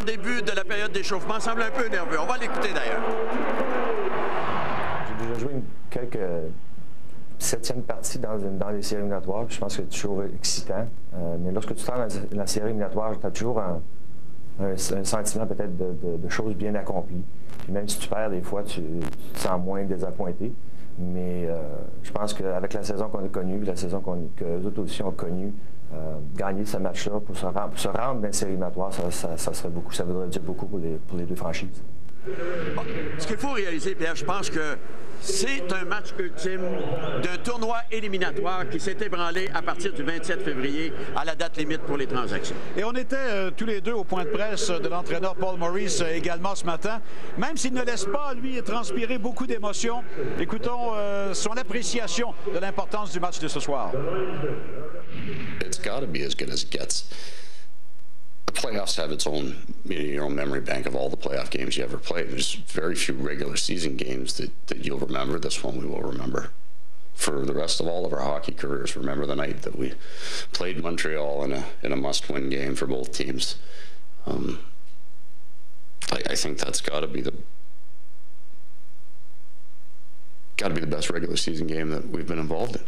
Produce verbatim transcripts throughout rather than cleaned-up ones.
début de la période d'échauffement, semble un peu nerveux. On va l'écouter d'ailleurs. J'ai déjà joué une, quelques septième parties dans, dans les séries éliminatoires. Je pense que c'est toujours excitant. Euh, mais lorsque tu te rends dans la série éliminatoire, tu as toujours un, un, un sentiment peut-être de, de, de choses bien accomplies. Puis même si tu perds, des fois, tu, tu te sens moins désappointé. Mais euh, je pense qu'avec la saison qu'on a connue, la saison qu'on, que les autres aussi ont connue, euh, gagner ce match-là pour se, rend, pour se rendre dans les séries éliminatoires, ça, ça, ça serait beaucoup, ça voudrait dire beaucoup pour les, pour les deux franchises. Bon, ce qu'il faut réaliser, Pierre, je pense que c'est un match ultime d'un tournoi éliminatoire qui s'est ébranlé à partir du vingt-sept février à la date limite pour les transactions. Et on était euh, tous les deux au point de presse de l'entraîneur Paul Maurice euh, également ce matin. Même s'il ne laisse pas, lui, transpirer beaucoup d'émotions, écoutons euh, son appréciation de l'importance du match de ce soir. It's got to be as good as it gets. The playoffs have its own, you know, your own memory bank of all the playoff games you ever played. There's very few regular season games that, that you'll remember. This one we will remember for the rest of all of our hockey careers. Remember the night that we played Montreal in a in a must-win game for both teams. Um, I, I think that's got to be the got to be the best regular season game that we've been involved in.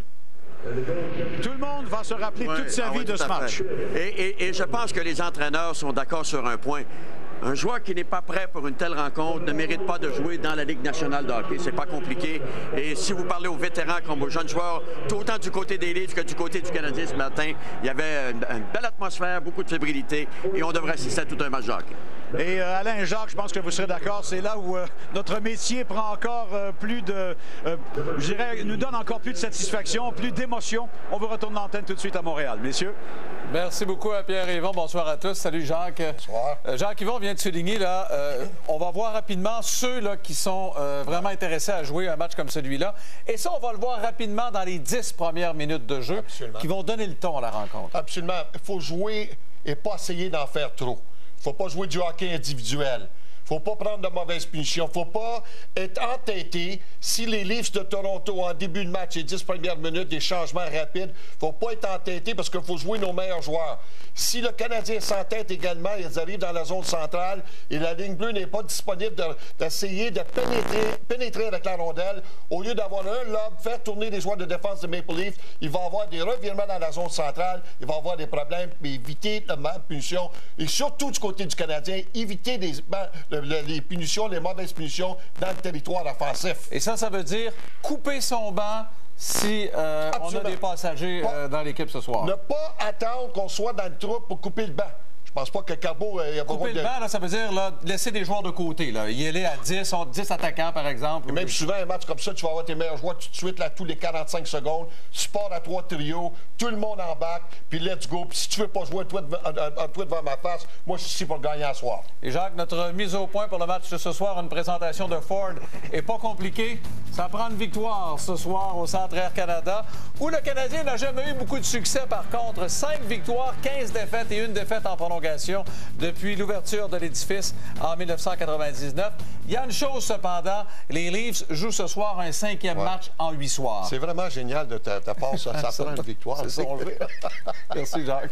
Tout le monde va se rappeler ouais, toute sa ah vie oui, de ce match. Et, et, et je pense que les entraîneurs sont d'accord sur un point. Un joueur qui n'est pas prêt pour une telle rencontre ne mérite pas de jouer dans la Ligue nationale de hockey. C'est pas compliqué. Et si vous parlez aux vétérans comme aux jeunes joueurs, autant du côté des Leafs que du côté du Canadien ce matin, il y avait une, une belle atmosphère, beaucoup de fébrilité et on devrait assister à tout un match de hockey. Et euh, Alain et Jacques, je pense que vous serez d'accord, c'est là où euh, notre métier prend encore euh, plus de, euh, je dirais, nous donne encore plus de satisfaction, plus d'émotion. On vous retourne l'antenne tout de suite à Montréal, messieurs. Merci beaucoup à Pierre-Yvon. Bonsoir à tous. Salut Jacques. Bonsoir. Euh, Jacques-Yvon vient de souligner, là, euh, on va voir rapidement ceux là, qui sont euh, vraiment intéressés à jouer un match comme celui-là. Et ça, on va le voir rapidement dans les dix premières minutes de jeu. Absolument. Qui vont donner le ton à la rencontre. Absolument. Il faut jouer et pas essayer d'en faire trop. Il ne faut pas jouer du hockey individuel. Il ne faut pas prendre de mauvaises punitions. Il ne faut pas être entêté. Si les Leafs de Toronto, en début de match, les dix premières minutes, des changements rapides, il ne faut pas être entêté parce qu'il faut jouer nos meilleurs joueurs. Si le Canadien s'entête également, ils arrivent dans la zone centrale et la ligne bleue n'est pas disponible d'essayer de, de pénétrer, pénétrer avec la rondelle. Au lieu d'avoir un lob, faire tourner les joueurs de défense de Maple Leafs, il va avoir des revirements dans la zone centrale, il va avoir des problèmes, mais éviter la punition. Et surtout du côté du Canadien, éviter des, le, le, les punitions, les mauvaises punitions dans le territoire offensif. Et ça, ça veut dire couper son banc si euh, on a des passagers euh, dans l'équipe ce soir. Ne pas attendre qu'on soit dans le trou pour couper le banc. Je pense pas que Carbo... Euh, couper le de... banc, là, ça veut dire là, laisser des joueurs de côté. Là. Y aller à dix, dix attaquants, par exemple. Et même souvent, un match comme ça, tu vas avoir tes meilleurs joueurs tout de suite, là, tous les quarante-cinq secondes. Tu pars à trois trios, tout le monde embarque, puis let's go. Puis si tu veux pas jouer toi, devant, toi devant ma face, moi, je suis ici pour gagner à soir. Et Jacques, notre mise au point pour le match de ce soir, une présentation de Ford est pas compliquée. Ça prend une victoire ce soir au Centre Air Canada, où le Canadien n'a jamais eu beaucoup de succès, par contre. cinq victoires, quinze défaites et une défaite en prolongation depuis l'ouverture de l'édifice en mille neuf cent quatre-vingt-dix-neuf. Il y a une chose, cependant, les Leafs jouent ce soir un cinquième ouais. match en huit soirs. C'est vraiment génial de ta, ta part, ça, ça prend une victoire. C'est son jeu. Merci, Jacques.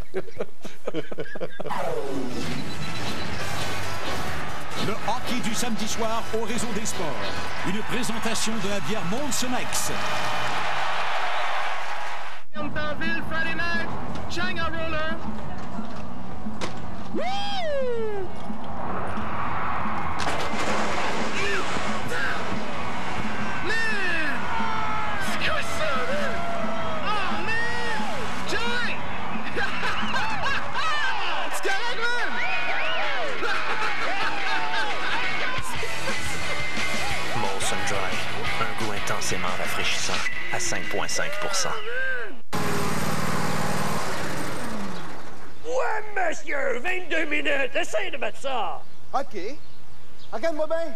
Le hockey du samedi soir au Réseau des Sports. Une présentation de la bière Molson Ice. Ville, Friday night, China Roller. Woo! Man! C'est quoi ça, man? Oh, man! Joey! C'est correct, man! Molson Dry. Un goût intensément rafraîchissant à cinq virgule cinq pour cent. Ouais, monsieur! vingt-deux minutes! Essaye de mettre ça! OK. Regarde-moi bien.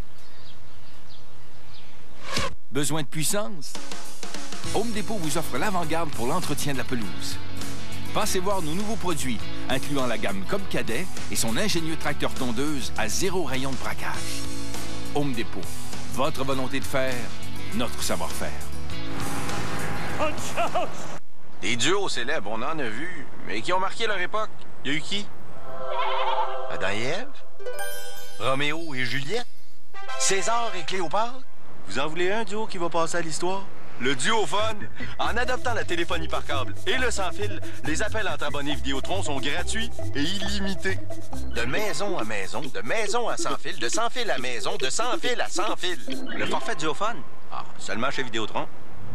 Besoin de puissance? Home Depot vous offre l'avant-garde pour l'entretien de la pelouse. Passez voir nos nouveaux produits, incluant la gamme Cobb Cadet et son ingénieux tracteur tondeuse à zéro rayon de braquage. Home Depot. Votre volonté de faire, notre savoir-faire. Bonne chance! Des duos célèbres, on en a vu, mais qui ont marqué leur époque. Il y a eu qui? Adam et Ève, Roméo et Juliette, César et Cléopâtre. Vous en voulez un duo qui va passer à l'histoire? Le duo fun! En adoptant la téléphonie par câble et le sans-fil, les appels entre abonnés Vidéotron sont gratuits et illimités. De maison à maison, de maison à sans-fil, de sans-fil à maison, de sans-fil à sans-fil. Le forfait duo fun? Ah, seulement chez Vidéotron.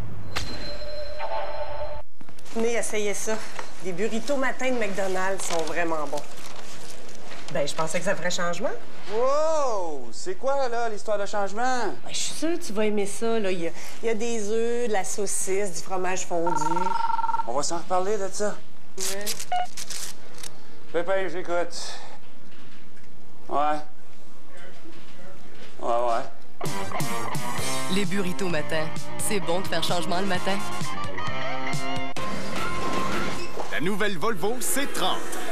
Venez essayer ça. Les burritos matin de McDonald's sont vraiment bons. Ben, je pensais que ça ferait changement. Wow! C'est quoi, là, l'histoire de changement? Ben, je suis sûre que tu vas aimer ça, là. Il y a, il y a des œufs, de la saucisse, du fromage fondu. On va s'en reparler de ça. Ouais. Pépé, j'écoute. Ouais. Ouais, ouais. Les burritos matin. C'est bon de faire changement le matin. La nouvelle Volvo C trente.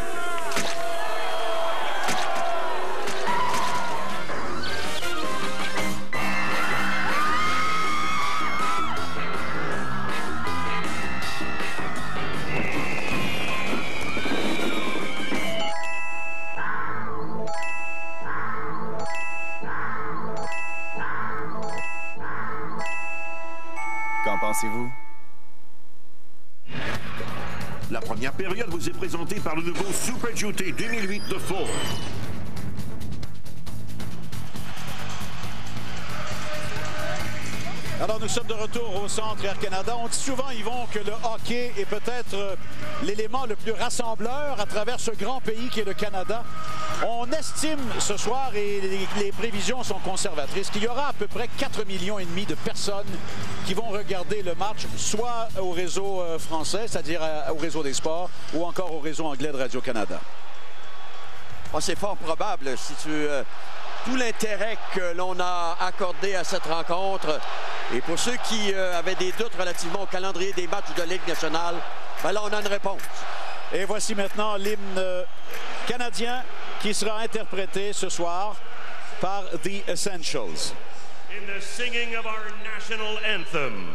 Qu'en pensez-vous? La première période vous est présentée par le nouveau Super Duty deux mille huit de Ford. Alors, nous sommes de retour au Centre Air Canada. On dit souvent, Yvon, que le hockey est peut-être euh, l'élément le plus rassembleur à travers ce grand pays qui est le Canada. On estime ce soir, et les, les prévisions sont conservatrices, qu'il y aura à peu près quatre millions et demi de personnes qui vont regarder le match, soit au réseau euh, français, c'est-à-dire euh, au réseau des sports, ou encore au réseau anglais de Radio-Canada. Oh, c'est fort probable, si tu... Euh... tout l'intérêt que l'on a accordé à cette rencontre. Et pour ceux qui euh, avaient des doutes relativement au calendrier des matchs de Ligue nationale, ben là, on a une réponse. Et voici maintenant l'hymne canadien qui sera interprété ce soir par The Essentials. In the singing of our national anthem.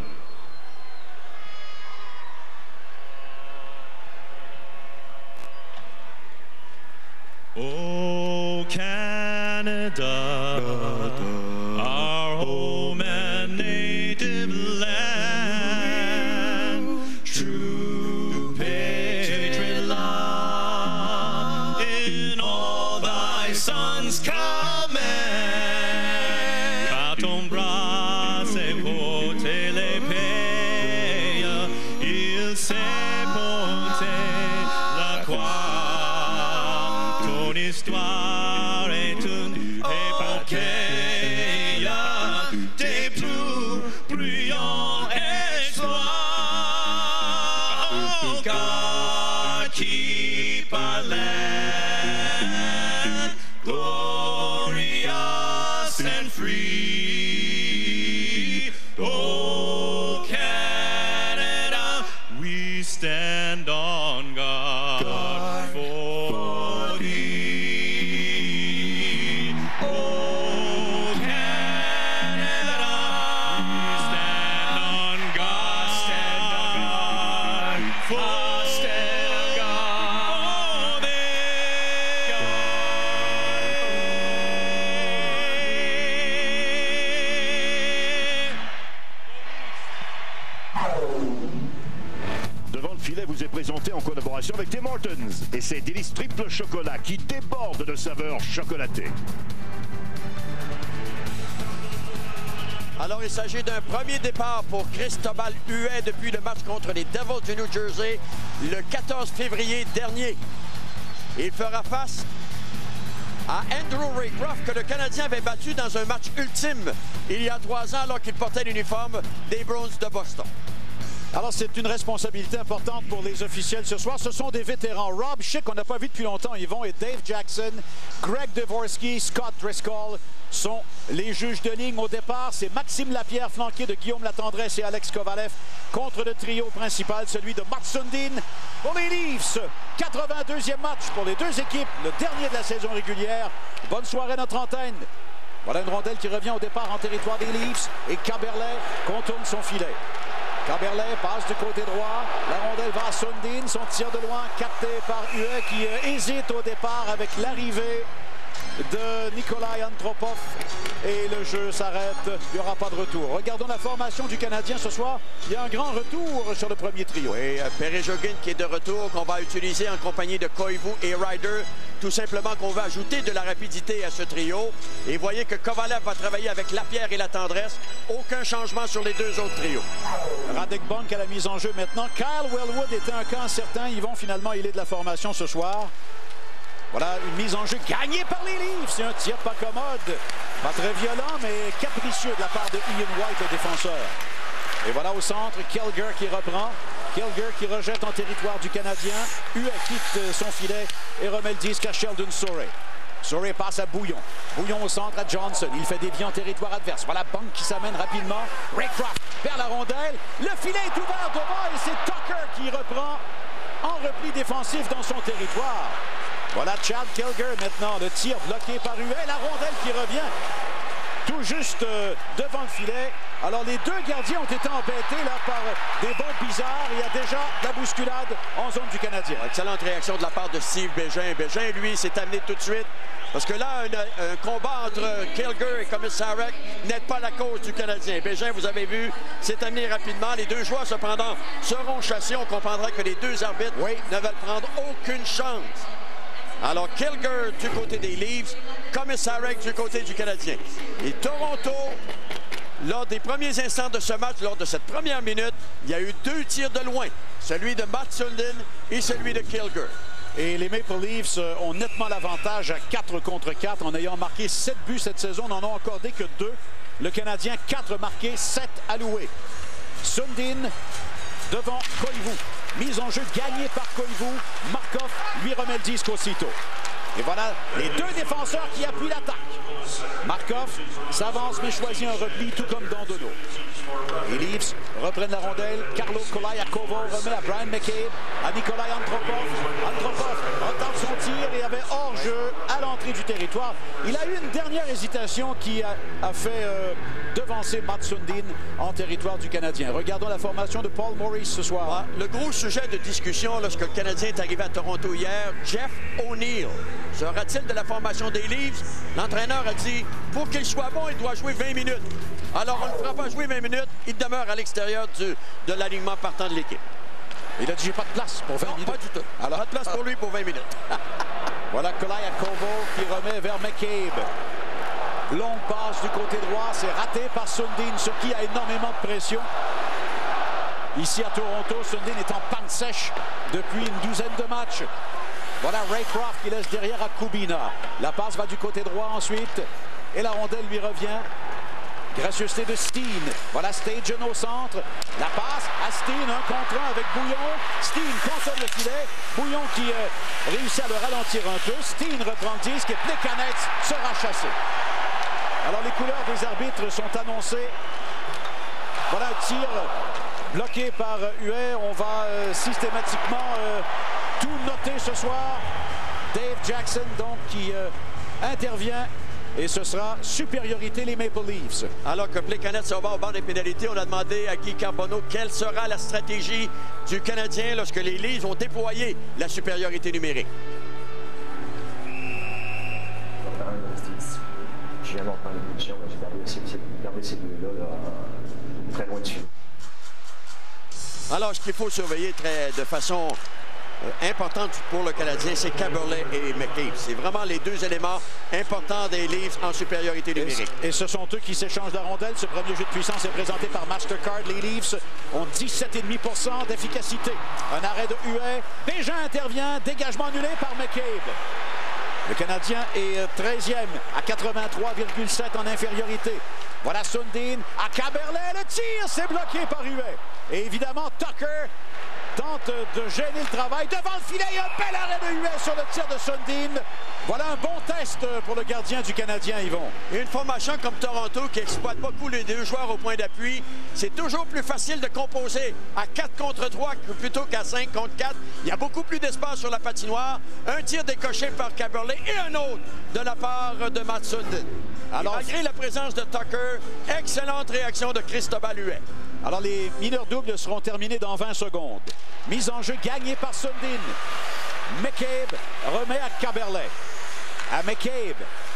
Oh, Canada, our home and native land, true patriot love in all thy sons command. Par ton bras s'est porté l'épée, il s'est porté la croix. L'histoire est une épopée des plus brillants exploits. Oh, God, keep our land glorious and free. Oh, Canada, we stand on guard, God for thee. Vous est présenté en collaboration avec Tim Hortons et ses délices triple chocolat qui débordent de saveurs chocolatées. Alors, il s'agit d'un premier départ pour Cristobal Huet depuis le match contre les Devils du New Jersey le quatorze février dernier. Il fera face à Andrew Raycroft que le Canadien avait battu dans un match ultime il y a trois ans alors qu'il portait l'uniforme des Bruins de Boston. Alors, c'est une responsabilité importante pour les officiels ce soir. Ce sont des vétérans. Rob Schick, qu'on n'a pas vu depuis longtemps, Yvon, et Dave Jackson, Greg Dvorsky, Scott Driscoll sont les juges de ligne. Au départ, c'est Maxime Lapierre, flanqué de Guillaume Latendresse et Alex Kovalev, contre le trio principal, celui de Mats Sundin. Pour les Leafs, quatre-vingt-deuxième match pour les deux équipes, le dernier de la saison régulière. Bonne soirée à notre antenne. Voilà une rondelle qui revient au départ en territoire des Leafs et Caberlet contourne son filet. Caberlet passe du côté droit. La rondelle va à Sundin. Son tir de loin capté par Huet qui euh, hésite au départ avec l'arrivée de Nikolai Antropov. Et le jeu s'arrête. Il n'y aura pas de retour. Regardons la formation du Canadien ce soir. Il y a un grand retour sur le premier trio. Oui, Perejogin qui est de retour, qu'on va utiliser en compagnie de Koivu et Ryder. Tout simplement qu'on va ajouter de la rapidité à ce trio. Et voyez que Kovalev va travailler avec la pierre et la tendresse. Aucun changement sur les deux autres trios. Radek Bonk à la mise en jeu maintenant. Kyle Wellwood était un cas incertain. Ils vont finalement il est de la formation ce soir. Voilà une mise en jeu gagnée par les Leafs. C'est un tir pas commode. Pas très violent, mais capricieux de la part de Ian White, le défenseur. Et voilà au centre, Kelger qui reprend. Kelger qui rejette en territoire du Canadien. Huet quitte son filet et remet le disque à Sheldon Souray. Souray passe à Bouillon. Bouillon au centre à Johnson. Il fait dévier en territoire adverse. Voilà Bonk qui s'amène rapidement. Raycroft perd la rondelle. Le filet est ouvert devant et c'est Tucker qui reprend en repli défensif dans son territoire. Voilà Chad Kelger maintenant, le tir bloqué par Huet, la rondelle qui revient tout juste euh, devant le filet. Alors les deux gardiens ont été embêtés là par des bons bizarres. Il y a déjà de la bousculade en zone du Canadien. Excellente réaction de la part de Steve Bégin. Bégin, lui, s'est amené tout de suite. Parce que là, un, un combat entre Kelger et Komisarek n'aide pas la cause du Canadien. Bégin, vous avez vu, s'est amené rapidement. Les deux joueurs, cependant, seront chassés. On comprendra que les deux arbitres oui. ne veulent prendre aucune chance. Alors, Kelger du côté des Leafs, Komisarek du côté du Canadien. Et Toronto, lors des premiers instants de ce match, lors de cette première minute, il y a eu deux tirs de loin. Celui de Mats Sundin et celui de Kelger. Et les Maple Leafs ont nettement l'avantage à quatre contre quatre en ayant marqué sept buts cette saison. N'en ont accordé que deux. Le Canadien, quatre marqués, sept alloués. Sundin devant Koivu. Mise en jeu gagnée par Koivu. Markov lui remet le disque aussitôt. Et voilà les deux défenseurs qui appuient l'attaque. Markov s'avance mais choisit un repli tout comme Dandono. Les Leafs reprennent la rondelle. Carlo Kolayakovo remet à Brian McCabe, à Nikolai Antropov. Antropov retente son tir et avait hors-jeu à l'entrée du territoire. Il a eu une dernière hésitation qui a, a fait euh, devancer Mats Sundin en territoire du Canadien. Regardons la formation de Paul Maurice ce soir. Ah, le gros sujet de discussion lorsque le Canadien est arrivé à Toronto hier, Jeff O'Neill. Sera-t-il de la formation des Leafs? L'entraîneur a dit, pour qu'il soit bon, il doit jouer vingt minutes. Alors, on ne le fera pas jouer vingt minutes. Il demeure à l'extérieur de l'alignement partant de l'équipe. Il a dit, j'ai pas de place pour vingt non, minutes. Pas du tout. Alors, pas de place pour lui pour vingt minutes. Voilà Kolayakovo qui remet vers McCabe. Longue passe du côté droit. C'est raté par Sundin, sur qui a énormément de pression. Ici à Toronto, Sundin est en panne sèche depuis une douzaine de matchs. Voilà Raycroft qui laisse derrière à Kubina. La passe va du côté droit ensuite. Et la rondelle lui revient. Gracieuseté de Steen. Voilà Stajan au centre. La passe à Steen, un contre un avec Bouillon. Steen consomme le filet. Bouillon qui euh, réussit à le ralentir un peu. Steen reprend le disque et Plekanec sera chassé. Alors les couleurs des arbitres sont annoncées. Voilà un tir bloqué par Huet. On va euh, systématiquement euh, tout noter ce soir. Dave Jackson donc qui euh, intervient. Et ce sera supériorité les Maple Leafs. Alors que Plekanec s'en va au banc des pénalités, on a demandé à Guy Carbonneau quelle sera la stratégie du Canadien lorsque les Leafs vont déployer la supériorité numérique. J'ai jamais entendu l'émission, mais j'ai gardé ces deux-là là, très loin dessus. Alors, ce qu'il faut surveiller très, de façon euh, importante pour le Canadien, c'est Caberlet et McCabe. C'est vraiment les deux éléments importants des Leafs en supériorité numérique. Et, et ce sont eux qui s'échangent la rondelle. Ce premier jeu de puissance est présenté par Mastercard. Les Leafs ont dix-sept virgule cinq pour cent d'efficacité. Un arrêt de Huet. Déjà intervient. Dégagement annulé par McCabe. Le Canadien est treizième à quatre-vingt-trois virgule sept en infériorité. Voilà Sundin à Caberlet. Le tir, c'est bloqué par Huet. Et évidemment, Tucker tente de gêner le travail devant le filet. Un bel arrêt de Huet sur le tir de Sundin. Voilà un bon test pour le gardien du Canadien, Yvon. Et une formation comme Toronto qui exploite beaucoup les deux joueurs au point d'appui, c'est toujours plus facile de composer à quatre contre trois plutôt qu'à cinq contre quatre. Il y a beaucoup plus d'espace sur la patinoire. Un tir décoché par Caberlet et un autre de la part de Mats Sundin. Alors, malgré la présence de Tucker, excellente réaction de Cristobal Huet. Alors, les mineurs doubles seront terminés dans vingt secondes. Mise en jeu gagnée par Sundin. McCabe remet à Kaberle. À McCabe.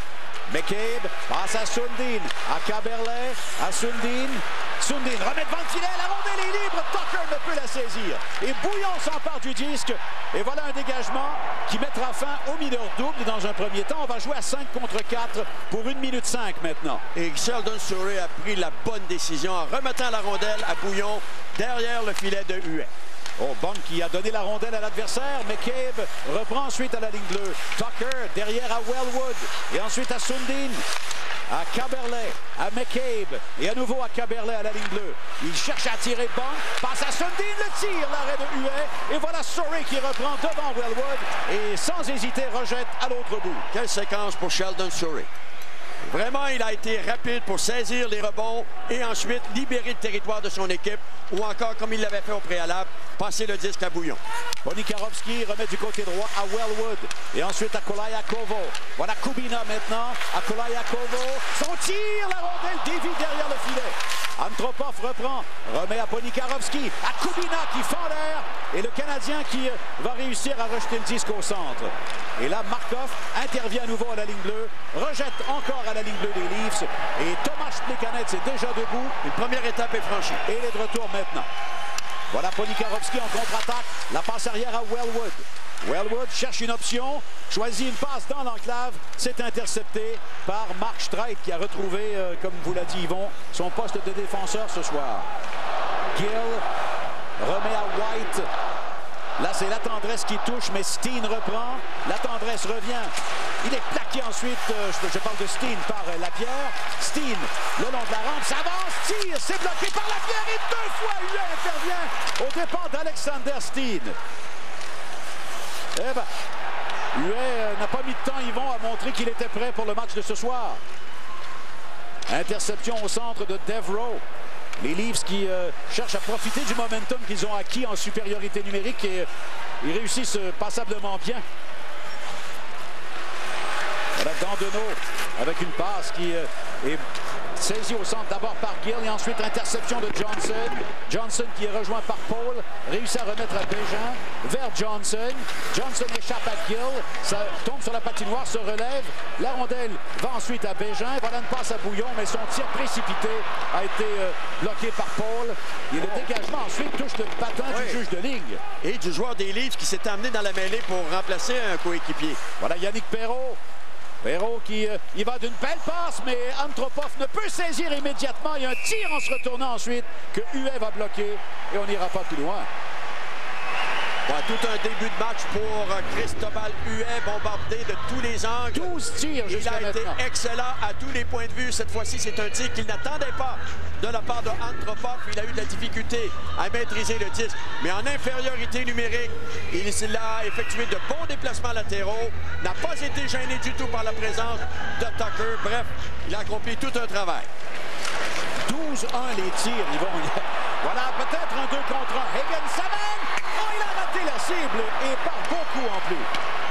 McCabe passe à Sundin. À Kaberle. À Sundin. Sundin remet devant le filet. La rondelle est libre. Tucker ne peut la saisir. Et Bouillon s'empare du disque. Et voilà un dégagement qui mettra fin au mineur double. Dans un premier temps, on va jouer à cinq contre quatre pour une minute cinq maintenant. Et Sheldon Souray a pris la bonne décision en remettant la rondelle à Bouillon derrière le filet de Huet. Oh, Bond qui a donné la rondelle à l'adversaire. McCabe reprend ensuite à la ligne bleue. Tucker derrière à Wellwood. Et ensuite à Sundin. À Kaberle, à McCabe. Et à nouveau à Kaberle à la ligne bleue. Il cherche à tirer Bond. Passe à Sundin. Le tir. L'arrêt de Huet. Et voilà Souray qui reprend devant Wellwood. Et sans hésiter rejette à l'autre bout. Quelle séquence pour Sheldon Souray. Vraiment, il a été rapide pour saisir les rebonds et ensuite libérer le territoire de son équipe ou encore, comme il l'avait fait au préalable, passer le disque à Bouillon. Bonikarovski remet du côté droit à Wellwood et ensuite à Kolayakovo. Voilà Kubina maintenant à Kolayakovo. Son tir, la rondelle dévie derrière le filet. Antropov reprend, remet à Bonikarovski, à Kubina qui fend l'air et le Canadien qui va réussir à rejeter le disque au centre. Et là, Markov intervient à nouveau à la ligne bleue, rejette encore à la ligne bleue des Leafs et Tomáš Plekanec est déjà debout. Une première étape est franchie. Et il est de retour maintenant. Voilà Bonikarovski en contre-attaque, la passe arrière à Wellwood. Wellwood cherche une option, choisit une passe dans l'enclave, c'est intercepté par Mark Streit qui a retrouvé, euh, comme vous l'a dit Yvon, son poste de défenseur ce soir. Gill remet à White. Là, c'est la tendresse qui touche, mais Steen reprend. La tendresse revient. Il est plaqué ensuite, euh, je, je parle de Steen, par euh, Lapierre. Steen, le long de la rampe, s'avance, tire, c'est bloqué par Lapierre et deux fois Huet intervient aux dépens d'Alexander Steen. Eh bien, Huet euh, n'a pas mis de temps, Yvon, à montrer qu'il était prêt pour le match de ce soir. Interception au centre de Devereaux. Les Leafs qui euh, cherchent à profiter du momentum qu'ils ont acquis en supériorité numérique et euh, ils réussissent euh, passablement bien. Voilà Dandonneau avec une passe qui euh, est saisie au centre d'abord par Gill et ensuite interception de Johnson. Johnson qui est rejoint par Paul, réussit à remettre à Bégin vers Johnson. Johnson échappe à Gill, ça tombe sur la patinoire, se relève. La rondelle va ensuite à Bégin. Voilà une passe à Bouillon, mais son tir précipité a été euh, bloqué par Paul. Et le dégagement ensuite touche le patin oui. du juge de ligne. Et du joueur des Leafs qui s'est amené dans la mêlée pour remplacer un coéquipier. Voilà Yannick Perreault. Perreault qui euh, y va d'une belle passe, mais Antropov ne peut saisir immédiatement. Il y a un tir en se retournant ensuite que Huet va bloquer et on n'ira pas plus loin. Bon, tout un début de match pour Cristobal Huet, bombardé de tous les angles. douze tirs jusqu'à maintenant. Il a été excellent à tous les points de vue. Cette fois-ci, c'est un tir qu'il n'attendait pas de la part de Antropov. Il a eu de la difficulté à maîtriser le disque. Mais en infériorité numérique, il a effectué de bons déplacements latéraux, n'a pas été gêné du tout par la présence de Tucker. Bref, il a accompli tout un travail. douze un les tirs, ils vont... Voilà, peut-être un deux contre un. Higgins s'amène. Oh, il a raté la cible et par beaucoup en plus.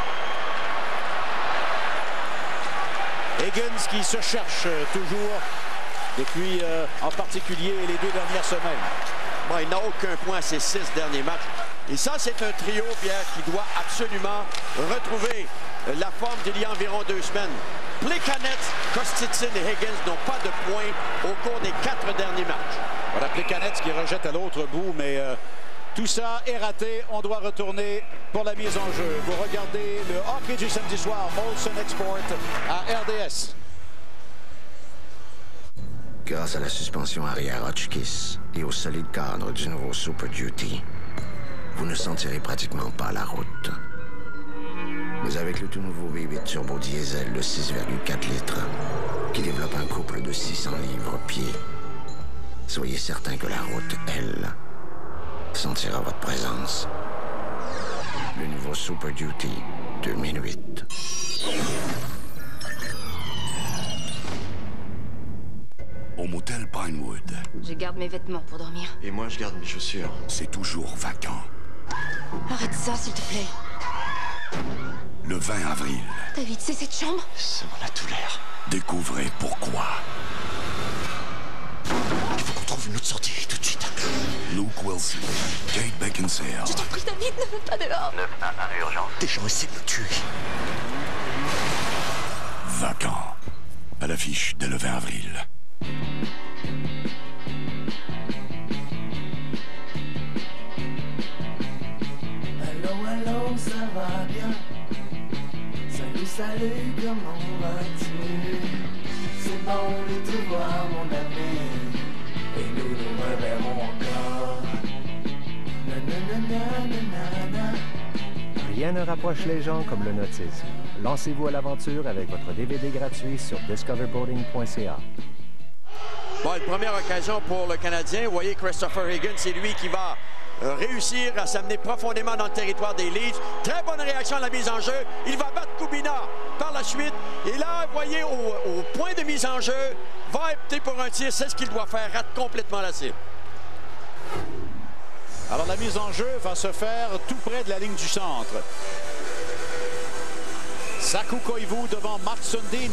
Higgins qui se cherche toujours depuis euh, en particulier les deux dernières semaines. Bon, il n'a aucun point à ses six derniers matchs. Et ça, c'est un trio, Pierre, qui doit absolument retrouver la forme d'il y a environ deux semaines. Plekanec, Kostitsyn et Higgins n'ont pas de points au cours des quatre derniers matchs. Voilà Plekanec qui rejette à l'autre bout, mais euh, tout ça est raté. On doit retourner pour la mise en jeu. Vous regardez le hockey du samedi soir, Molson Export à R D S. Grâce à la suspension arrière Hotchkiss et au solide cadre du nouveau Super Duty, vous ne sentirez pratiquement pas la route. Mais avec le tout nouveau V huit Turbo Diesel de six virgule quatre litres, qui développe un couple de six cents livres-pieds, soyez certain que la route, elle, sentira votre présence. Le nouveau Super Duty deux mille huit. Au motel Pinewood. Je garde mes vêtements pour dormir. Et moi, je garde mes chaussures. C'est toujours vacant. Arrête ça, s'il te plaît. Le vingt avril. David, c'est cette chambre? Ça m'en a tout l'air. Découvrez pourquoi. Il faut qu'on trouve une autre sortie, tout de suite. Wilson, Kate Beckinsale. Je t'en prie, David, ne me pas dehors. neuf un un, urgence. Des gens essaient de me tuer. Vacant. À l'affiche dès le vingt avril. Allô, allô, ça va bien? Salut, salut, comment vas-tu? C'est bon de te voir, mon ami. Et nous nous reverrons encore. Nanana. Rien ne rapproche les gens comme le nautisme. Lancez-vous à l'aventure avec votre D V D gratuit sur discover boating point c a. Bon, une première occasion pour le Canadien. Vous voyez, Christopher Higgins, c'est lui qui va euh, réussir à s'amener profondément dans le territoire des Leafs. Très bonne réaction à la mise en jeu. Il va battre Kubina par la suite. Et là, vous voyez, au, au point de mise en jeu, va opter pour un tir. C'est ce qu'il doit faire. Rate complètement la cible. Alors, la mise en jeu va se faire tout près de la ligne du centre. Saku Koivu devant Mark Sundin.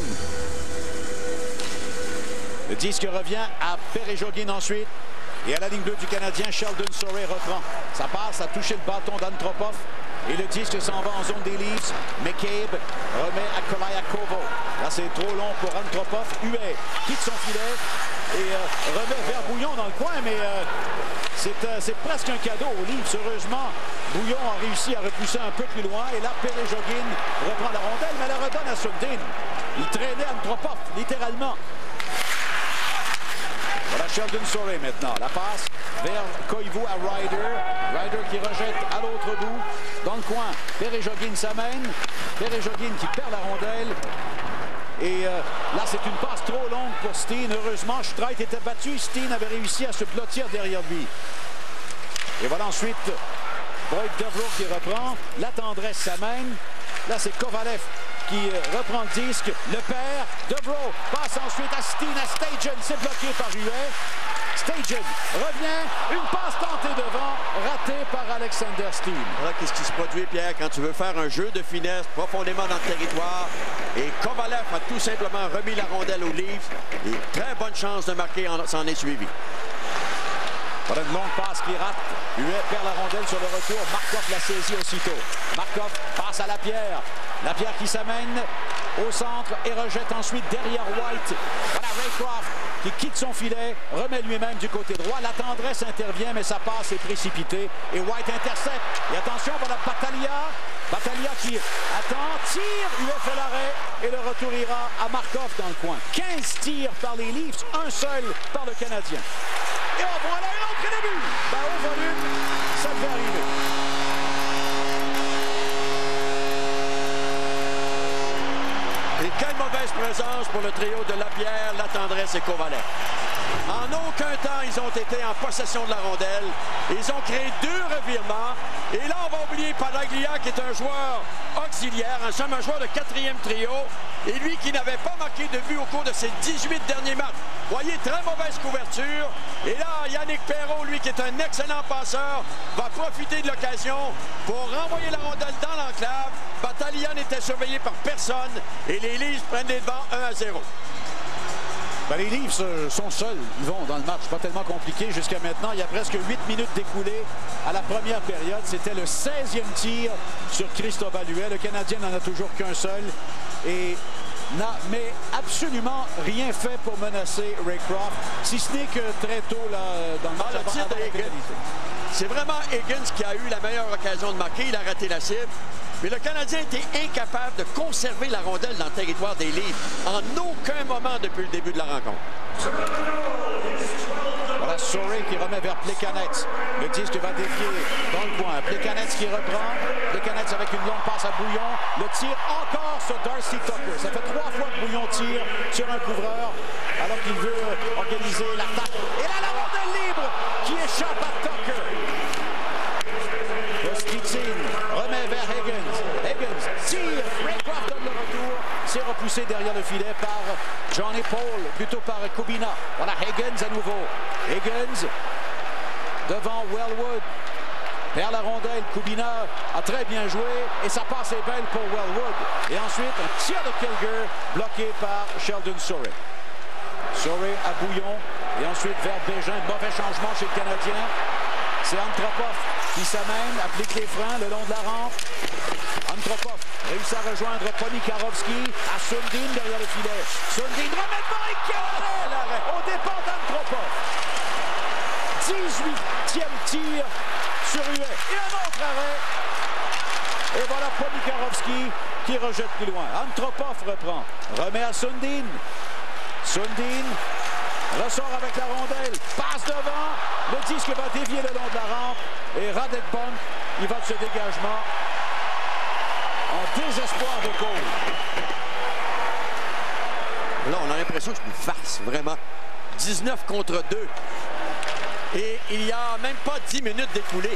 Le disque revient à Perejogin ensuite. Et à la ligne bleue du Canadien, Sheldon Souray reprend. Ça passe à toucher le bâton d'Antropov. Et le disque s'en va en zone des Leafs. McCabe remet à Kolayakovo. Là, c'est trop long pour Antropov. Huet quitte son filet et euh, remet vers Bouillon dans le coin. Mais euh, c'est euh, presque un cadeau aux Leafs. Heureusement, Bouillon a réussi à repousser un peu plus loin. Et là, Perejogin reprend la rondelle, mais la redonne à Sundin. Il traînait Antropov, littéralement. Voilà Sheldon Souray maintenant. La passe vers Koivu à Ryder. Ryder qui rejette à l'autre bout. Dans le coin, Perejogin s'amène. Perejogin qui perd la rondelle. Et euh, là, c'est une passe trop longue pour Steen. Heureusement, Streit était battu. Steen avait réussi à se blottir derrière lui. Et voilà ensuite Boyd Devereaux qui reprend. La tendresse s'amène. Là, c'est Kovalev qui reprend le disque, le perd. Devereaux passe ensuite à Steen, à Stajan, c'est bloqué par Huet. Stajan revient, une passe tentée devant, ratée par Alexander Steen. Voilà qu'est-ce qui se produit, Pierre, quand tu veux faire un jeu de finesse profondément dans le territoire. Et Kovalev a tout simplement remis la rondelle aux Leafs. Et très bonne chance de marquer, s'en est suivi. Voilà une longue passe qui rate. Huet perd la rondelle sur le retour. Markov la saisit aussitôt. Markov passe à Lapierre. Lapierre qui s'amène au centre et rejette ensuite derrière White. Voilà Raycroft qui quitte son filet, remet lui-même du côté droit. La tendresse intervient, mais sa passe est précipitée. Et White intercepte. Et attention, voilà Battaglia. Battaglia qui attend, tire, Huet fait l'arrêt. Et le retour ira à Markov dans le coin. quinze tirs par les Leafs, un seul par le Canadien. Et on voit là un autre début. Ben, au volume, ça devait arriver. Et quelle mauvaise présence pour le trio de Lapierre, La Tendresse et Kovalev. En aucun temps, ils ont été en possession de la rondelle. Ils ont créé deux revirements. Et là, on va oublier Padaglia, qui est un joueur auxiliaire, en somme un joueur de quatrième trio. Et lui qui n'avait pas marqué de but au cours de ses dix-huit derniers matchs. Voyez, très mauvaise couverture. Et là, Yannick Perreault, lui qui est un excellent passeur, va profiter de l'occasion pour renvoyer la rondelle dans l'enclave. Battaglia n'était surveillé par personne. Et les Leafs prennent les devants un à zéro. Ben, les Leafs euh, sont seuls, ils vont dans le match. Pas tellement compliqué jusqu'à maintenant. Il y a presque huit minutes d'écoulées à la première période. C'était le seizième tir sur Cristobal Huet. Le Canadien n'en a toujours qu'un seul. Et n'a mais absolument rien fait pour menacer Raycroft, si ce n'est que très tôt là, dans le match. Ah, le tir de Higgins. C'est vraiment Higgins qui a eu la meilleure occasion de marquer. Il a raté la cible. Mais le Canadien était incapable de conserver la rondelle dans le territoire des Leafs en aucun moment depuis le début de la rencontre. Voilà Souray qui remet vers Plekanec. Le disque va dévier dans le coin. Plekanec qui reprend. Plekanec avec une longue passe à Bouillon. Le tir encore sur Darcy Tucker. Ça fait trois fois que Bouillon tire sur un couvreur alors qu'il veut organiser l'attaque. Et là, la rondelle libre qui échappe à Tucker. Koskitsin remet vers Higgins. Higgins tire. Raycroft donne le retour. C'est repoussé derrière le filet par Johnny Paul, plutôt par Kubina. Voilà Higgins à nouveau. Higgins devant Wellwood. Perd la rondelle. Kubina a très bien joué et sa passe est belle pour Wellwood. Et ensuite, un tir de Kilger bloqué par Sheldon Souray. Souray à Bouillon et ensuite vers Bégin. Mauvais changement chez le Canadien. C'est Antropov qui s'amène, applique les freins le long de la rampe. Antropov réussit à rejoindre Ponikarovski à Sundin derrière le filet. Sundin remet devant et quel arrêt au départ d'Antropov. dix-huitième tir sur Huet. Et un autre arrêt. Et voilà Ponikarovski qui rejette plus loin. Antropov reprend. Remet à Sundin. Sundin ressort avec la rondelle. Passe devant. Le disque va dévier le long de la rampe. Et Radek Bonk, il va de ce dégagement en désespoir de Cole. Là, on a l'impression que c'est une farce, vraiment. dix-neuf contre deux. Et il n'y a même pas dix minutes d'écoulées.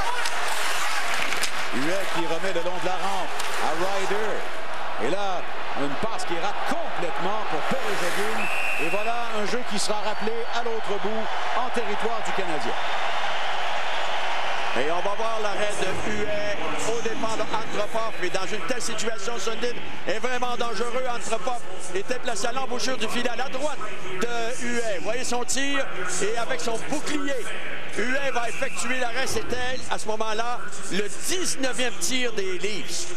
Huet qui remet le long de la rampe à Ryder. Et là, une passe qui rate complètement pour Perejogin. Et voilà un jeu qui sera rappelé à l'autre bout en territoire du Canadien. Et on va voir l'arrêt de Huet au départ d'Antropov. Et dans une telle situation, Sundin est vraiment dangereux. Antropov était placé à l'embouchure du filet à la droite de Huet. Vous voyez son tir et avec son bouclier, Huet va effectuer l'arrêt. C'était à ce moment-là le dix-neuvième tir des Leafs.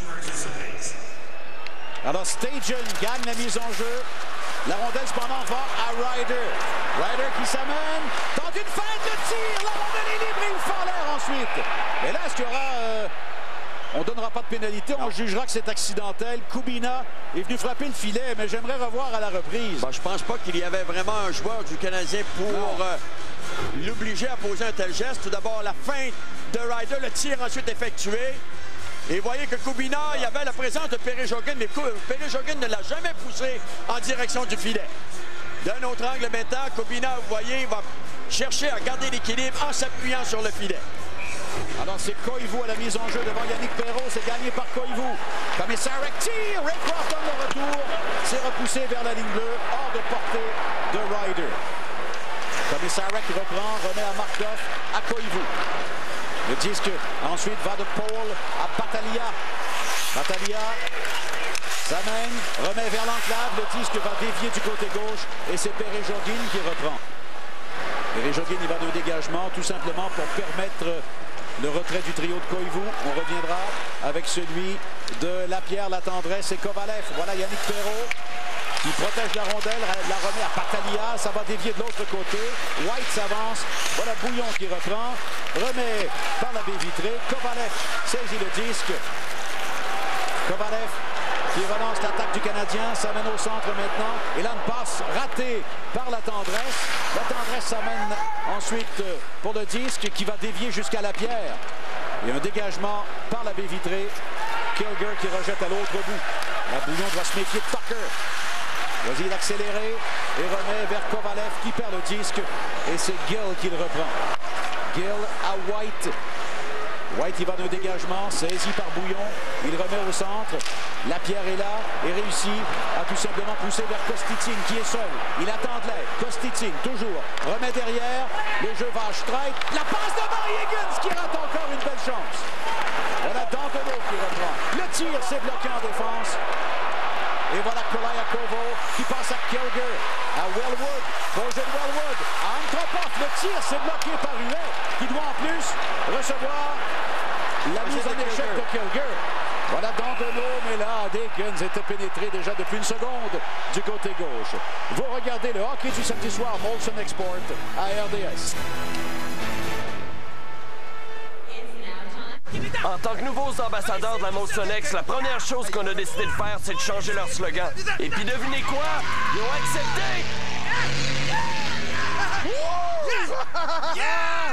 Alors Stajan gagne la mise en jeu. La rondelle cependant va à Ryder. Ryder qui s'amène, tente une feinte de tir. La rondelle est libre, il fait l'air ensuite. Et là, est-ce qu'il y aura... Euh, on ne donnera pas de pénalité, on jugera que c'est accidentel. Kubina est venu frapper le filet, mais j'aimerais revoir à la reprise. Ben, je pense pas qu'il y avait vraiment un joueur du Canadien pour euh, l'obliger à poser un tel geste. Tout d'abord, la feinte de Ryder, le tir ensuite effectué. Et voyez que Kubina, il y avait la présence de Perejogin, mais Perejogin ne l'a jamais poussé en direction du filet. D'un autre angle maintenant, Kubina, vous voyez, va chercher à garder l'équilibre en s'appuyant sur le filet. Alors c'est Koivu à la mise en jeu devant Yannick Perreault, c'est gagné par Koivu. Komisarek tire, Ray Croft donne le retour, c'est repoussé vers la ligne bleue, hors de portée de Ryder. Komisarek reprend, remet à Markov, à Koivu. Le disque ensuite va de Paul à Batalha. Batalha s'amène, remet vers l'enclave. Le disque va dévier du côté gauche et c'est Perejogin qui reprend. Perejogin, il va de dégagement tout simplement pour permettre le retrait du trio de Koivu. On reviendra avec celui de Lapierre, La Tendresse et Kovalev. Voilà Yannick Perreault qui protège la rondelle, la remet à Batalha, ça va dévier de l'autre côté. White s'avance, voilà Bouillon qui reprend, remet par la baie vitrée. Kovalev saisit le disque. Kovalev qui relance l'attaque du Canadien, s'amène au centre maintenant. Et là, une passe ratée par La Tendresse. La Tendresse s'amène ensuite pour le disque qui va dévier jusqu'à Lapierre. Il y a un dégagement par la baie vitrée. Kilger qui rejette à l'autre bout. La Bouillon doit se méfier de Tucker. Vas-y d'accélérer et remet vers Kovalev qui perd le disque. Et c'est Gill qui le reprend. Gill à White. White, il va d'un dégagement, saisi par Bouillon. Il remet au centre. Lapierre est là et réussit à tout simplement pousser vers Kostitine qui est seul. Il attend de l'aide. Kostitine, toujours. Remet derrière. Le jeu va à Streit. La passe de Barry Higgins qui rate encore une belle chance. Voilà Dantonneau qui reprend. Le tir, c'est bloqué en défense. Et voilà Kolayakovo qui passe à Kilger, à Wellwood, projet de Wellwood, à Antropov. Le tir, c'est bloqué par Huet, qui doit en plus recevoir la mise en échec de Kilger. Voilà Dandonneau, mais là, Dickens était pénétré déjà depuis une seconde du côté gauche. Vous regardez le hockey du samedi soir, Molson Export à R D S. En tant que nouveaux ambassadeurs de la Molsonex, la première chose qu'on a décidé de faire, c'est de changer leur slogan. Et puis devinez quoi? Ils ont accepté! Yeah! Yeah!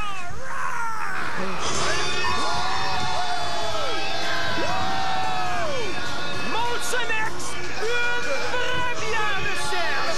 Molsonex, une vraie bière de Serge!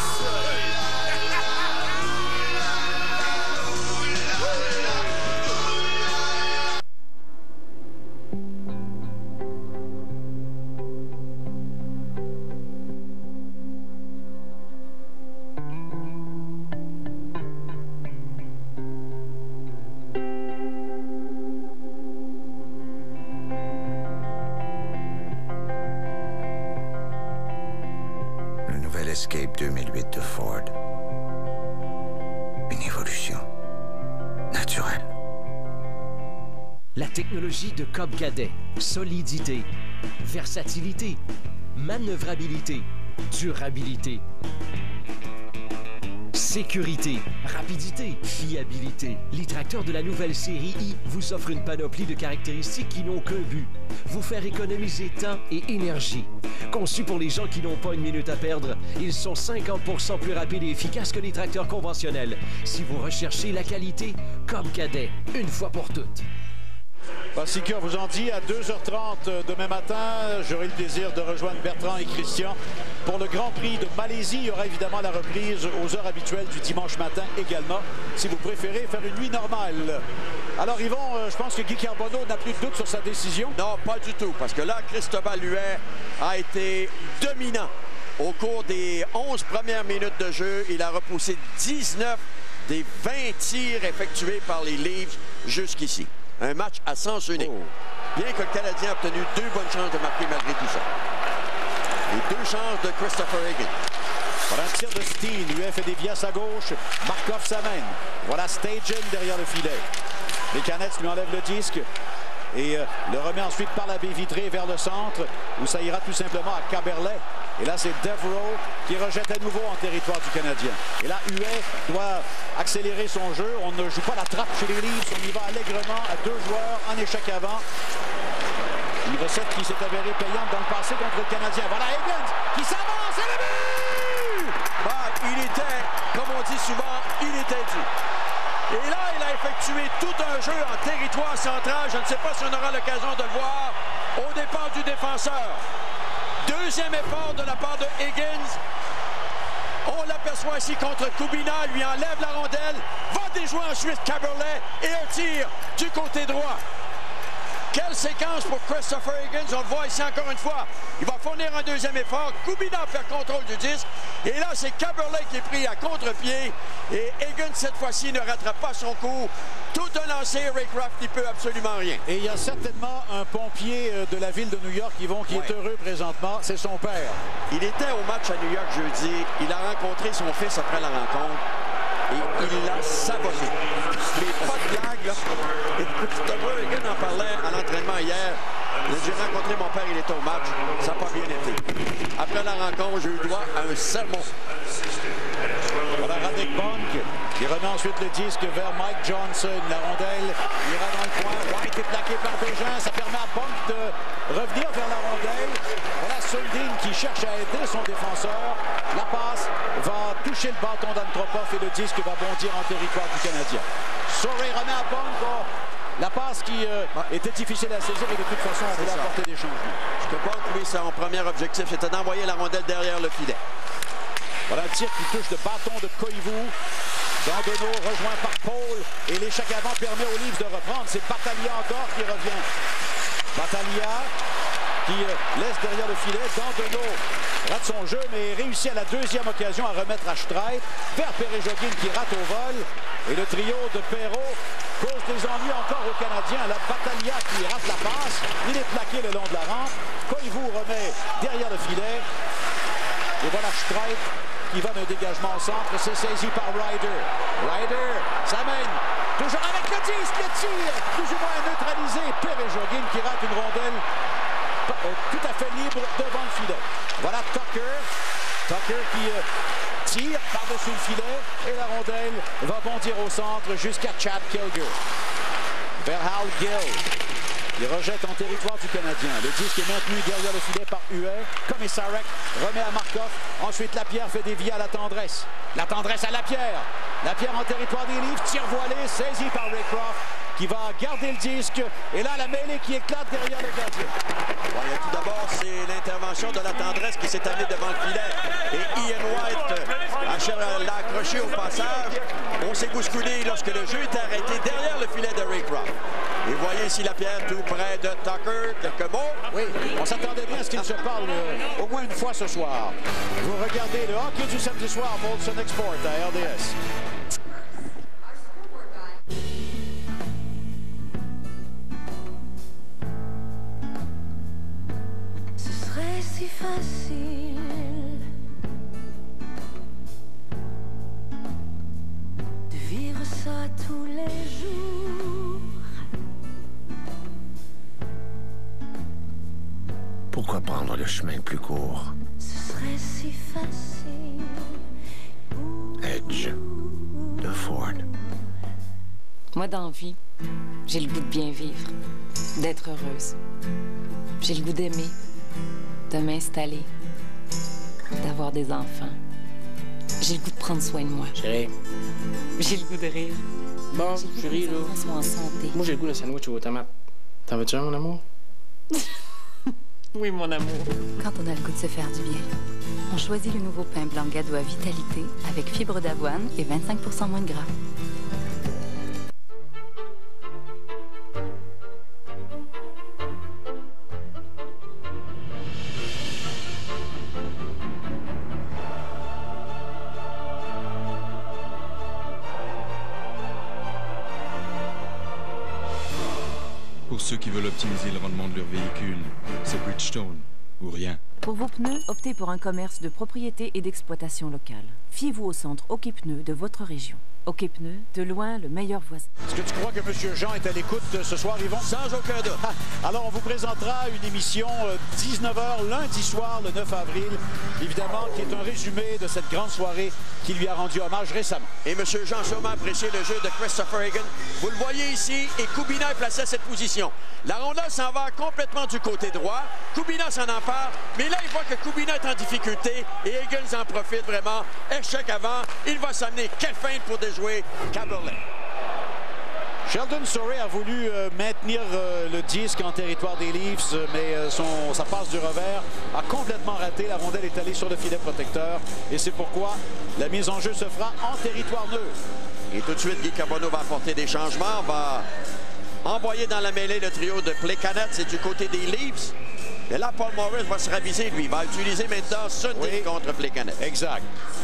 Escape deux mille huit de Ford. Une évolution naturelle. La technologie de Cobb Cadet. Solidité, versatilité, manœuvrabilité, durabilité, sécurité, rapidité, fiabilité. Les tracteurs de la nouvelle série I vous offrent une panoplie de caractéristiques qui n'ont qu'un but: vous faire économiser temps et énergie. Conçus pour les gens qui n'ont pas une minute à perdre, ils sont cinquante pour cent plus rapides et efficaces que les tracteurs conventionnels. Si vous recherchez la qualité, Cobb Cadet, une fois pour toutes. Sicker vous en dit à deux heures trente demain matin, j'aurai le plaisir de rejoindre Bertrand et Christian pour le Grand Prix de Malaisie. Il y aura évidemment la reprise aux heures habituelles du dimanche matin également, si vous préférez faire une nuit normale. Alors Yvon, je pense que Guy Carbonneau n'a plus de doute sur sa décision. Non, pas du tout, parce que là, Cristobal Huet a été dominant au cours des onze premières minutes de jeu. Il a repoussé dix-neuf des vingt tirs effectués par les Leafs jusqu'ici. Un match à sens unique. Oh. Bien que le Canadien a obtenu deux bonnes chances de marquer malgré tout ça. Et deux chances de Christopher Higgins. Voilà un tir de Steen. Lui a fait des vies à sa gauche. Markov s'amène. Voilà Stajan derrière le filet. Les Canettes lui enlèvent le disque et euh, le remet ensuite par la baie vitrée vers le centre où ça ira tout simplement à Caberlet. Et là, c'est Devereaux qui rejette à nouveau en territoire du Canadien. Et là, Huet doit accélérer son jeu. On ne joue pas la trappe chez les Leafs. On y va allègrement à deux joueurs en échec avant. Une recette qui s'est avérée payante dans le passé contre le Canadien. Voilà Higgins qui s'avance et le but! Bah, il était, comme on dit souvent, il était dû. Et là, il a effectué tout un jeu en territoire central. Je ne sais pas si on aura l'occasion de le voir au départ du défenseur. Deuxième effort de la part de Higgins. On l'aperçoit ici contre Kubina. Lui enlève la rondelle. Va déjouer ensuite Caberlet. Et un tir du côté droit. Quelle séquence pour Christopher Higgins. On le voit ici encore une fois. Il va fournir un deuxième effort. Kubina fait contrôle du disque. Et là, c'est Caberlet qui est pris à contre-pied. Et Higgins, cette fois-ci, ne rattrape pas son coup. Tout un lancé, Ray Kraft, il peut absolument rien. Et il y a certainement un pompier de la ville de New York, Yvon, qui ouais. est heureux présentement. C'est son père. Il était au match à New York jeudi. Il a rencontré son fils après la rencontre. Et il l'a saboté. Mais pas de blague, là. Christopher Higgins en parlait à l'entraînement hier. J'ai rencontré mon père, il était au match. Ça n'a pas bien été. Après la rencontre, j'ai eu droit à un sermon. Voilà Radek Bonk qui remet ensuite le disque vers Mike Johnson. La rondelle ira dans le coin. White est plaqué par Bégin. Ça permet à Bonk de revenir vers la rondelle. Voilà Sundin qui cherche à aider son défenseur. La passe va toucher le bâton d'Antropov et le disque va bondir en territoire du Canadien. Soré remet à Bonk. Oh, la passe qui euh, était difficile à saisir et de toute façon on voulait apporter des changements. Ce que Bonk, lui, son premier objectif, c'était d'envoyer la rondelle derrière le filet. Voilà un tir qui touche le bâton de Koivu. Dandonneau rejoint par Paul et l'échec avant permet aux Leafs de reprendre. C'est Battaglia encore qui revient. Battaglia qui laisse derrière le filet. Dandonneau rate son jeu mais réussit à la deuxième occasion à remettre à Streit vers Perejogin qui rate au vol. Et le trio de Perrault cause des ennuis encore aux Canadiens. La Battaglia qui rate la passe. Il est plaqué le long de la rampe. Koivu remet derrière le filet. Et voilà Streit qui va d'un dégagement au centre, c'est saisi par Ryder. Ryder s'amène, toujours avec le disque, le tir, plus ou moins neutralisé. Perejogin qui rate une rondelle euh, tout à fait libre devant le filet. Voilà Tucker, Tucker qui euh, tire par-dessus le filet et la rondelle va bondir au centre jusqu'à Chad Kilger. Vers Hal Gill. Il rejette en territoire du Canadien. Le disque est maintenu derrière le filet par Huet. Komisarek remet à Markov. Ensuite, Lapierre fait dévier à la tendresse. La tendresse à Lapierre. Lapierre en territoire des Leafs. Tir voilé, saisi par Ray Kraft qui va garder le disque. Et là, la mêlée qui éclate derrière le gardien. Bon, tout d'abord, c'est l'intervention de la tendresse qui s'est amenée devant le filet. Et Ian White l'a accroché au passage. On s'est bousculé lorsque le jeu est arrêté derrière le filet de Ray Kraft. Et voyez ici Lapierre tout près de Tucker. Quelques mots. Oui, on s'attendait bien à ce qu'ils se parlent euh, au moins une fois ce soir. Vous regardez le hockey du samedi soir, Molson Export à R D S. Ce serait si facile de vivre ça tous les jours. le chemin le plus court. Ce serait si facile. Edge de Ford. Moi, dans la vie, j'ai le goût de bien vivre, d'être heureuse. J'ai le goût d'aimer, de m'installer, d'avoir des enfants. J'ai le goût de prendre soin de moi. Chérie. J'ai le goût de rire. Bon, chérie, là. En santé. Moi, j'ai le goût de sandwich aux tomates. T'en veux-tu un, mon amour? Oui, mon amour. Quand on a le goût de se faire du bien, on choisit le nouveau pain blanc Gadois Vitalité avec fibre d'avoine et vingt-cinq pour cent moins de gras. Pour ceux qui veulent optimiser le rendement de leur véhicule, c'est Bridgestone ou rien. Pour vos pneus, optez pour un commerce de propriété et d'exploitation locale. Fiez-vous au centre OK Pneus de votre région. OK Pneus, de loin, le meilleur voisin. Est-ce que tu crois que M. Jean est à l'écoute ce soir, Yvon? Sans aucun doute. Alors, on vous présentera une émission dix-neuf heures lundi soir, le neuf avril, évidemment, qui est un résumé de cette grande soirée qui lui a rendu hommage récemment. Et M. Jean a sûrement apprécié le jeu de Christopher Hagan. Vous le voyez ici, et Kubina est placé à cette position. La rondelle s'en va complètement du côté droit. Kubina s'en empare, mais là, il voit que Kubina est en difficulté et Hagan en profite vraiment. Échec avant, il va s'amener. Quelle feinte pour déjouer Caberlet. Sheldon Souray a voulu euh, maintenir euh, le disque en territoire des Leafs, mais euh, son, sa passe du revers a complètement raté. La rondelle est allée sur le filet protecteur et c'est pourquoi la mise en jeu se fera en territoire neutre. Et tout de suite, Guy Carbonneau va apporter des changements, va envoyer dans la mêlée le trio de Plekanec, c'est du côté des Leafs. Et là, Paul Maurice va se raviser, lui. Il va utiliser maintenant Sundin oui. contre Plekanec. Exact.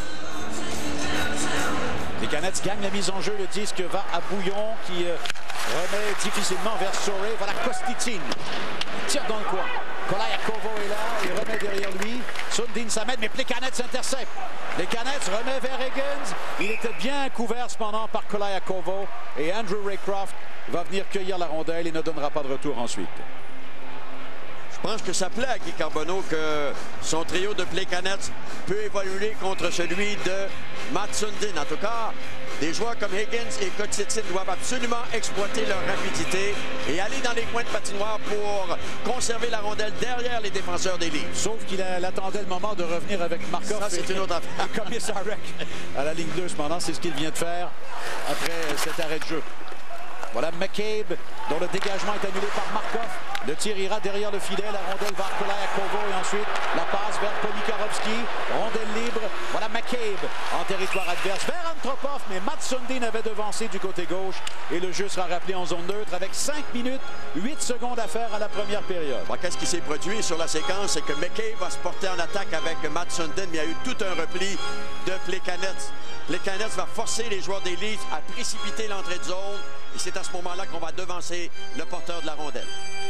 Les Canettes gagnent la mise en jeu. Le disque va à Bouillon qui euh, remet difficilement vers Souray. Voilà Kostitine. Il tire dans le coin. Kolayakovo est là. Il remet derrière lui. Sundin s'amène, mais Plekanec s'intercepte. Les Canettes remet vers Higgins. Il était bien couvert cependant par Kolayakovo. Et Andrew Raycroft va venir cueillir la rondelle et ne donnera pas de retour ensuite. Je pense que ça plaît à Guy Carbonneau que son trio de Plekanec peut évoluer contre celui de Matt Sundin. En tout cas, des joueurs comme Higgins et Kostitine doivent absolument exploiter leur rapidité et aller dans les coins de patinoire pour conserver la rondelle derrière les défenseurs des Leafs. Sauf qu'il attendait le moment de revenir avec Markov. Ça, c'est une autre affaire. Comme Sarek à la ligne deux, cependant, c'est ce qu'il vient de faire après cet arrêt de jeu. Voilà McCabe, dont le dégagement est annulé par Markov. Le tir ira derrière le filet. La rondelle vers Kolayakovo et ensuite la passe vers Ponikarovski. Rondelle libre. Voilà McCabe en territoire adverse vers Antropov. Mais Matt Sundin avait devancé du côté gauche. Et le jeu sera rappelé en zone neutre avec cinq minutes, huit secondes à faire à la première période. Bon, qu'est-ce qui s'est produit sur la séquence? C'est que McCabe va se porter en attaque avec Matt Sundin. Mais il y a eu tout un repli de Plekanec. Plekanec va forcer les joueurs des Leafs à précipiter l'entrée de zone. Et c'est à ce moment-là qu'on va devancer le porteur de la rondelle.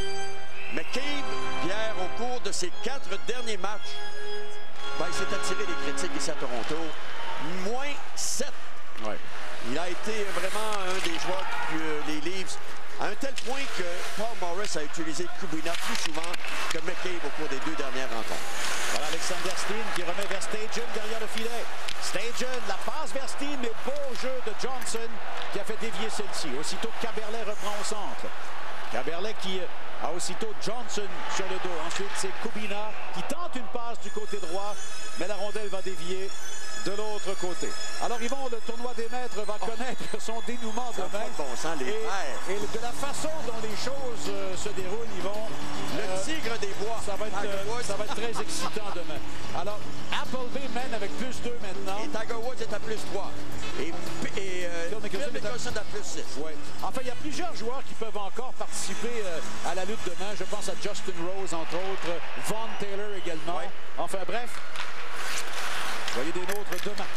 McCabe, Pierre, au cours de ses quatre derniers matchs, ben, il s'est attiré des critiques ici à Toronto. Moins sept. Ouais. Il a été vraiment un des joueurs que les Leafs, à un tel point que Paul Maurice a utilisé Kubina plus souvent que McCabe au cours des deux dernières rencontres. Voilà Alexander Steen qui remet vers Stajan derrière le filet. Stajan, la passe vers Steen, mais beau jeu de Johnson qui a fait dévier celle-ci. Aussitôt Caberlet reprend au centre. Caberlet qui a aussitôt Johnson sur le dos. Ensuite, c'est Kubina qui tente une passe du côté droit, mais la rondelle va dévier de l'autre côté. Alors, Yvon, le tournoi des maîtres va oh. connaître son dénouement demain. Bon sang, les et, et de la façon dont les choses euh, se déroulent, Yvon, le euh, tigre des bois. Ça va, être, euh, ça va être très excitant demain. Alors, Appleby mène avec plus deux maintenant. Et Tiger Woods est à plus trois. Et, et euh, Phil Mickelson à plus six. Ouais. Enfin, il y a plusieurs joueurs qui peuvent encore participer euh, à la lutte demain. Je pense à Justin Rose, entre autres. Vaughn Taylor également. Ouais. Enfin, bref. Voyez des nôtres demain.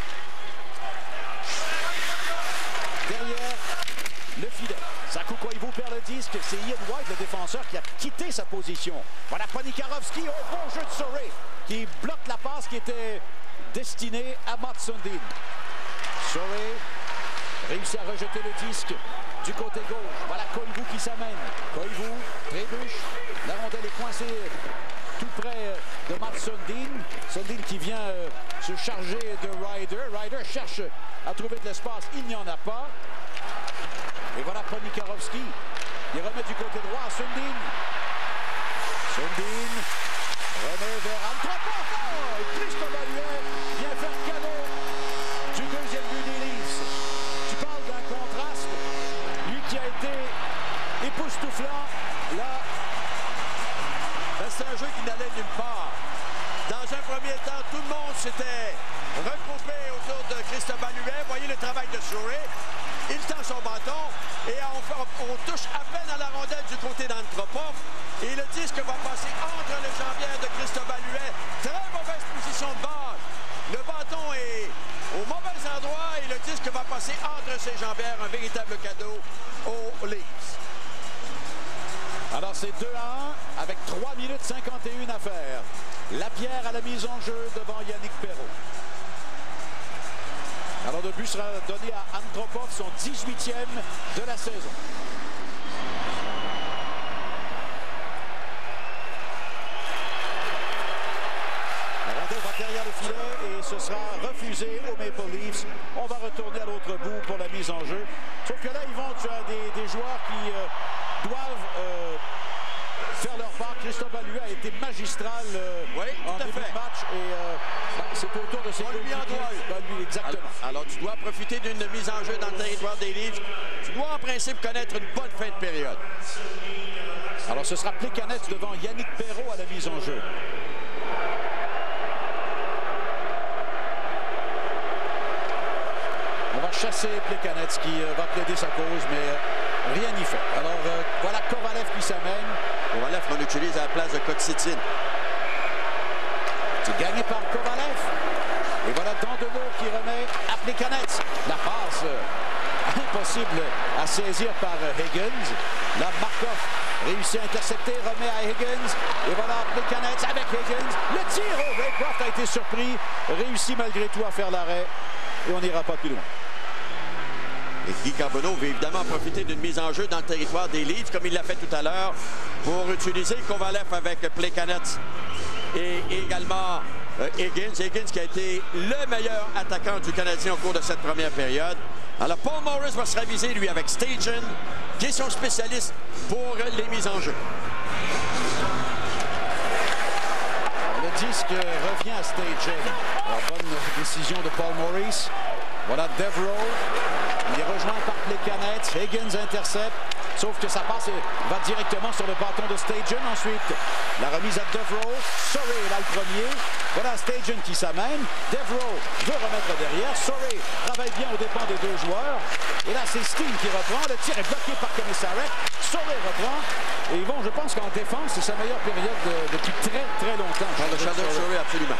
Derrière le filet. Saku Koivu perd le disque. C'est Ian White, le défenseur, qui a quitté sa position. Voilà Ponikarovski. Oh, bon jeu de Souray qui bloque la passe qui était destinée à Matt Sundin. Souray réussit à rejeter le disque du côté gauche. Voilà Koivu qui s'amène. Koivu trébuche. La rondelle est coincée tout près de Mats Sundin. Sundin qui vient euh, se charger de Ryder. Ryder cherche à trouver de l'espace, il n'y en a pas. Et voilà Ponikarovsky. Il remet du côté droit à Sundin. Sundin remet vers Antropov. Oh, et Christophe Baluet vient faire cadeau du deuxième but des Leafs. Tu parles d'un contraste. Lui qui a été époustouflant, là, ben, c'est un jeu qui n'allait nulle part. Dans un premier temps, tout le monde s'était regroupé autour de Christophe Baluet. Voyez le travail de Souris. Il tend son bâton et on, fait, on touche à peine à la rondelle du côté d'Antropov. Et le disque va passer entre les jambières de Christophe Baluet. Très mauvaise position de base. Le bâton est au mauvais endroit et le disque va passer entre ses jambières. Un véritable cadeau aux Leafs. Alors c'est deux à un avec trois minutes cinquante et une à faire. Lapierre à la mise en jeu devant Yannick Perreault. Alors le but sera donné à Antropov, son dix-huitième de la saison. La rondelle va derrière le filet et ce sera refusé aux Maple Leafs. On va retourner à l'autre bout pour la mise en jeu. Sauf que là, Yvon, tu as des, des joueurs qui euh, doivent euh, faire leur part. Christophe Baluet a été magistral euh, oui, en début de match et euh, bah, c'est au tour de ses coéquipiers. Exactement. Alors, alors tu dois profiter d'une mise en jeu dans le territoire des Leafs. Tu dois en principe connaître une bonne fin de période. Alors ce sera Plekanec devant Yannick Perreault à la mise en jeu. On va chasser Plekanec qui euh, va plaider sa cause, mais euh, rien n'y fait. Alors euh, voilà Kovalev qui s'amène. Kovalev qu'on utilise à la place de Kotsitsin. C'est gagné par Kovalev. Et voilà Dandolo qui remet à Plekanec. La passe euh, impossible à saisir par euh, Higgins. Là, Markov réussit à intercepter, remet à Higgins. Et voilà Plekanec avec Higgins. Le tir, oh, Raycroft a été surpris. Réussit malgré tout à faire l'arrêt. Et on n'ira pas plus loin. Et Guy Carbonneau veut évidemment profiter d'une mise en jeu dans le territoire des Leafs, comme il l'a fait tout à l'heure, pour utiliser Kovalev avec Plekanec et également euh, Higgins. Higgins qui a été le meilleur attaquant du Canadien au cours de cette première période. Alors Paul Maurice va se raviser, lui, avec Stajan, qui est son spécialiste pour les mises en jeu. Le disque revient à Stajan. Alors, bonne décision de Paul Maurice. Voilà Devereaux. Il est rejoint par Plekanec. Higgins intercepte. Sauf que ça passe et va directement sur le bâton de Stajan. Ensuite, la remise à Devereaux. Sorey est là le premier. Voilà Stajan qui s'amène. Devereaux veut remettre derrière. Sorey travaille bien aux dépens des deux joueurs. Et là, c'est Steen qui reprend. Le tir est bloqué par Komisarek. Sorey reprend. Et Yvon, je pense qu'en défense, c'est sa meilleure période de, depuis très, très longtemps. Dans le Shadow Sorey, absolument.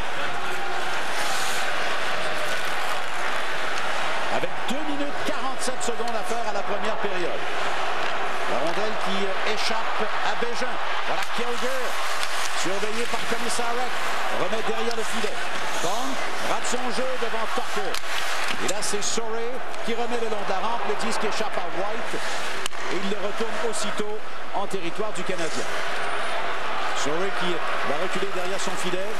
Avec deux minutes quarante-sept secondes à faire à la première période. La rondelle qui échappe à Bégin. Voilà Kilger, surveillé par Komisarek, remet derrière le filet. Bond rate son jeu devant Tucker. Et là, c'est Sorey qui remet le long de la rampe. Le disque échappe à White. Et il le retourne aussitôt en territoire du Canadien. Sorey qui va reculer derrière son filet.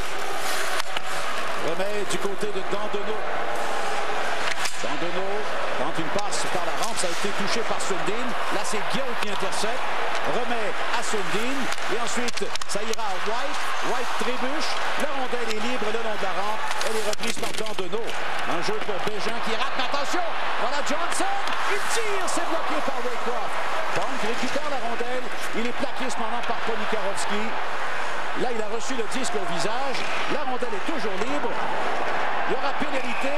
Remet du côté de Dandonneau. Dandonneau tente une passe par la rampe, ça a été touché par Sundin. Là, c'est Gill qui intercepte, remet à Sundin. Et ensuite, ça ira à White. White trébuche, la rondelle est libre le long de la rampe. Elle est reprise par Dandonneau. Un jeu pour Bégin qui rate, mais attention, voilà Johnson, il tire, c'est bloqué par Raycroft. Punk récupère la rondelle, il est plaqué cependant par Ponikarovsky. Là, il a reçu le disque au visage. La rondelle est toujours libre. Il y aura pénalité.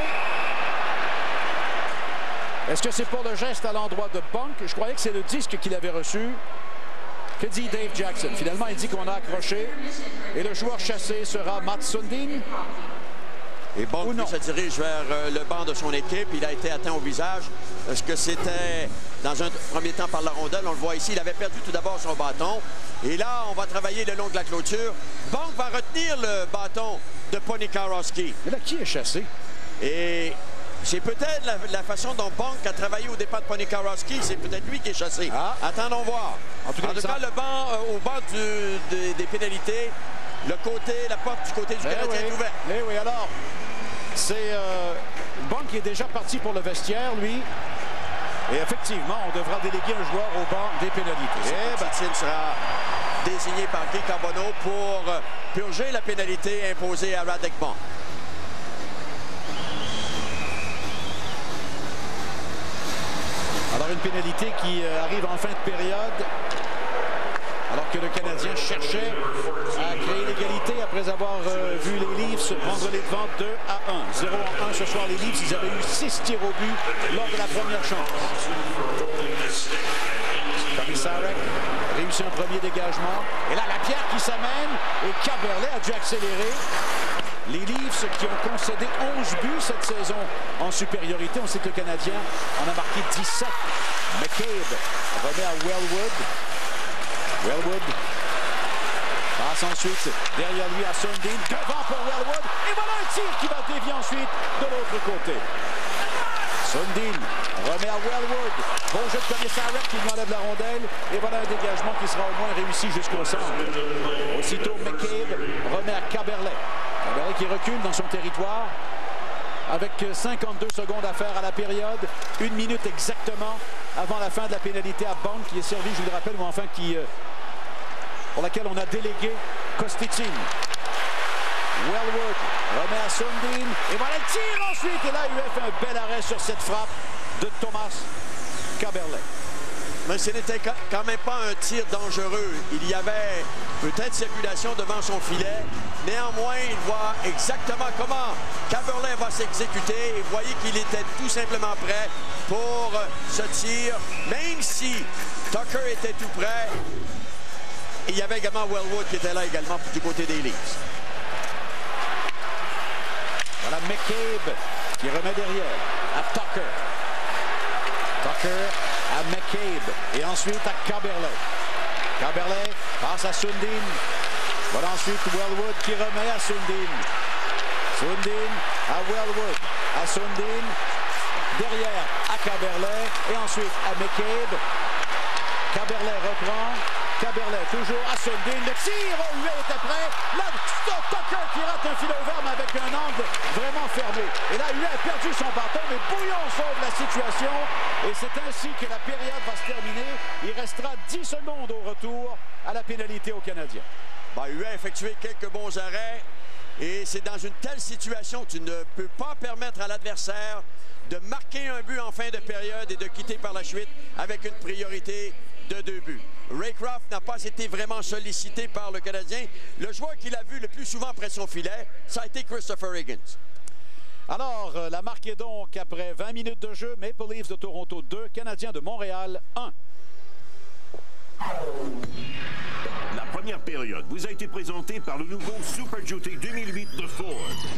Est-ce que c'est pour le geste à l'endroit de Punk? Je croyais que c'est le disque qu'il avait reçu. Que dit Dave Jackson? Finalement, il dit qu'on a accroché. Et le joueur chassé sera Mats Sundin. Et Punk se dirige vers euh, le banc de son équipe. Il a été atteint au visage. Est-ce que c'était dans un premier temps par la rondelle? On le voit ici. Il avait perdu tout d'abord son bâton. Et là, on va travailler le long de la clôture. Punk va retenir le bâton de Ponikarovsky. Mais là, qui est chassé? Et c'est peut-être la, la façon dont Punk a travaillé au départ de Ponikarovsky. C'est peut-être lui qui est chassé. Ah. Attendons voir. En tout cas, en tout cas ça... le banc, euh, au banc du, de, des pénalités, Le côté, la porte du côté du Mais Canadien oui. est ouverte. Mais oui, alors, c'est euh, Bonk qui est déjà parti pour le vestiaire, lui. Et effectivement, on devra déléguer un joueur au banc des pénalités. Et Batine sera désigné par Guy Carbonneau pour purger la pénalité imposée à Radek Bonk. Alors, une pénalité qui euh, arrive en fin de période. Alors que le Canadien cherchait à créer l'égalité après avoir euh, vu les Leafs prendre les devants deux à un. zéro à un ce soir, les Leafs, ils avaient eu six tirs au but lors de la première chance. Komisarek réussit un premier dégagement. Et là, la pierre qui s'amène. Et Caberlet a dû accélérer. Les Leafs qui ont concédé onze buts cette saison en supériorité. On sait que le Canadien en a marqué dix-sept. McCabe remet à Wellwood. Wellwood passe ensuite derrière lui à Sundin. Devant pour Wellwood. Et voilà un tir qui va dévier ensuite de l'autre côté. Sundin remet à Wellwood. Bon jeu de Komisarek qui lui enlève la rondelle. Et voilà un dégagement qui sera au moins réussi jusqu'au centre. Aussitôt, McCabe remet à Caberlet. Caberlet qui recule dans son territoire. Avec cinquante-deux secondes à faire à la période. Une minute exactement avant la fin de la pénalité à Bonk qui est servie, je vous le rappelle, ou enfin qui, euh, pour laquelle on a délégué Kosticin. Wellwood remet à Sundin. Et voilà le tir ensuite. Et là, U F fait un bel arrêt sur cette frappe de Thomas Caberlet. Mais ce n'était quand même pas un tir dangereux. Il y avait peut-être circulation devant son filet. Néanmoins, il voit exactement comment Caberlet va s'exécuter. Et vous voyez qu'il était tout simplement prêt pour ce tir. Même si Tucker était tout prêt, il y avait également Wellwood qui était là également du côté des Leafs. Voilà McCabe qui remet derrière à Tucker. Tucker à McCabe et ensuite à Caberlet. Caberlet passe à Sundin. Voilà ensuite Wellwood qui remet à Sundin. Sundin à Wellwood. À Sundin. Derrière à Caberlet et ensuite à McCabe. Caberlet reprend. Caberlet toujours à Sundin. Le tir au U A était prêt. Là, Tucker qui rate un filet ouvert mais avec un angle vraiment fermé. Et là, U A a perdu son bâton, mais Bouillon sauve la situation. Et c'est ainsi que la période va se terminer. Il restera dix secondes au retour à la pénalité aux Canadiens. Ben, U A a effectué quelques bons arrêts. Et c'est dans une telle situation que tu ne peux pas permettre à l'adversaire de marquer un but en fin de période et de quitter par la suite avec une priorité de deux buts. Raycroft n'a pas été vraiment sollicité par le Canadien. Le joueur qu'il a vu le plus souvent près de son filet, ça a été Christopher Higgins. Alors, euh, la marque est donc après vingt minutes de jeu. Maple Leafs de Toronto deux, Canadiens de Montréal un. La première période vous a été présentée par le nouveau Super Duty deux mille huit de Ford.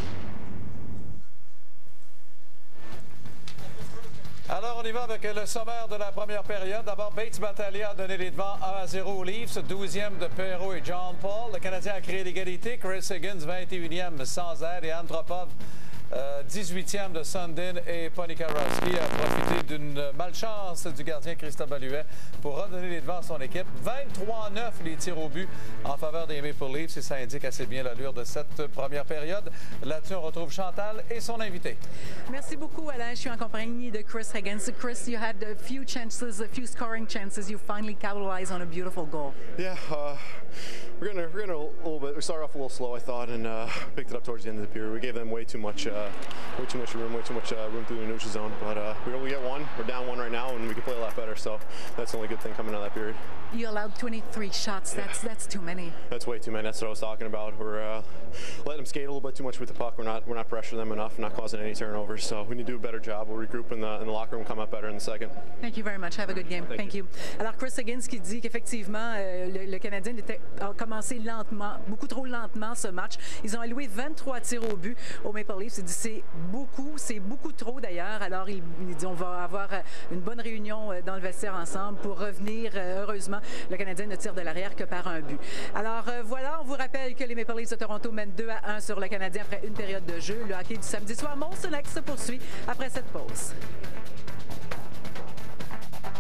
Alors, on y va avec le sommaire de la première période. D'abord, Bates Battaglia a donné les devants un à zéro aux Leafs. douzième de Perrault et John Paul. Le Canadien a créé l'égalité. Chris Higgins, vingt et unième sans aide. Et Antropov, euh, dix-huitième de Sundin. Et Ponikarowski a profité d'une malchance du gardien Christophe Baluet pour redonner les devants à son équipe. vingt-trois à neuf les tirs au but en faveur des Maple Leafs. Et ça indique assez bien l'allure de cette première période. Là-dessus, on retrouve Chantal et son invité. Merci beaucoup, Alain. Je suis en compagnie de Chris Higgins. Chris, you had a few chances, a few scoring chances. You finally capitalized on a beautiful goal. Yeah, uh, we're gonna we're gonna a little bit. We started off a little slow, I thought, and uh, picked it up towards the end of the period. We gave them way too much, uh, way too much room, way too much uh, room through the neutral zone. But uh, we we get one. We're down one right now, and we can play a lot better. So that's the only good thing coming out of that period. You allowed twenty-three shots. Yeah. That's that's too many. That's way too many. That's what I was talking about. We're uh, letting them skate a little bit too much with the puck. We're not we're not pressuring them enough. We're not causing any turnovers. So we need to do a better job. We'll regroup in the in the locker room, come out better in the second. Thank you very much. Have a good game. Thank, Thank you. you. Alors, Chris Higgins qui dit qu'effectivement, euh, le, le Canadien était, a commencé lentement, beaucoup trop lentement ce match. Ils ont alloué vingt-trois tirs au but au Maple Leafs. Il dit c'est beaucoup, c'est beaucoup trop d'ailleurs. Alors, il, il dit on va avoir une bonne réunion dans le vestiaire ensemble pour revenir. Euh, heureusement, le Canadien ne tire de l'arrière que par un but. Alors, euh, voilà, on vous rappelle que les Maple Leafs de Toronto mènent deux à un sur le Canadien après une période de jeu. Le hockey du samedi soir, Molson X se poursuit après cette pause.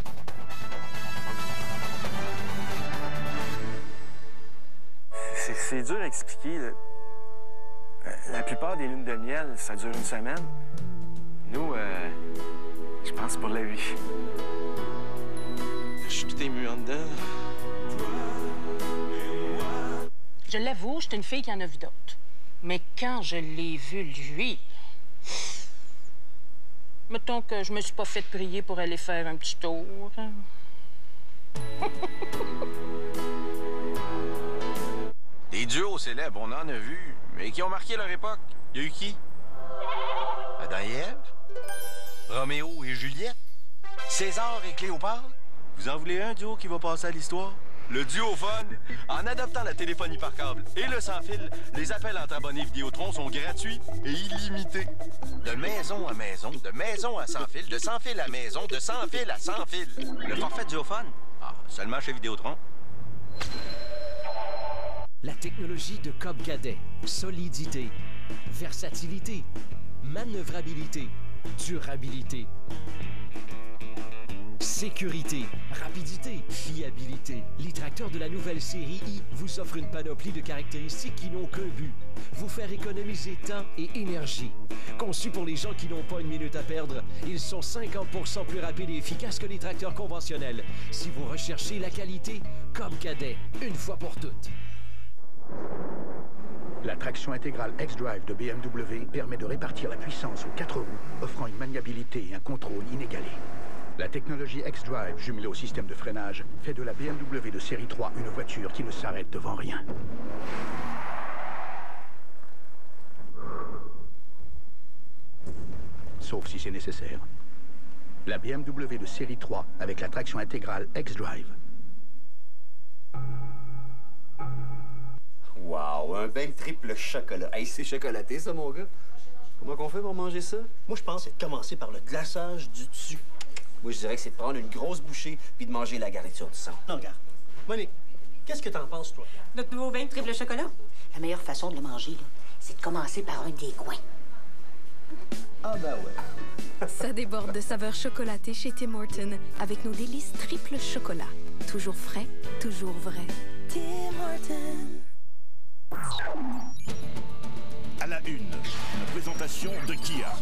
C'est C'est dur à expliquer. Là. La plupart des lunes de miel, ça dure une semaine. Nous, euh, je pense pour la vie. Je suis tout ému en dedans. Je l'avoue, j'étais une fille qui en a vu d'autres. Mais quand je l'ai vu, lui... Mettons que je me suis pas fait prier pour aller faire un petit tour. Des duos célèbres, on en a vu, mais qui ont marqué leur époque. Il y a eu qui? Adam et Ève? Roméo et Juliette? César et Cléopâtre? Vous en voulez un duo qui va passer à l'histoire? Le duophone. En adoptant la téléphonie par câble et le sans-fil, les appels entre abonnés Vidéotron sont gratuits et illimités. De maison à maison, de maison à sans-fil, de sans-fil à maison, de sans-fil à sans-fil. Le forfait duophone? Ah, seulement chez Vidéotron. La technologie de Cobb Cadet. Solidité, versatilité, manœuvrabilité, durabilité, sécurité, rapidité, fiabilité. Les tracteurs de la nouvelle série I vous offrent une panoplie de caractéristiques qui n'ont qu'un but: vous faire économiser temps et énergie. Conçus pour les gens qui n'ont pas une minute à perdre, ils sont cinquante pour cent plus rapides et efficaces que les tracteurs conventionnels. Si vous recherchez la qualité, Cobb Cadet, une fois pour toutes. La traction intégrale X-Drive de B M W permet de répartir la puissance aux quatre roues, offrant une maniabilité et un contrôle inégalés. La technologie X-Drive, jumelée au système de freinage, fait de la B M W de série trois une voiture qui ne s'arrête devant rien. Sauf si c'est nécessaire. La B M W de série trois avec la traction intégrale X-Drive. Wow, un bel triple chocolat. Hey, c'est chocolaté, ça, mon gars. Comment qu'on fait pour manger ça? Moi, je pense que c'est de commencer par le glaçage du dessus. Moi, je dirais que c'est de prendre une grosse bouchée puis de manger la garniture du centre. Non, regarde. Monique, qu'est-ce que t'en penses, toi? Notre nouveau bain de triple chocolat? La meilleure façon de le manger, c'est de commencer par un des coins. Ah ben ouais. Ça déborde de saveurs chocolatées chez Tim Hortons avec nos délices triple chocolat. Toujours frais, toujours vrai. Tim Hortons. À la une, la présentation de Kia.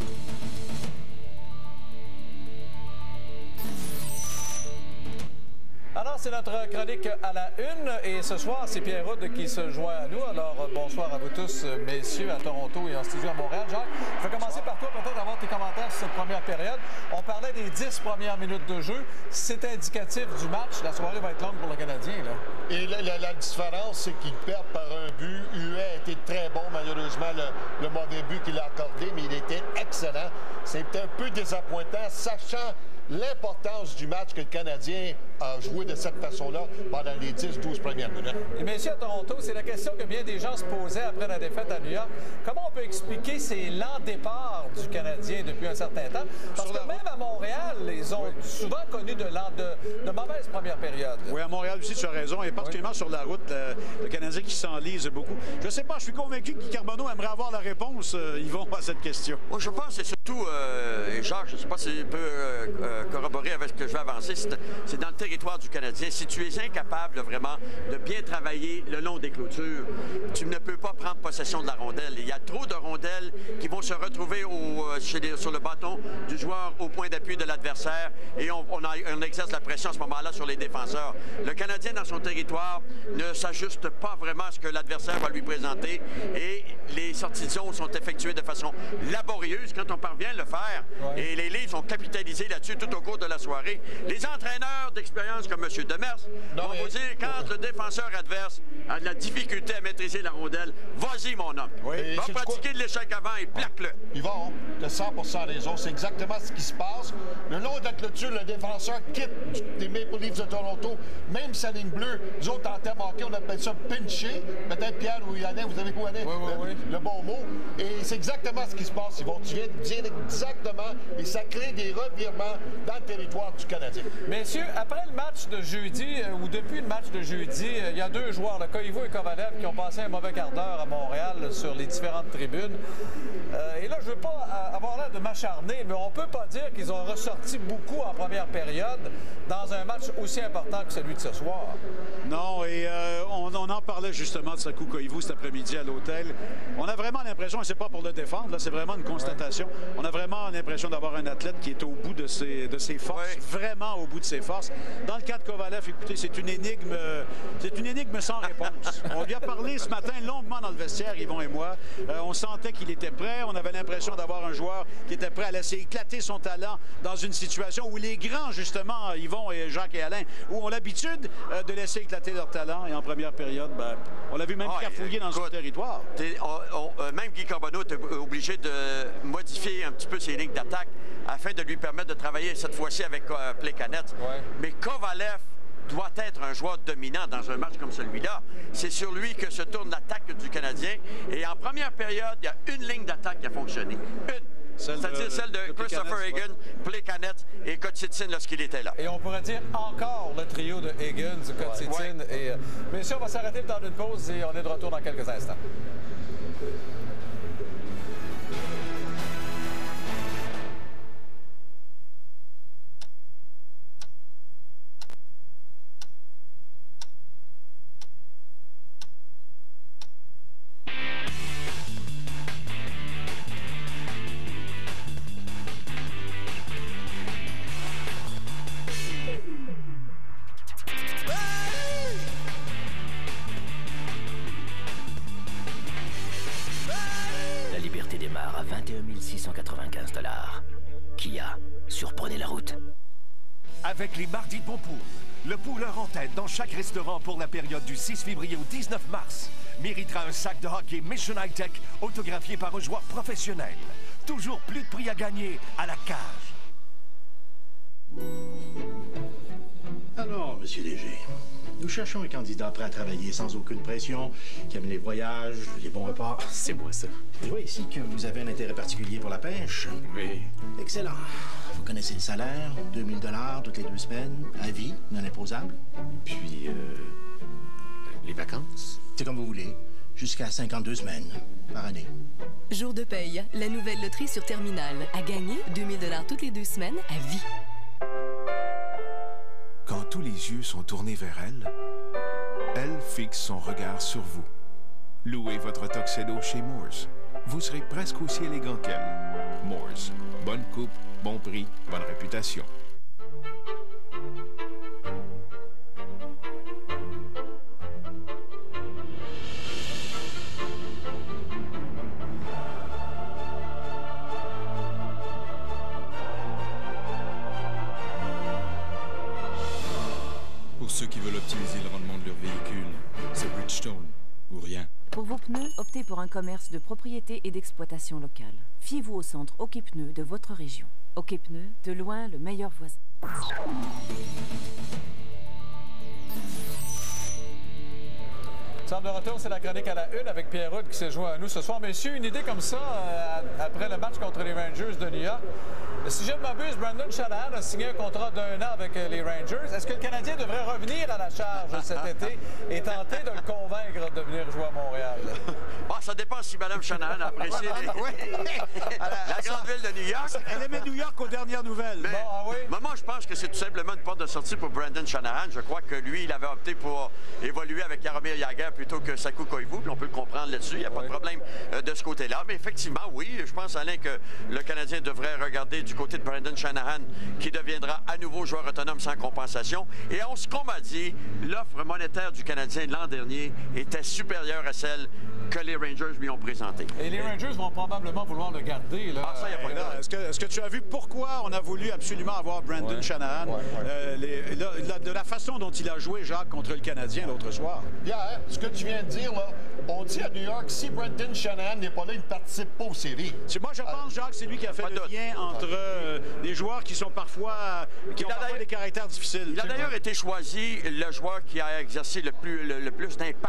Alors, c'est notre chronique à la une. Et ce soir, c'est Pierre Houde qui se joint à nous. Alors, bonsoir à vous tous, messieurs, à Toronto et en studio à Montréal. Jacques, je vais commencer par toi, peut-être avoir tes commentaires sur cette première période. On parlait des dix premières minutes de jeu. C'est indicatif du match. La soirée va être longue pour le Canadien, là. Et la, la, la différence, c'est qu'ils perdent par un but. Huet a été très bon, malheureusement, le, le mauvais but qu'il a accordé, mais il était excellent. C'est un peu déappointant, sachant l'importance du match que le Canadien a joué de cette façon-là pendant les dix douze premières minutes. Et messieurs, à Toronto, c'est la question que bien des gens se posaient après la défaite à New York. Comment on peut expliquer ces lents départs du Canadien depuis un certain temps? Parce que même à Montréal, ils ont oui. souvent connu de, de, de mauvaises premières périodes. Oui, à Montréal aussi, tu as raison. Et particulièrement oui. sur la route, le, le Canadien qui s'enlise beaucoup. Je ne sais pas, je suis convaincu que Guy Carbonneau aimerait avoir la réponse, euh, Yvon, à cette question. Moi, je pense que c'est surtout, euh, et Jacques, je ne sais pas si il peut euh, euh, corroborer avec ce que je vais avancer, c'est dans le territoire du Canadien. Si tu es incapable vraiment de bien travailler le long des clôtures, tu ne peux pas prendre possession de la rondelle. Il y a trop de rondelles qui vont se retrouver au, chez les, sur le bâton du joueur au point d'appui de l'adversaire et on, on, a, on exerce la pression à ce moment-là sur les défenseurs. Le Canadien, dans son territoire, ne s'ajuste pas vraiment à ce que l'adversaire va lui présenter et les sorties de zone sont effectuées de façon laborieuse quand on parvient à le faire. Ouais. Et les livres sont capitalisés là-dessus tout au cours de la soirée. Les entraîneurs d'expérience comme M. Demers non, vont mais... vous dire quand le défenseur adverse a de la difficulté à maîtriser la rondelle, vas-y mon homme. Oui. Va pratiquer de l'échec avant et plaque-le. Yvon, de cent pour cent raison, c'est exactement ce qui se passe. Le long de la clôture, le défenseur quitte des Maple Leafs de Toronto, même sa ligne bleue, nous autres en termes hockey, on appelle ça pincher. Peut-être Pierre ou Yannick, vous avez quoi Yannick? Oui, oui, le, oui. le bon mot. Et c'est exactement ce qui se passe, Yvon. Tu viens de dire dire exactement et ça crée des revirements dans le territoire du Canadien. Messieurs, après le match de jeudi, euh, ou depuis le match de jeudi, euh, il y a deux joueurs, là, Koivu et Kovalev, qui ont passé un mauvais quart d'heure à Montréal là, sur les différentes tribunes. Euh, et là, je ne veux pas euh, avoir l'air de m'acharner, mais on ne peut pas dire qu'ils ont ressorti beaucoup en première période dans un match aussi important que celui de ce soir. Non, et euh, on, on en parlait justement de Saku Koivu cet après-midi à l'hôtel. On a vraiment l'impression, et c'est pas pour le défendre, là, c'est vraiment une constatation, ouais. On a vraiment l'impression d'avoir un athlète qui est au bout de ses, de ses forces, ouais. Vraiment au bout de ses forces. Dans le cas de Kovalev, écoutez, c'est une énigme, c'est une énigme sans réponse. On lui a parlé ce matin longuement dans le vestiaire, Yvon et moi. Euh, on sentait qu'il était prêt, on avait l'impression d'avoir un joueur qui était prêt à laisser éclater son talent dans une situation où les grands, justement, Yvon et Jacques et Alain, où ont l'habitude euh, de laisser éclater leur talent. Et en première période, ben, on l'a vu même ah, cafouiller dans écoute, son territoire. On, on, même Guy Carbonneau était obligé de modifier un petit peu ses lignes d'attaque afin de lui permettre de travailler cette fois-ci avec euh, Plekanec. Ouais. Mais Kovalev doit être un joueur dominant dans un match comme celui-là. C'est sur lui que se tourne l'attaque du Canadien. Et en première période, il y a une ligne d'attaque qui a fonctionné. Une. C'est-à-dire celle de, de Christopher Higgins, Plekanec et Kotsitsin lorsqu'il était là. Et on pourrait dire encore le trio de Higgins, Kotsitsin. Ouais. Et, euh, messieurs, on va s'arrêter dans une pause et on est de retour dans quelques instants. Avec les mardis de Bonpour, le pooleur en tête dans chaque restaurant pour la période du six février au dix-neuf mars méritera un sac de hockey Mission High-Tech autographié par un joueur professionnel. Toujours plus de prix à gagner à la cage. Alors, Monsieur Léger, nous cherchons un candidat prêt à travailler sans aucune pression, qui aime les voyages, les bons repas. C'est moi, ça. Je vois ici que vous avez un intérêt particulier pour la pêche. Oui. Excellent. Vous connaissez le salaire, deux mille dollars toutes les deux semaines, à vie, non imposable. Puis, euh, les vacances? C'est comme vous voulez, jusqu'à cinquante-deux semaines par année. Jour de paye, la nouvelle loterie sur Terminal. À gagner deux mille dollars toutes les deux semaines, à vie. Quand tous les yeux sont tournés vers elle, elle fixe son regard sur vous. Louez votre tuxedo chez Moores. Vous serez presque aussi élégant qu'elle. Moores. Bonne coupe, bon prix, bonne réputation. Pour ceux qui veulent optimiser le rendement de leur véhicule, c'est Bridgestone ou rien. Pour vos pneus, optez pour un commerce de propriété et d'exploitation locale. Fiez-vous au centre Hockey Pneus de votre région. Hockey Pneus, de loin le meilleur voisin. Centre de retour, c'est la chronique à la une avec Pierre Houde qui s'est joint à nous ce soir. Messieurs, une idée comme ça, euh, après le match contre les Rangers de New York. Si je ne m'abuse, Brendan Shanahan a signé un contrat d'un an avec les Rangers. Est-ce que le Canadien devrait revenir à la charge cet été et tenter de le convaincre de venir jouer à Montréal? Bon, ça dépend si Mme Shanahan apprécie les... oui. la, la grande ville de New York. Elle aimait New York aux dernières nouvelles. Mais, bon, ah oui? Moi, je pense que c'est tout simplement une porte de sortie pour Brendan Shanahan. Je crois que lui, il avait opté pour évoluer avec Jaromir Jagr plutôt que Saku Koivu, puis on peut le comprendre là-dessus. Il n'y a pas oui. de problème euh, de ce côté-là. Mais effectivement, oui, je pense, Alain, que le Canadien devrait regarder du côté de Brendan Shanahan, qui deviendra à nouveau joueur autonome sans compensation. Et on, ce qu'on m'a dit, l'offre monétaire du Canadien l'an dernier était supérieure à celle que les Rangers lui ont présentée. Et les Rangers vont probablement vouloir le garder. Là. Ah, ça, y a pas de... Est-ce que, est-ce que tu as vu pourquoi on a voulu absolument avoir Brendan ouais. Shanahan? Ouais, ouais. Euh, les, la, la, de la façon dont il a joué, Jacques, contre le Canadien l'autre soir. Pierre, ce que tu viens de dire, là, on dit à New York, si Brendan Shanahan n'est pas là, il ne participe pas aux séries. Moi, je pense, Jacques, c'est lui qui a fait le lien entre euh, des joueurs qui sont parfois, qui il ont parfois des caractères difficiles. Il a d'ailleurs été choisi le joueur qui a exercé le plus, le, le plus d'impact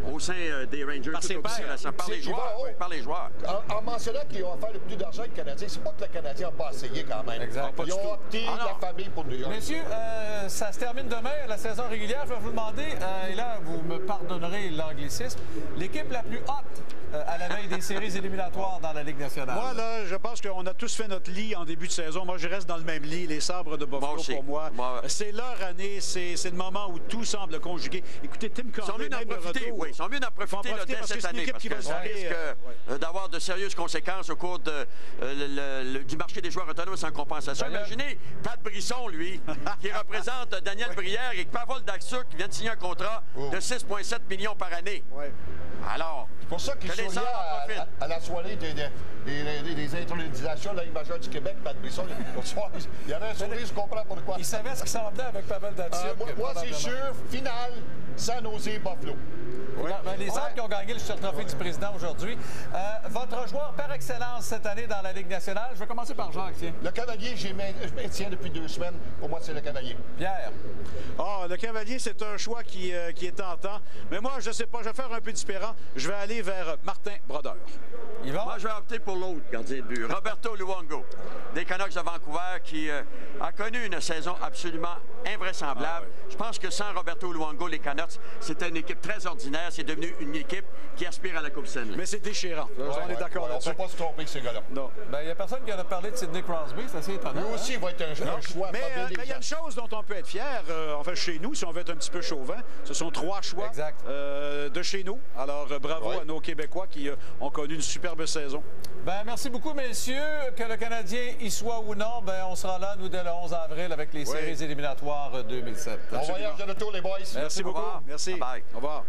au sein euh, des Rangers. Par ses pairs. Ça, par les joueurs. Oui, par les joueurs. En, en mentionnant qu'ils ont offert le plus d'argent que le Canadien, c'est pas que le Canadien n'a pas essayé quand même. Exact. Ils ont opté ah, la famille pour New York. Messieurs, euh, ça se termine demain, la saison régulière. Je vais vous demander, euh, et là, vous me pardonnerez l'anglicisme, l'équipe la plus haute euh, à la veille des séries éliminatoires dans la Ligue nationale. Moi, là, je pense qu'on a tous fait notre lit en début de saison. Moi, je reste dans le même lit. Les Sabres de Buffalo, moi pour moi. moi... C'est leur année. C'est le moment où tout semble conjuguer. Écoutez, Tim Connolly, même le retour... Oui, ils sont mieux d'en profiter, là, dès cette année, parce que ça risque euh, ouais. d'avoir de sérieuses conséquences au cours de, euh, le, le, du marché des joueurs autonomes sans compensation. Ben, Imaginez Pat Brisson, lui, qui représente Daniel ouais. Brière et Pavel Datsyuk, qui vient de signer un contrat oh. de six virgule sept millions par année. Ouais. Alors, c'est pour ça qu'il souriait à, à, à la soirée des, des, des, des intronisations de la Ligue majeure du Québec, Pat Brisson, il y avait un sourire, je comprends pourquoi. Il savait ce qui s'en venait avec Pavel Datsyuk. Euh, moi, moi c'est sûr, finale, San Jose Buffalo. Oui. Ben, les Sables qui ont gagné le trophée du président aujourd'hui. Euh, votre joueur par excellence cette année dans la Ligue nationale, je vais commencer par Jacques. Tiens. Le Cavalier, je maintiens depuis deux semaines. Pour moi, c'est le Cavalier. Pierre. Oh, le Cavalier, c'est un choix qui, euh, qui est tentant. Mais moi, je ne sais pas, je vais faire un peu différent. Je vais aller vers Martin Brodeur. Yvan? Moi, je vais opter pour l'autre gardien de but, Roberto Luongo, des Canucks de Vancouver, qui euh, a connu une saison absolument invraisemblable. Ah, oui. Je pense que sans Roberto Luongo, les Canucks, c'était une équipe très ordinaire. C'est devenu une équipe qui aspire à la Coupe Stanley. Mais c'est déchirant. Ouais, on ouais, est d'accord. Ouais, on ne peut pas se tromper avec ces gars-là. Non. Ben, il n'y a personne qui en a parlé de Sidney Crosby. C'est assez étonnant. Lui aussi, hein? va être un, un choix. Mais il euh, y a une chose dont on peut être fier. Euh, en fait, chez nous, si on veut être un petit peu chauvin, ce sont trois choix euh, de chez nous. Alors, euh, bravo ouais. à nos Québécois qui euh, ont connu une superbe saison. Ben, merci beaucoup, messieurs. Que le Canadien y soit ou non, ben, on sera là, nous, dès le onze avril, avec les oui. séries éliminatoires deux mille sept. Bon voyage de retour, les boys. Merci, Merci beaucoup. Merci. Bye. Au revoir.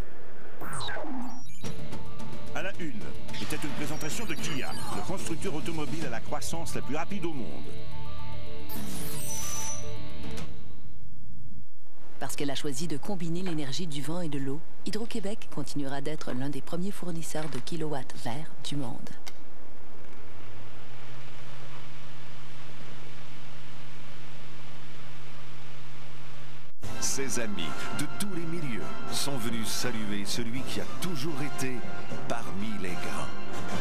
À la une, était une présentation de Kia, le constructeur automobile à la croissance la plus rapide au monde. Parce qu'elle a choisi de combiner l'énergie du vent et de l'eau, Hydro-Québec continuera d'être l'un des premiers fournisseurs de kilowatts verts du monde. Ses amis de tous les milieux sont venus saluer celui qui a toujours été parmi les grands.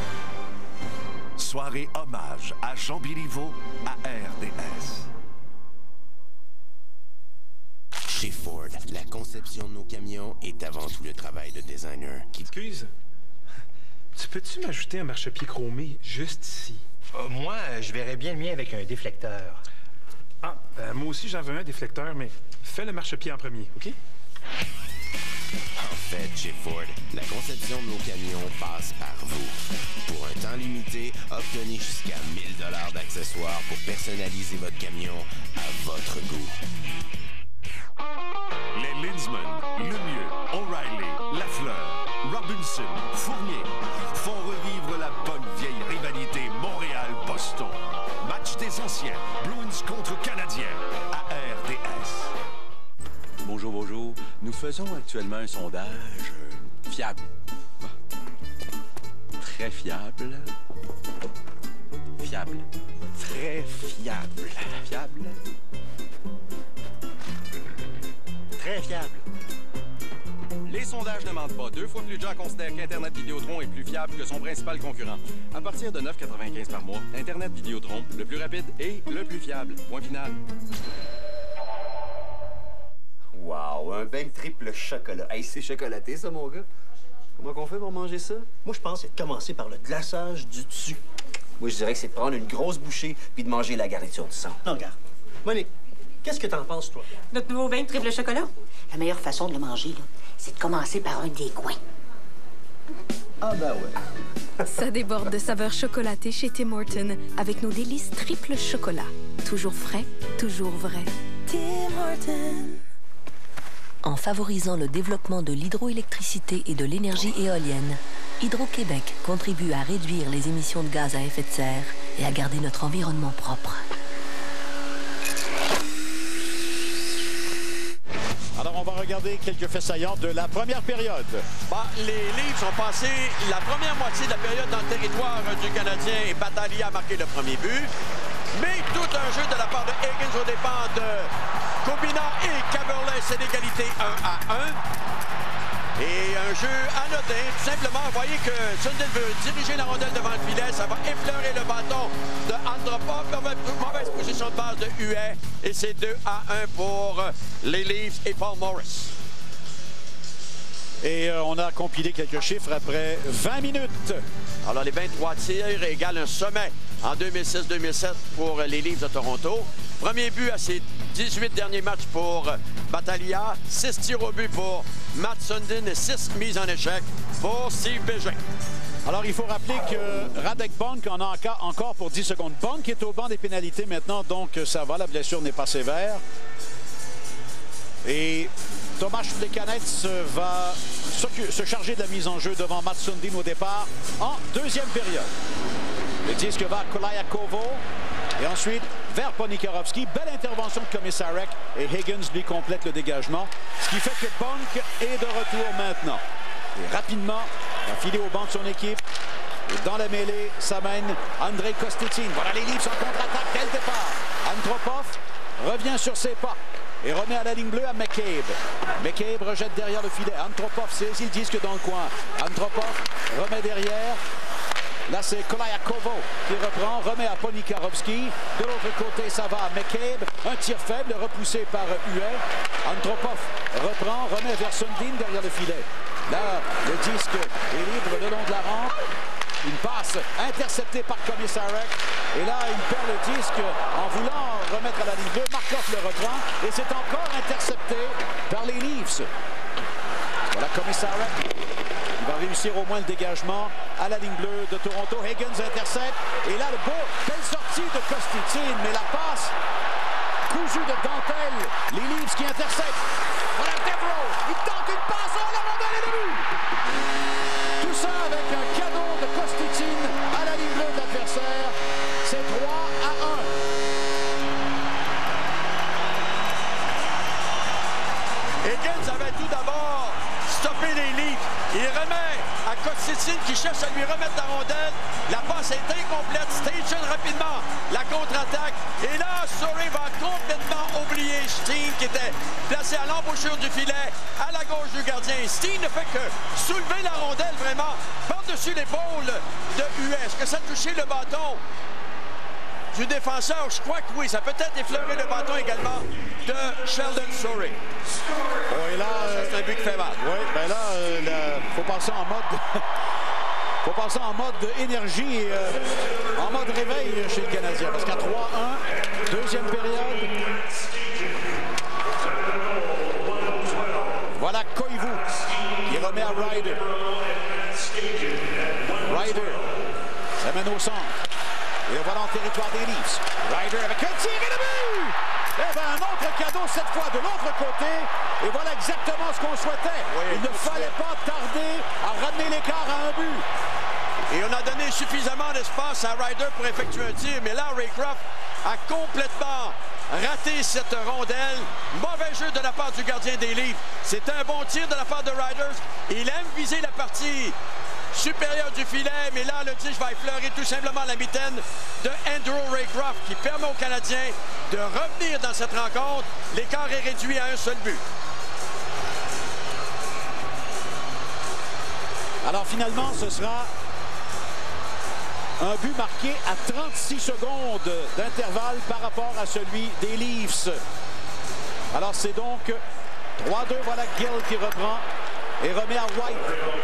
Soirée hommage à Jean Béliveau à R D S. Chez Ford, la conception de nos camions est avant tout le travail de designer. Qui... Excuse, tu peux-tu m'ajouter un marchepied chromé juste ici? Euh, moi, je verrais bien le mien avec un déflecteur. Ah, ben, moi aussi j'en veux un déflecteur, mais fais le marchepied en premier, OK? En fait, chez Ford, la conception de nos camions passe par vous. Pour un temps limité, obtenez jusqu'à mille dollars d'accessoires pour personnaliser votre camion à votre goût. Les Lindsman, Lemieux, O'Reilly, Lafleur, Robinson, Fournier font revivre la bonne vieille rivalité Montréal-Boston. Match des anciens, Bruins contre Canadiens, à R D S. Bonjour, bonjour. Nous faisons actuellement un sondage euh, fiable. Très fiable. Fiable. Très fiable. Fiable. Très fiable. Les sondages ne mentent pas. Deux fois plus de gens considèrent qu'Internet Vidéotron est plus fiable que son principal concurrent. À partir de neuf quatre-vingt-quinze par mois, Internet Vidéotron, le plus rapide et le plus fiable. Point final. Wow, un bain triple chocolat. Hey, c'est chocolaté, ça, mon gars. Comment qu'on fait pour manger ça? Moi, je pense que c'est de commencer par le glaçage du dessus. Moi, je dirais que c'est de prendre une grosse bouchée puis de manger la garniture du centre. Non, regarde. Monique, qu'est-ce que t'en penses, toi? Notre nouveau bain triple chocolat? La meilleure façon de le manger, là, c'est de commencer par un des coins. Ah ben ouais. Ça déborde de saveurs chocolatées chez Tim Hortons avec nos délices triple chocolat. Toujours frais, toujours vrai. Tim Hortons. En favorisant le développement de l'hydroélectricité et de l'énergie éolienne, Hydro-Québec contribue à réduire les émissions de gaz à effet de serre et à garder notre environnement propre. Alors, on va regarder quelques faits saillants de la première période. Bah, les Leafs ont passé la première moitié de la période dans le territoire du Canadien et Battaglia a marqué le premier but. Mais tout un jeu de la part de Higgins au départ de Kopitar et Kaberle, c'est l'égalité un à un. Et un jeu anodin, tout simplement. Vous voyez que Sundin veut diriger la rondelle devant le filet. Ça va effleurer le bâton de Andropov. Mauvaise position de base de Huet. Et c'est deux à un pour les Leafs et Paul Morris. Et euh, on a compilé quelques chiffres après vingt minutes. Alors, les vingt-trois tirs égalent un sommet en deux mille six deux mille sept pour les Leafs de Toronto. Premier but à ses dix-huit derniers matchs pour Battaglia. six tirs au but pour Matt Sundin et six mises en échec pour Steve Bégin. Alors, il faut rappeler que Radek Bonk en a encore pour dix secondes. Bonk est au banc des pénalités maintenant, donc ça va. La blessure n'est pas sévère. Et Tomáš Plekanec va se charger de la mise en jeu devant Matt Sundin au départ en deuxième période. Le disque va à Koliakovo et ensuite vers Ponikarovsky. Belle intervention de Komisarek et Higgins lui complète le dégagement. Ce qui fait que Bonk est de retour maintenant. Et rapidement, va filer au banc de son équipe. Et dans la mêlée, ça mène Andrei Kosticin. Voilà les Leafs en contre-attaque dès le départ. Antropov revient sur ses pas et remet à la ligne bleue à McCabe. McCabe rejette derrière le filet. Antropov saisit le disque dans le coin. Antropov remet derrière. Là, c'est Koliakovo qui reprend, remet à Ponikarovsky. De l'autre côté, ça va à McCabe. Un tir faible repoussé par Huet. Antropov reprend, remet vers Sundin derrière le filet. Là, le disque est libre le long de la rampe. Une passe interceptée par Komisarek. Et là, il perd le disque en voulant remettre à la ligne bleue. Markov le reprend. Et c'est encore intercepté par les Leafs. Voilà Komisarek. Il va réussir au moins le dégagement à la ligne bleue de Toronto. Higgins intercepte. Et là, le beau, belle sortie de Kosticin. Mais la passe cousue de dentelle. Les Leafs qui interceptent. Voilà Devro. Il tente une passe. Oh, la rondelle est de but. Tout ça avec un cadeau de Kosticin à la ligne bleue de l'adversaire. C'est trois à un. Higgins avait tout d'abord stoppé les Leafs. Il remet à Kosticin qui cherche à lui remettre la rondelle. La passe est incomplète. Station rapidement la contre-attaque. Et là, Souris va complètement oublier Steen qui était placé à l'embouchure du filet à la gauche du gardien. Steen ne fait que soulever la rondelle vraiment par-dessus l'épaule de Huet. Est-ce que ça a touché le bâton du défenseur? Je crois que oui. Ça peut être effleuré le bâton également de Sheldon Souris. Oui, là, c'est un but qui fait mal. Oui, ben là, il euh, faut passer en mode... faut passer en mode énergie et euh, en mode réveil chez le Canadien. Parce qu'à trois un, deuxième période. Voilà Koivu qui remet à Ryder. Ryder s'amène au centre. Et le voilà en territoire des Leafs. Ryder avec un tir et le but! Eh bien, un autre cadeau, cette fois de l'autre côté. Et voilà exactement ce qu'on souhaitait. Oui, il ne fallait pas tarder à ramener l'écart à un but. Et on a donné suffisamment d'espace à Ryder pour effectuer un tir. Mais là, Raycroft a complètement raté cette rondelle. Mauvais jeu de la part du gardien des Leafs. C'est un bon tir de la part de Ryder. Il aime viser la partie supérieure du filet, mais là, le tige va effleurer tout simplement la mitaine de Andrew Raycroft qui permet aux Canadiens de revenir dans cette rencontre. L'écart est réduit à un seul but. Alors finalement, ce sera un but marqué à trente-six secondes d'intervalle par rapport à celui des Leafs. Alors c'est donc trois deux, voilà Gill qui reprend et remet à White.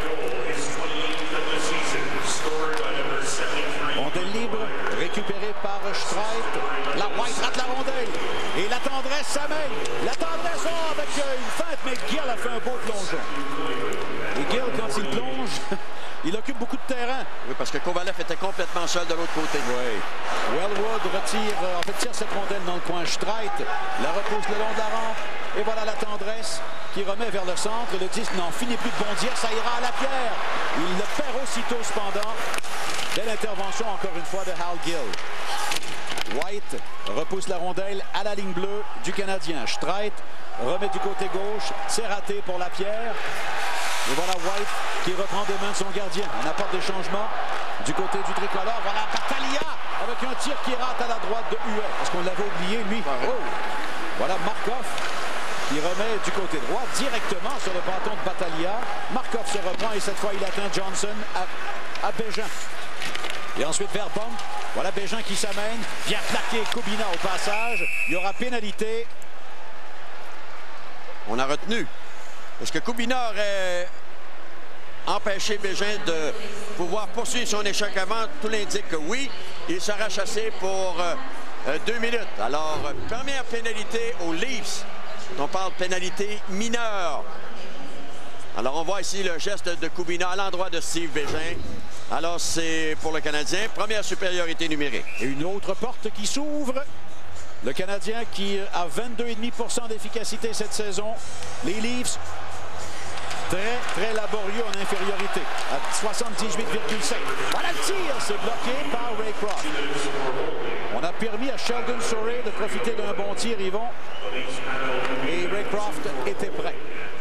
Rondelle libre, récupérée par Streit. La White rate la rondelle. Et la tendresse s'amène. La tendresse oh, avec une feinte, mais Gill a fait un beau plongeon. Et Gill, quand il plonge, il occupe beaucoup de terrain. Oui, parce que Kovalev était complètement seul de l'autre côté. Oui. Wellwood retire, en fait, tire cette rondelle dans le coin. Streit la repousse le long de la rampe. Et voilà la tendresse qui remet vers le centre. Le disque n'en finit plus de bondir. Ça ira à la pierre. Il le perd aussitôt cependant. Belle intervention encore une fois de Hal Gill. White repousse la rondelle à la ligne bleue du Canadien. Streit remet du côté gauche. C'est raté pour la pierre. Et voilà White qui reprend des mains de son gardien. On apporte des changements du côté du tricolore. Voilà Battaglia avec un tir qui rate à la droite de Huet. Est-ce qu'on l'avait oublié, lui? Oh. Voilà Markov qui Il remet du côté droit, directement sur le bâton de Battaglia. Markov se reprend et cette fois, il atteint Johnson à, à Bégin. Et ensuite vers Bump. Voilà Bégin qui s'amène. Vient plaquer Kubina au passage. Il y aura pénalité. On a retenu. Est-ce que Kubina aurait empêché Bégin de pouvoir poursuivre son échec avant? Tout l'indique que oui. Il sera chassé pour euh, euh, deux minutes. Alors, euh, première pénalité aux Leafs. On parle de pénalité mineure. Alors, on voit ici le geste de Kubina à l'endroit de Steve Bégin. Alors, c'est pour le Canadien, première supériorité numérique. Et une autre porte qui s'ouvre. Le Canadien qui a vingt-deux virgule cinq pour cent d'efficacité cette saison. Les Leafs, très, très laborieux en infériorité, à soixante-dix-huit virgule cinq. Voilà le tir, c'est bloqué par Ray Croft. On a permis à Sheldon Souray de profiter d'un bon tir, Yvon. Et Ray Croft était prêt.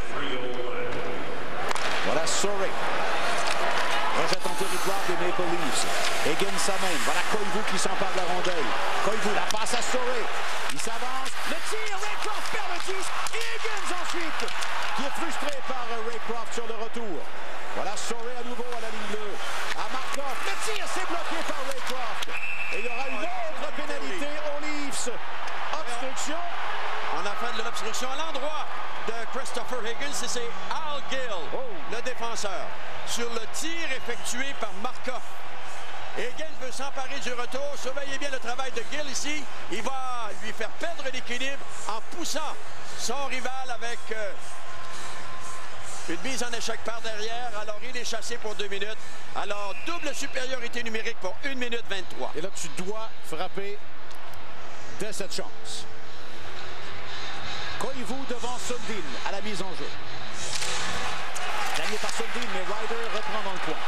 Voilà Souray. Rejette en territoire des Maple Leafs. Higgins s'amène. Voilà Koivu qui s'empare de la rondelle. Koivu, la passe à Souray. Il s'avance. Le tir, Ray Croft perd le disque. Et Higgins ensuite, qui est frustré par Ray Croft sur le retour. Voilà Souray à nouveau à la ligne bleue. À Markov. Le tir, c'est bloqué par Ray Croft. Et il y aura une autre pénalité aux Leafs. Obstruction. On a fait de l'obstruction à l'endroit de Christopher Higgins et c'est Al Gill, oh. le défenseur, sur le tir effectué par Markov. Higgins veut s'emparer du retour. Surveillez bien le travail de Gill ici. Il va lui faire perdre l'équilibre en poussant son rival avec euh, une mise en échec par derrière. Alors, il est chassé pour deux minutes. Alors, double supériorité numérique pour une minute vingt-trois. Et là, tu dois frapper dès cette chance. Koivu devant Sundin à la mise en jeu. Gagné par Sundin, mais Ryder reprend dans le coin.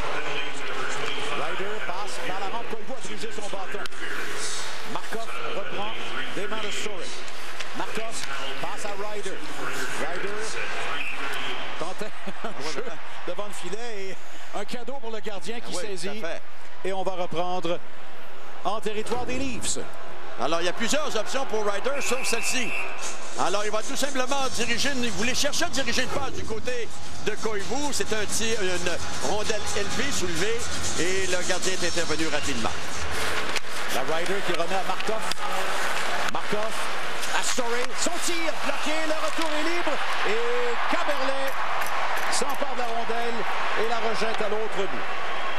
Ryder passe par la rampe. Koivu a brisé son bâton. Markov reprend des mains de Souray. Markov passe à Ryder. Ryder tentait un jeu devant le filet et un cadeau pour le gardien qui oui, saisit. Et on va reprendre en territoire des Leafs. Alors, il y a plusieurs options pour Ryder, sauf celle-ci. Alors, il va tout simplement diriger, il voulait chercher à diriger une passe du côté de Koivu. C'est un tir, une rondelle élevée, soulevée, et le gardien est intervenu rapidement. La Ryder qui remet à Markov. Markov à Souray. Son tir bloqué, le retour est libre. Et Caberlet s'empare de la rondelle et la rejette à l'autre bout.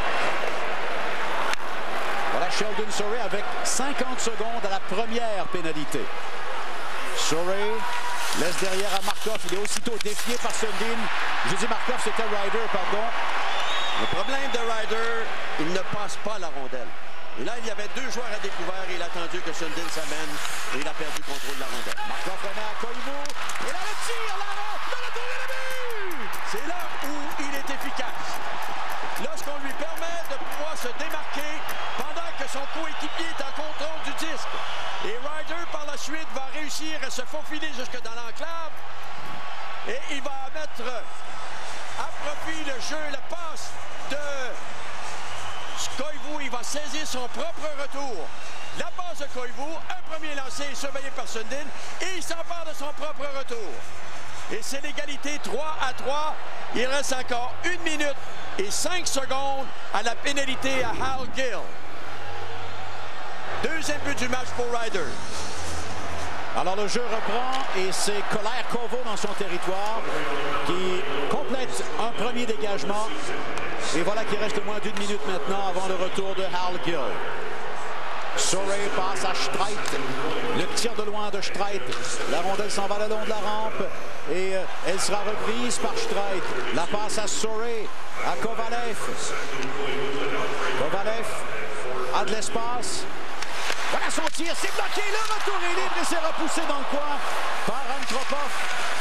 Voilà Sheldon Souray avec cinquante secondes à la première pénalité. Souray laisse derrière à Markov. Il est aussitôt défié par Sundin. Je dis Markov, c'était Ryder, pardon. Le problème de Ryder, il ne passe pas la rondelle. Et là, il y avait deux joueurs à découvert. Il a attendu que Sundin s'amène et il a perdu le contrôle de la rondelle. Markov remet à Koivu. Et là, le tir, là, dans le tour de but! C'est là où il est efficace. Lorsqu'on lui permet de pouvoir se démarquer pendant que son coéquipier est en contrôle du disque. Et Ryder, par la suite, va réussir à se faufiler jusque dans l'enclave. Et il va mettre à profit le jeu, la passe de Koivu. Il va saisir son propre retour. La passe de Koivu, un premier lancé surveillé par Sundin. Et il s'empare de son propre retour. Et c'est l'égalité trois à trois. Il reste encore une minute et cinq secondes à la pénalité à Al Gill. Deuxième but du match pour Ryder. Alors le jeu reprend et c'est Kolarkovo dans son territoire qui complète un premier dégagement. Et voilà qu'il reste moins d'une minute maintenant avant le retour de Al Gill. Souray passe à Streit. Le tir de loin de Streit. La rondelle s'en va le long de la rampe. Et euh, elle sera reprise par Streit. La passe à Souray. À Kovalev. Kovalev a de l'espace. Voilà son tir. C'est bloqué. Le retour est libre et c'est repoussé dans le coin par Antropov.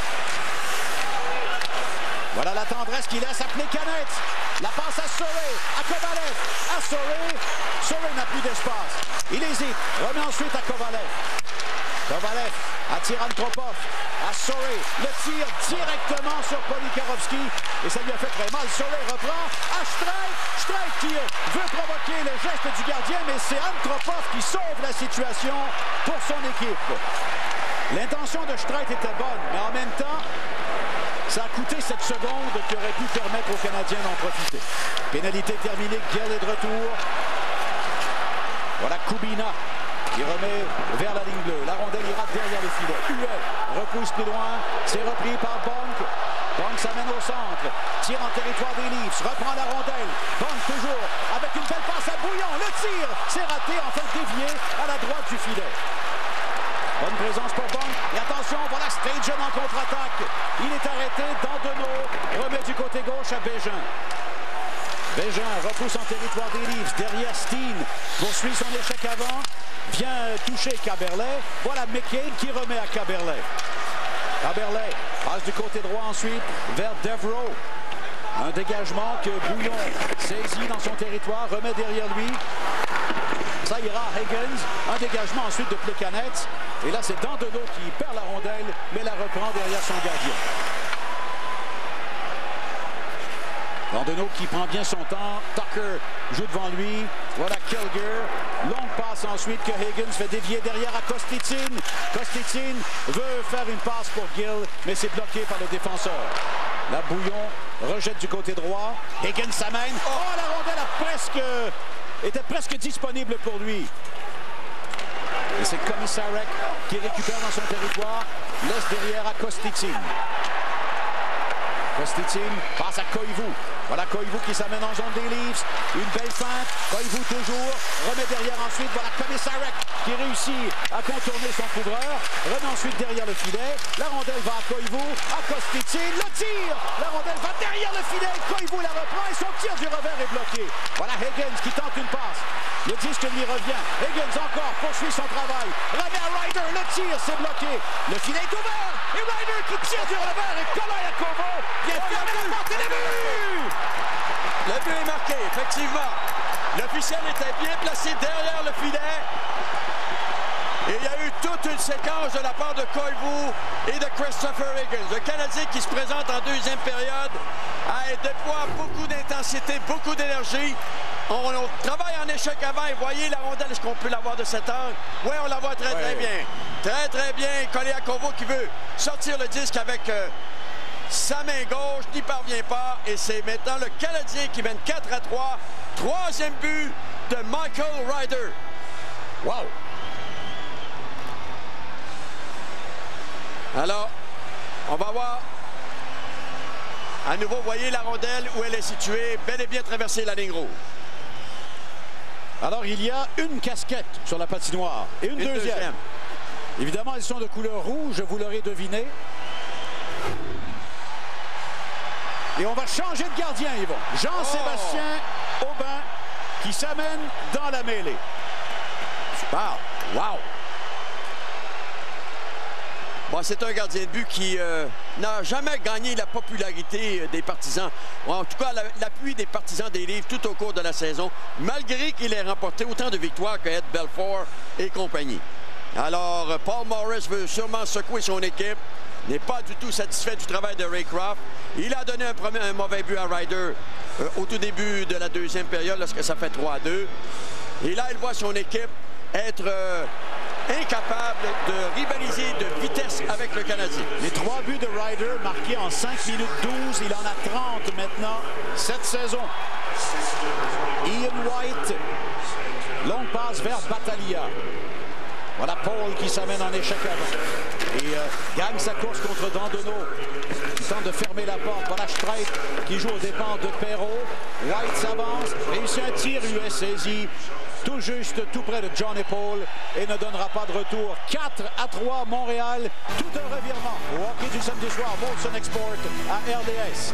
Voilà la tendresse qu'il laisse à Plekanec. La passe à Souray, à Kovalev, à Souray. Souray n'a plus d'espace. Il hésite, remet ensuite à Kovalev. Kovalev attire Antropov, à Souray. Le tire directement sur Polikarovski et ça lui a fait très mal. Souray reprend à Streit. Streit qui veut provoquer le geste du gardien, mais c'est Antropov qui sauve la situation pour son équipe. L'intention de Streit était bonne, mais en même temps, ça a coûté cette seconde qui aurait pu permettre aux Canadiens d'en profiter. Pénalité terminée, Gill est de retour. Voilà Kubina qui remet vers la ligne bleue. La rondelle ira derrière le filet. Huet repousse plus loin. C'est repris par Bonk. Bonk s'amène au centre. Tire en territoire des Leafs. Reprend la rondelle. Bonk toujours avec une belle passe à Bouillon. Le tir, c'est raté. En fait dévié à la droite du filet. Bonne présence pour Bonk. Et attention, voilà Stajan en contre-attaque. Il est arrêté. Dandonneau remet du côté gauche à Bégin. Bégin repousse en territoire des Leafs. Derrière Steen poursuit son échec avant. Vient toucher Caberlet. Voilà McCabe qui remet à Caberlet. Caberlet passe du côté droit ensuite vers Devereaux. Un dégagement que Bouillon saisit dans son territoire, remet derrière lui. Ça ira à Higgins. Un dégagement ensuite de Plekanec. Et là, c'est Dandonneau qui perd la rondelle, mais la reprend derrière son gardien. Dandonneau qui prend bien son temps. Tucker joue devant lui. Voilà Kilger. Longue passe ensuite que Higgins fait dévier derrière à Kostitsin. Kostitsin veut faire une passe pour Gill, mais c'est bloqué par le défenseur. La Bouillon rejette du côté droit. Higgins s'amène. Oh, la rondelle a presque, était presque disponible pour lui. Et c'est Komisarek qui récupère dans son territoire. Laisse derrière à Kostitsin. Kostitsin passe à Koivu. Voilà Koivu qui s'amène en zone des Leafs. Une belle feinte. Koivu toujours. Remet derrière ensuite. Voilà Komisarek qui réussit à contourner son couvreur. Remet ensuite derrière le filet. La rondelle va à Koivu. À Kostitsin. Le tir. La rondelle va derrière le filet. Koivu la reprend et son tir du revers est bloqué. Voilà Higgins qui tente une passe. Le disque lui revient. Higgins encore poursuit son travail. Remet à Ryder. Le tir, c'est bloqué. Le filet est ouvert. Et Ryder qui tire du revers. Et Kolayakovo vient fermer la porte et le but. Le but est marqué, effectivement. L'officiel était bien placé derrière le filet. Et il y a eu toute une séquence de la part de Koivu et de Christopher Higgins. Le Canadien qui se présente en deuxième période a déploie beaucoup d'intensité, beaucoup d'énergie. On, on travaille en échec avant et voyez la rondelle, est-ce qu'on peut l'avoir de cette angle? Oui, on la voit très ouais. très bien. Très très bien. Koliakovo qui veut sortir le disque avec euh, sa main gauche, n'y parvient pas. Et c'est maintenant le Canadien qui mène quatre à trois. Troisième but de Michael Ryder. Wow! Alors, on va voir. À nouveau, voyez la rondelle où elle est située, bel et bien traversée la ligne rouge. Alors, il y a une casquette sur la patinoire et une, une deuxième. deuxième. Évidemment, elles sont de couleur rouge, vous l'aurez deviné. Et on va changer de gardien, Yvon. Jean-Sébastien oh. Aubin qui s'amène dans la mêlée. Super. Wow! Bon, c'est un gardien de but qui euh, n'a jamais gagné la popularité des partisans, ou en tout cas l'appui des partisans des Leafs tout au cours de la saison, malgré qu'il ait remporté autant de victoires que Ed Belfour et compagnie. Alors, Paul Morris veut sûrement secouer son équipe, n'est pas du tout satisfait du travail de Ray Croft. Il a donné un, premier, un mauvais but à Ryder euh, au tout début de la deuxième période, lorsque ça fait trois à deux. Et là, il voit son équipe être euh, incapable de rivaliser de vitesse avec le Canadien. Les trois buts de Ryder marqués en cinq minutes douze. Il en a trente maintenant cette saison. Ian White. Longue passe vers Battaglia. Voilà Paul qui s'amène en échec avant. Et euh, gagne sa course contre Dandonneau. Il tente de fermer la porte. Voilà Streit qui joue aux dépens de Perrault. White s'avance. Réussit un tir. U S saisi. Tout juste, tout près de John et Paul. Et ne donnera pas de retour. quatre à trois, Montréal. Tout un revirement. Au hockey du samedi soir. Molson Export à R D S.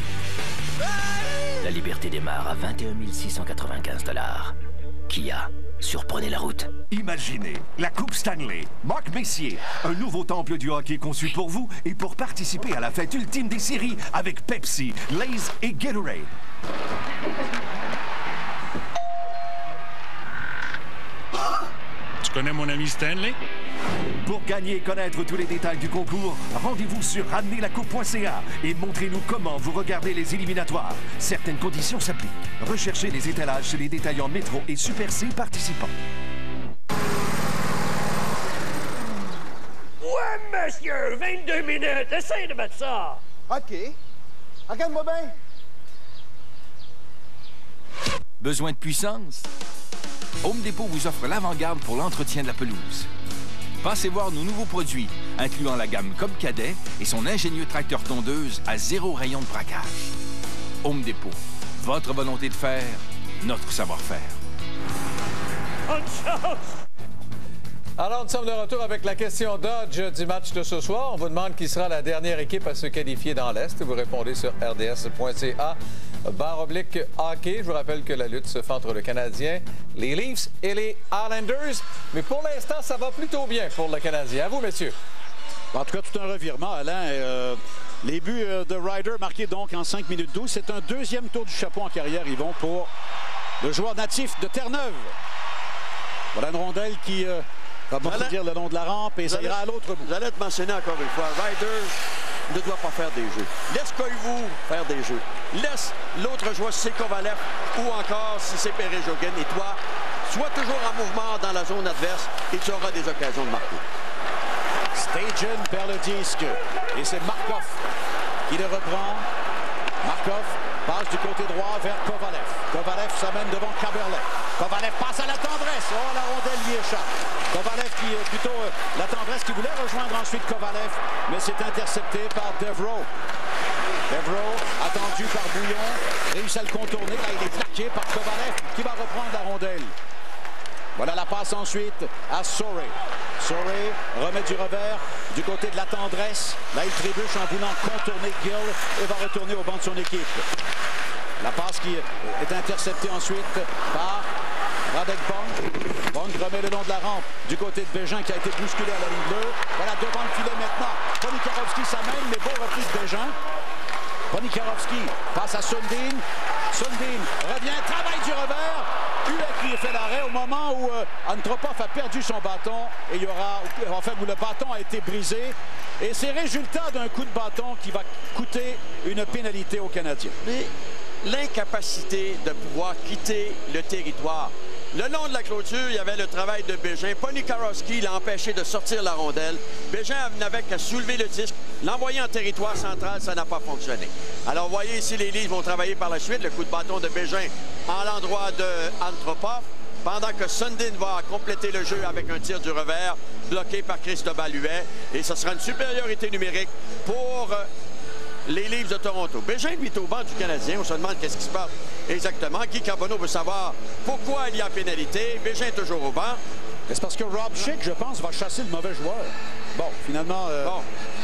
La Liberté démarre à vingt et un mille six cent quatre-vingt-quinze dollars. Kia, surprenez la route. Imaginez la Coupe Stanley, Marc Messier, un nouveau temple du hockey conçu pour vous et pour participer à la fête ultime des séries avec Pepsi, Lay's et Gatorade. Tu connais mon ami Stanley? Pour gagner et connaître tous les détails du concours, rendez-vous sur ramenez la coupe point c a et montrez-nous comment vous regardez les éliminatoires. Certaines conditions s'appliquent. Recherchez les étalages chez les détaillants Métro et Super C participants. Ouais, monsieur! vingt-deux minutes! Essaye de mettre ça! OK. Regarde-moi bien. Besoin de puissance? Home Depot vous offre l'avant-garde pour l'entretien de la pelouse. Passez voir nos nouveaux produits, incluant la gamme Cobb Cadet et son ingénieux tracteur tondeuse à zéro rayon de braquage. Home Depot, votre volonté de faire, notre savoir-faire. Bonne chance! Alors, nous sommes de retour avec la question Dodge du match de ce soir. On vous demande qui sera la dernière équipe à se qualifier dans l'Est. Vous répondez sur r d s point c a. Barre oblique hockey. Je vous rappelle que la lutte se fait entre le Canadien, les Leafs et les Islanders. Mais pour l'instant, ça va plutôt bien pour le Canadien. À vous, messieurs. En tout cas, tout un revirement, Alain. Euh, les buts de Ryder marqués donc en cinq minutes douze. C'est un deuxième tour du chapeau en carrière, Yvon, pour le joueur natif de Terre-Neuve. Voilà une rondelle qui euh, va bondir le long de la rampe et ça ira à l'autre bout. J'allais te mentionner encore une fois, Ryder ne doit pas faire des jeux. Laisse Koivu faire des jeux. Laisse l'autre joueur, si c'est Kovalev ou encore si c'est Perry-Joguin. Et toi, sois toujours en mouvement dans la zone adverse et tu auras des occasions de marquer. Stajan perd le disque et c'est Markov qui le reprend. Markov passe du côté droit vers Kovalev. Kovalev s'amène devant Kaberlet. Kovalev passe à la tendresse. Oh, la rondelle lui échappe. Kovalev qui est plutôt euh, la tendresse qui voulait rejoindre ensuite Kovalev, mais c'est intercepté par Devereaux. Devereaux, attendu par Bouillon, réussit à le contourner. Là, il est plaqué par Kovalev qui va reprendre la rondelle. Voilà la passe ensuite à Sorey. Sorey remet du revers du côté de la tendresse. Là, il trébuche en voulant contourner Gill et va retourner au banc de son équipe. La passe qui est interceptée ensuite par Radek Bonk. Bonk remet le long de la rampe du côté de Bégin qui a été bousculé à la ligne bleue. Voilà devant le filet maintenant. Ponikarovski s'amène, mais beau repli de Bégin. Ponikarovski passe à Sundin. Sundin revient, travaille du revers. Huet qui fait l'arrêt au moment où euh, Antropov a perdu son bâton et il y aura, enfin, où le bâton a été brisé. Et c'est résultat d'un coup de bâton qui va coûter une pénalité aux Canadiens. Mais l'incapacité de pouvoir quitter le territoire. Le long de la clôture, il y avait le travail de Bégin. Ponikarovski l'a empêché de sortir la rondelle. Bégin n'avait qu'à soulever le disque, l'envoyer en territoire central, ça n'a pas fonctionné. Alors, vous voyez ici, les Leafs vont travailler par la suite. Le coup de bâton de Bégin en l'endroit de Antropov, pendant que Sundin va compléter le jeu avec un tir du revers, bloqué par Cristobal Huet. Et ce sera une supériorité numérique pour les Leafs de Toronto. Bégin, lui, est au banc du Canadien. On se demande qu'est-ce qui se passe exactement. Guy Carbonneau veut savoir pourquoi il y a pénalité. Bégin est toujours au banc. C'est parce que Rob Schick, je pense, va chasser le mauvais joueur. Bon, finalement... Euh... Bon.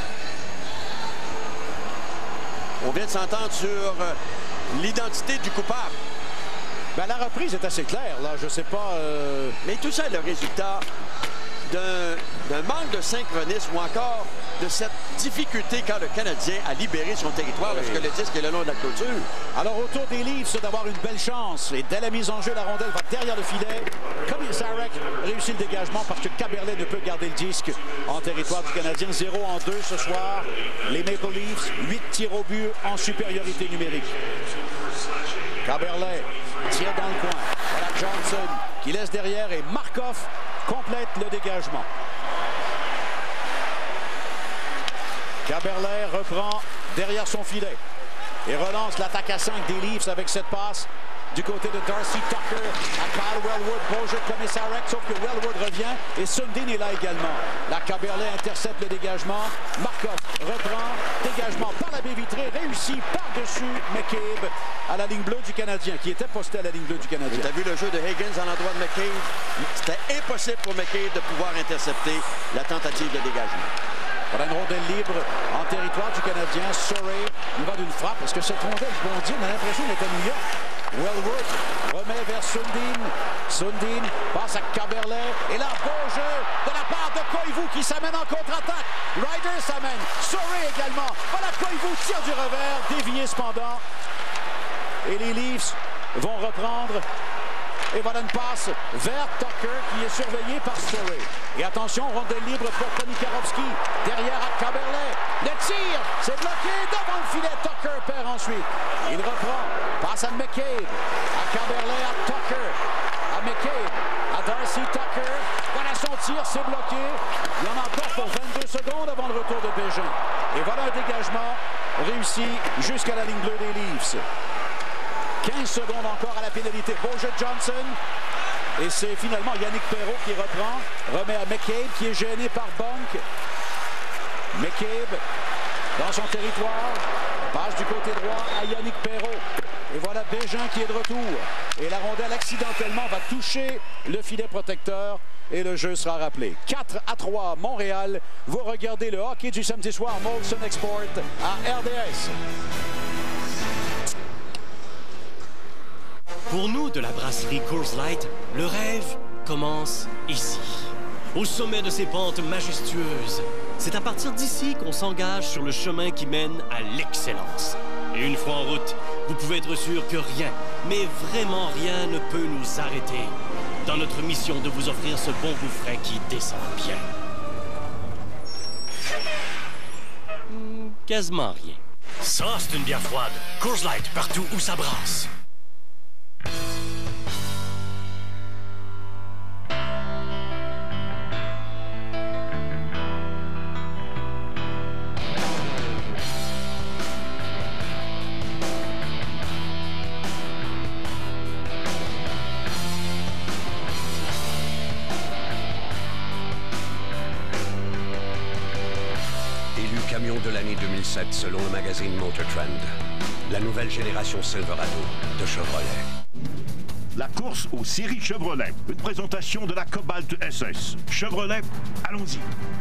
On vient de s'entendre sur euh, l'identité du coupable. Ben, la reprise est assez claire, là. Je sais pas... Euh... Mais tout ça est le résultat d'un manque de synchronisme ou encore de cette difficulté quand le Canadien a libéré son territoire oui. lorsque le disque est le long de la clôture. Alors, autour des Leafs, c'est d'avoir une belle chance. Et dès la mise en jeu, la rondelle va derrière le filet. Comme Sarek réussit le dégagement parce que Kaberlet ne peut garder le disque en territoire du Canadien. zéro en deux ce soir. Les Maple Leafs, huit tirs au but en supériorité numérique. Kaberlet tire dans le coin. Voilà Johnson qui laisse derrière et Markov complète le dégagement. Kaberlet reprend derrière son filet et relance l'attaque à cinq des Leafs avec cette passe du côté de Darcy Tucker à Kyle Wellwood. Beau jeu de Commissarek, sauf que Wellwood revient et Sundin est là également. La Kaberlet intercepte le dégagement. Markov reprend. Dégagement par la baie vitrée, réussi par-dessus McCabe à la ligne bleue du Canadien, qui était posté à la ligne bleue du Canadien. Tu as vu le jeu de Higgins à l'endroit de McCabe? C'était impossible pour McCabe de pouvoir intercepter la tentative de dégagement. Voilà une rondelle libre en territoire du Canadien. Surrey, il va d'une frappe. Est-ce que cette rondelle bondit? On a l'impression d'être à New York. Wellwood remet vers Sundin. Sundin passe à Caberlet. Et là, beau jeu de la part de Koivu qui s'amène en contre-attaque. Ryder s'amène. Surrey également. Voilà, Koivu tire du revers. Dévié cependant. Et les Leafs vont reprendre. Et voilà une passe vers Tucker qui est surveillé par Surrey. Et attention, rondelle libre pour Tony Karofsky. Derrière à Caberlet. Le tir, c'est bloqué devant le filet. Tucker perd ensuite. Il reprend. Passe à McCabe. À Caberlet, à Tucker. À McCabe. À Darcy Tucker. Voilà son tir, c'est bloqué. Il y en a encore pour vingt-deux secondes avant le retour de Bégin. Et voilà un dégagement réussi jusqu'à la ligne bleue des Leafs. quinze secondes encore à la pénalité. Beau jeu de Johnson. Et c'est finalement Yannick Perreault qui reprend. Remet à McCabe qui est gêné par Bunk. McCabe dans son territoire. Passe du côté droit à Yannick Perreault. Et voilà Bégin qui est de retour. Et la rondelle accidentellement va toucher le filet protecteur. Et le jeu sera rappelé. quatre à trois, Montréal. Vous regardez le hockey du samedi soir, Molson Export à R D S. Pour nous, de la brasserie Coors Light, le rêve commence ici, au sommet de ces pentes majestueuses. C'est à partir d'ici qu'on s'engage sur le chemin qui mène à l'excellence. Et une fois en route, vous pouvez être sûr que rien, mais vraiment rien ne peut nous arrêter dans notre mission de vous offrir ce bon goût frais qui descend bien. Hmm, quasiment rien. Ça, c'est une bière froide. Coors Light, partout où ça brasse. Camion de l'année deux mille sept selon le magazine Motor Trend. La nouvelle génération Silverado de Chevrolet. La course aux séries Chevrolet. Une présentation de la Cobalt S S. Chevrolet, allons-y.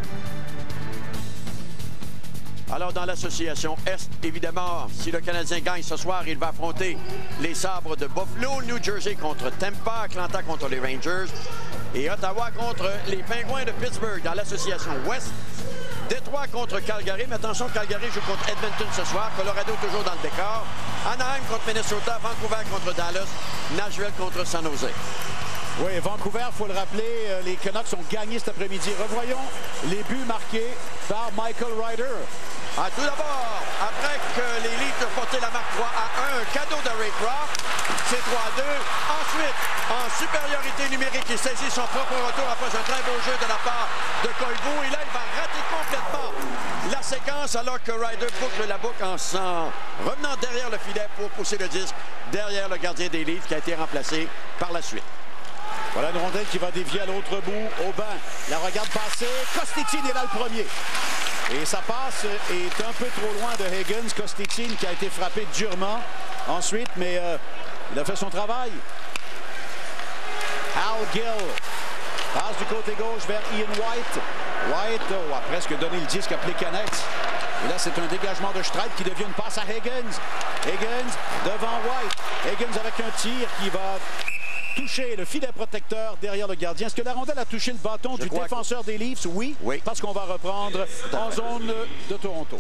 Alors, dans l'association Est, évidemment, si le Canadien gagne ce soir, il va affronter les Sabres de Buffalo, New Jersey contre Tampa, Atlanta contre les Rangers et Ottawa contre les Pingouins de Pittsburgh. Dans l'association Ouest, Détroit contre Calgary, mais attention, Calgary joue contre Edmonton ce soir. Colorado toujours dans le décor. Anaheim contre Minnesota, Vancouver contre Dallas, Nashville contre San Jose. Oui, Vancouver, il faut le rappeler, les Canucks ont gagné cet après-midi. Revoyons les buts marqués par Michael Ryder. Ah, tout d'abord, après que les Leafs ont porté la marque trois à un, un cadeau de Ray Croft, c'est trois à deux. Ensuite, en supériorité numérique, il saisit son propre retour après un très beau jeu de la part de Koivu. Et là, il va rater complètement la séquence alors que Ryder boucle la boucle en s'en revenant derrière le filet pour pousser le disque derrière le gardien des Leafs qui a été remplacé par la suite. Voilà une rondelle qui va dévier à l'autre bout. Aubin la regarde passer. Kosticin est là le premier. Et sa passe est un peu trop loin de Higgins. Kosticin qui a été frappé durement ensuite, mais euh, il a fait son travail. Hal Gill passe du côté gauche vers Ian White. White oh, a presque donné le disque à Plekanec. Et là, c'est un dégagement de Streit qui devient une passe à Higgins. Higgins devant White. Higgins avec un tir qui va toucher le filet protecteur derrière le gardien. Est-ce que la rondelle a touché le bâton Je du défenseur que... des Leafs? Oui, oui. Parce qu'on va reprendre en zone de Toronto.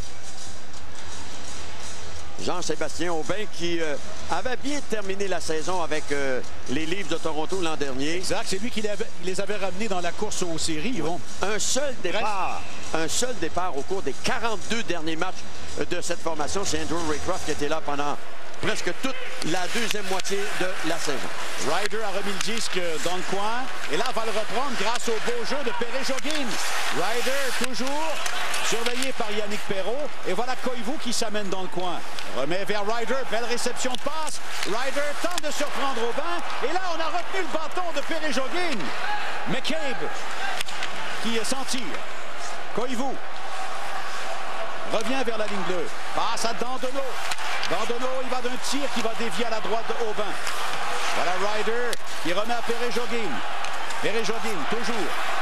Jean-Sébastien Aubin qui euh, avait bien terminé la saison avec euh, les Leafs de Toronto l'an dernier. Exact, c'est lui qui les avait, les avait ramenés dans la course aux séries. Oui. Un seul départ, un seul départ au cours des quarante-deux derniers matchs de cette formation. C'est Andrew Raycroft qui était là pendant presque toute la deuxième moitié de la saison. Ryder a remis le disque dans le coin. Et là, va le reprendre grâce au beau jeu de Perret-Joguin. Ryder, toujours surveillé par Yannick Perreault. Et voilà Koivu qui s'amène dans le coin. Remet vers Ryder. Belle réception de passe. Ryder tente de surprendre Aubin. Et là, on a retenu le bâton de Perret-Joguin. McCabe qui est sans tir. Koivu revient vers la ligne bleue. Passe à Dandonneau. Dandonneau, il va d'un tir qui va dévier à la droite de Aubin. Voilà Ryder qui remet à Perret-Joguin. Perret-Joguin, toujours.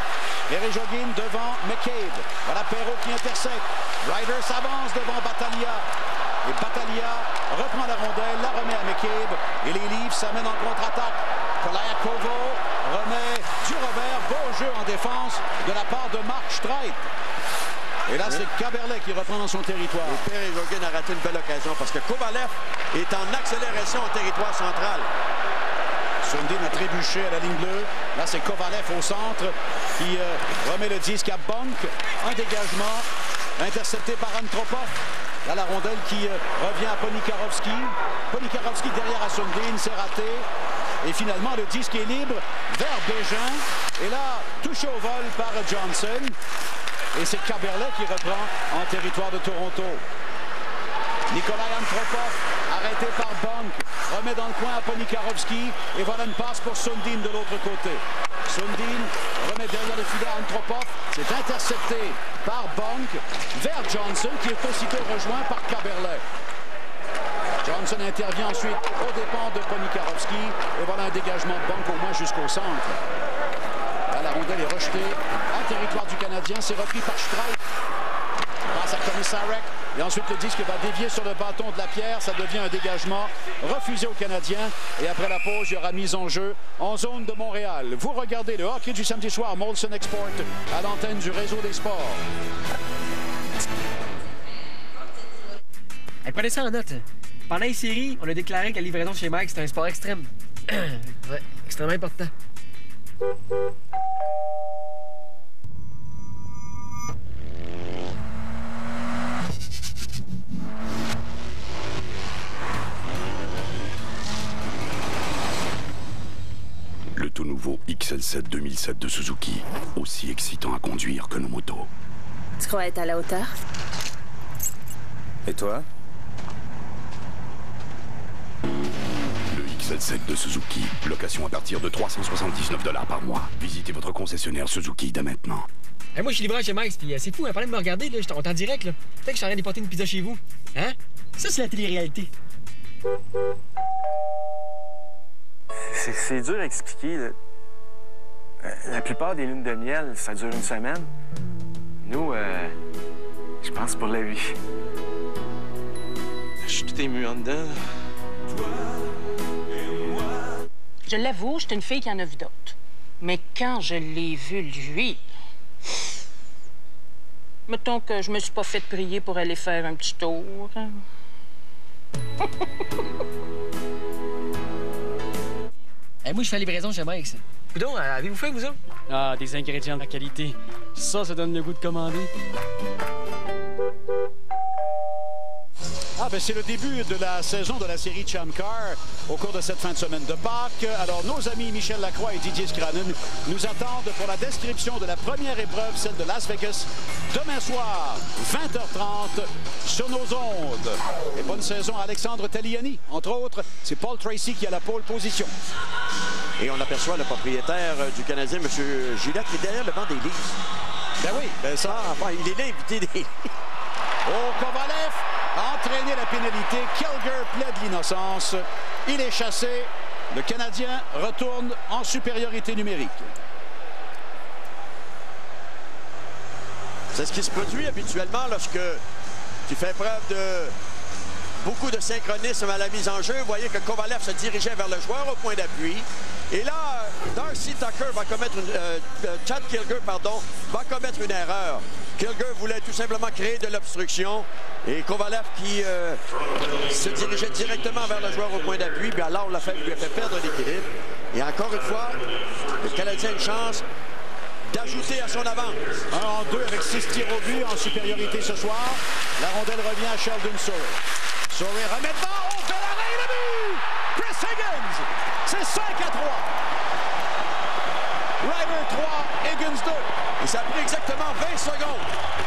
Eric Joguin devant McCabe. Voilà Perrault qui intercepte. Ryder s'avance devant Battaglia. Et Battaglia reprend la rondelle, la remet à McCabe. Et les Leafs s'amènent en contre-attaque. Kolayakovo remet du revers. Beau jeu en défense de la part de Mark Streit. Et là, c'est Kaberle qui reprend dans son territoire. Et Perry Joguin a raté une belle occasion parce que Kovalev est en accélération au territoire central. Sundin a trébuché à la ligne bleue. Là, c'est Kovalev au centre qui euh, remet le disque à Bonk. Un dégagement intercepté par Antropov. Là, la rondelle qui euh, revient à Ponikarovsky. Ponikarovsky derrière à Sundin, c'est raté. Et finalement, le disque est libre vers Bégin. Et là, touché au vol par Johnson. Et c'est Kaberle qui reprend en territoire de Toronto. Nikolai Antropov, arrêté par Bonk, remet dans le coin à Ponikarovsky. Et voilà une passe pour Sundin de l'autre côté. Sundin remet derrière le filet à Antropov. C'est intercepté par Bonk vers Johnson, qui est aussitôt rejoint par Kaberle. Johnson intervient ensuite aux dépens de Ponikarovsky. Et voilà un dégagement de Bonk au moins jusqu'au centre. Là, la rondelle est rejetée en territoire du Canadien. C'est repris par Streit. Passe à Komisarek. Et ensuite, le disque va dévier sur le bâton de la pierre. Ça devient un dégagement refusé aux Canadiens. Et après la pause, il y aura mise en jeu en zone de Montréal. Vous regardez le hockey du samedi soir, Molson Export, à l'antenne du Réseau des sports. Hey, prenez ça en note. Pendant les séries, on a déclaré que la livraison chez Mike, c'était un sport extrême. Ouais, extrêmement important. Le tout nouveau X L sept deux mille sept de Suzuki, aussi excitant à conduire que nos motos. Tu crois être à la hauteur? Et toi? Le X L sept de Suzuki, location à partir de trois cent soixante-dix-neuf dollars par mois. Visitez votre concessionnaire Suzuki dès maintenant. Hey, moi, je suis livreur chez Mike, puis euh, c'est fou, hein, pendant de me regarder, là, on est en direct, là. Peut-être que je suis en train d'importer une pizza chez vous. Hein? Ça, c'est la télé-réalité. C'est dur à expliquer. Là. La plupart des lunes de miel, ça dure une semaine. Nous, euh, je pense pour la vie. Je suis tout ému en dedans. Je l'avoue, je suis une fille qui en a vu d'autres. Mais quand je l'ai vu, lui... Mettons que je me suis pas fait prier pour aller faire un petit tour. Hey, moi, je fais la livraison chez Mike. Coudon, avez-vous fait, vous autres? Ah, des ingrédients de qualité. Ça, ça donne le goût de commander. Ah, ben c'est le début de la saison de la série Champ Car au cours de cette fin de semaine de Pâques. Alors, nos amis Michel Lacroix et Didier Scranen nous attendent pour la description de la première épreuve, celle de Las Vegas, demain soir, vingt heures trente, sur nos ondes. Et bonne saison à Alexandre Taliani. Entre autres, c'est Paul Tracy qui a la pole position. Et on aperçoit le propriétaire du Canadien, M. Gillette, qui est derrière le banc des Leafs. Ben oui, ben ça... Ah, enfin, il est l'invité des... Oh, Kovalev a entraîné la pénalité. Kilger plaide l'innocence. Il est chassé. Le Canadien retourne en supériorité numérique. C'est ce qui se produit habituellement lorsque tu fais preuve de beaucoup de synchronisme à la mise en jeu. Vous voyez que Kovalev se dirigeait vers le joueur au point d'appui. Et là, Darcy Tucker va commettre une, euh, Chad Kilger, pardon, va commettre une erreur. Kilger voulait tout simplement créer de l'obstruction. Et Kovalev qui euh, se dirigeait directement vers le joueur au point d'appui. Puis alors, la fait, lui a fait perdre l'équilibre. Et encore une fois, le Canadien a une chance d'ajouter à son avance. Un en deux avec six tirs au but en supériorité ce soir. La rondelle revient à Sheldon Souray. Souray remet devant. Oh, bel arrêt, le but! Chris Higgins! C'est cinq à trois. Ryder trois, Higgins deux. Et ça a pris exactement vingt secondes.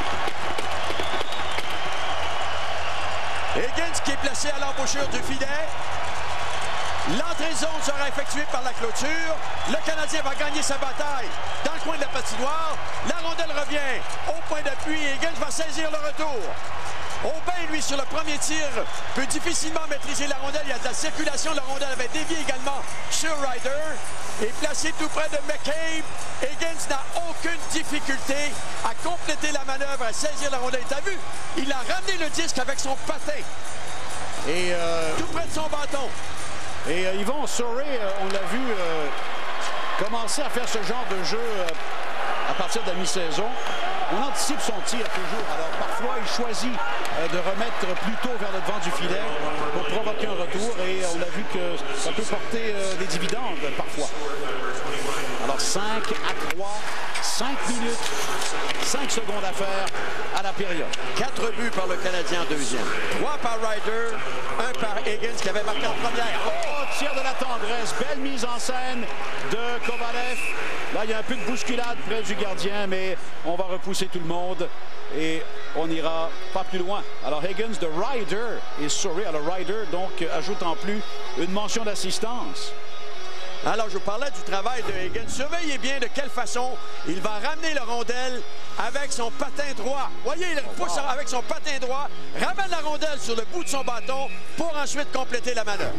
Higgins qui est placé à l'embouchure du filet. L'entrée de zone sera effectuée par la clôture. Le Canadien va gagner sa bataille dans le coin de la patinoire. La rondelle revient au point d'appui et Higgins va saisir le retour. Aubin, lui, sur le premier tir peut difficilement maîtriser la rondelle. Il y a de la circulation. La rondelle avait dévié également sur Ryder. Et placé tout près de McCabe. Higgins n'a aucune difficulté à compléter la manœuvre, à saisir la rondelle. T'as vu? Il a ramené le disque avec son patin. Et euh... tout près de son bâton. Et euh, Yvon Souray, euh, on l'a vu euh, commencer à faire ce genre de jeu euh, à partir de la mi-saison. On anticipe son tir toujours. Alors parfois, il choisit euh, de remettre plutôt vers le devant du filet pour provoquer un retour. Et on a vu que ça peut porter euh, des dividendes parfois. Alors cinq à trois, cinq minutes, cinq secondes à faire à la période. Quatre buts par le Canadien en deuxième. Trois par Ryder, un par Higgins qui avait marqué en première. Oh, tir de la tendresse. Belle mise en scène de Kovalev. Là, il y a un peu de bousculade près du gardien, mais on va repousser tout le monde et on n'ira pas plus loin. Alors Higgins de Ryder et Souray. Alors Ryder, donc, ajoute en plus une mention d'assistance. Alors, je vous parlais du travail de Higgins. Surveillez bien de quelle façon il va ramener le rondelle avec son patin droit. Voyez, il pousse avec son patin droit, ramène la rondelle sur le bout de son bâton pour ensuite compléter la manœuvre.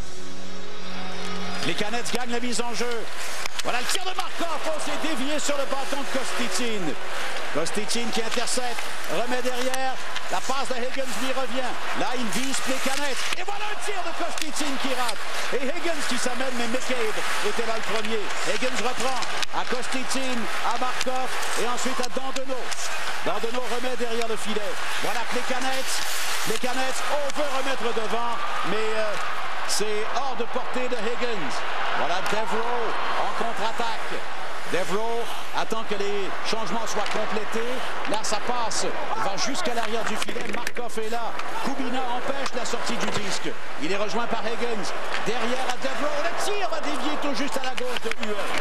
Les Canettes gagnent la mise en jeu. Voilà le tir de Markov. Oh, c'est dévié sur le bâton de Kostitine. Kostitine qui intercepte, remet derrière. La passe de Higgins lui revient. Là, il vise les Canettes. Et voilà un tir de Kostitine qui rate. Et Higgins qui s'amène, mais McCabe était là le premier. Higgins reprend à Kostitine, à Markov et ensuite à Dandonneau. Dandonneau remet derrière le filet. Voilà que les Canettes, les Canettes, on veut remettre devant, mais euh, c'est hors de portée de Higgins. Voilà Devereaux en contre-attaque. Devereaux attend que les changements soient complétés. Là, ça passe, va jusqu'à l'arrière du filet. Markov est là. Kubina empêche la sortie du disque. Il est rejoint par Higgins. Derrière à Devereaux. Le tir va dévier tout juste à la gauche de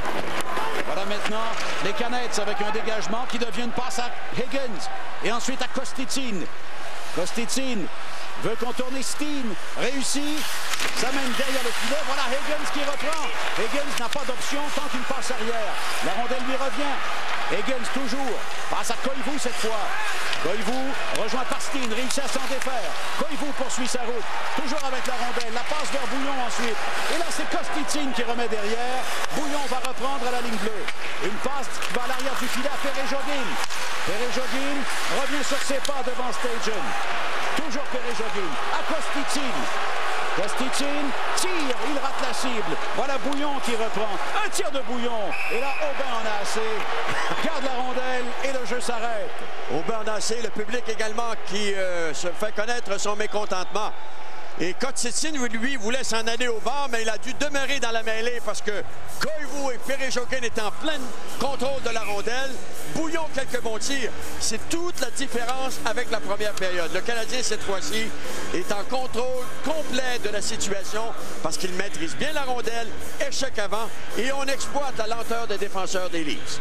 Huet. Voilà maintenant les Canettes avec un dégagement qui devient une passe à Higgins. Et ensuite à Kostitine. Kostitine veut contourner Steen, réussit, s'amène derrière le filet. Voilà Higgins qui reprend. Higgins n'a pas d'option, tente une passe arrière. La rondelle lui revient. Higgins toujours, passe à Koivu cette fois. Koivu rejoint par Steen, réussit à s'en défaire. Koivu poursuit sa route, toujours avec la rondelle. La passe vers Bouillon ensuite. Et là c'est Kostitine qui remet derrière. Bouillon va reprendre à la ligne bleue. Une passe qui va à l'arrière du filet à Perejogin. Perejogin revient sur ses pas devant Stajan. Toujours Perejogin, à Kostitine. Kostitine tire, il rate la cible. Voilà Bouillon qui reprend. Un tir de Bouillon. Et là, Aubin en a assez. Garde la rondelle et le jeu s'arrête. Aubin en a assez. Le public également qui euh, se fait connaître son mécontentement. Et Kostitine, lui, voulait s'en aller au banc, mais il a dû demeurer dans la mêlée parce que Koivu et Perejogin étaient en plein contrôle de la rondelle. Bouillon, quelques bons tirs. C'est toute la différence avec la première période. Le Canadien, cette fois-ci, est en contrôle complet de la situation parce qu'il maîtrise bien la rondelle, échec avant, et on exploite la lenteur des défenseurs des Leafs.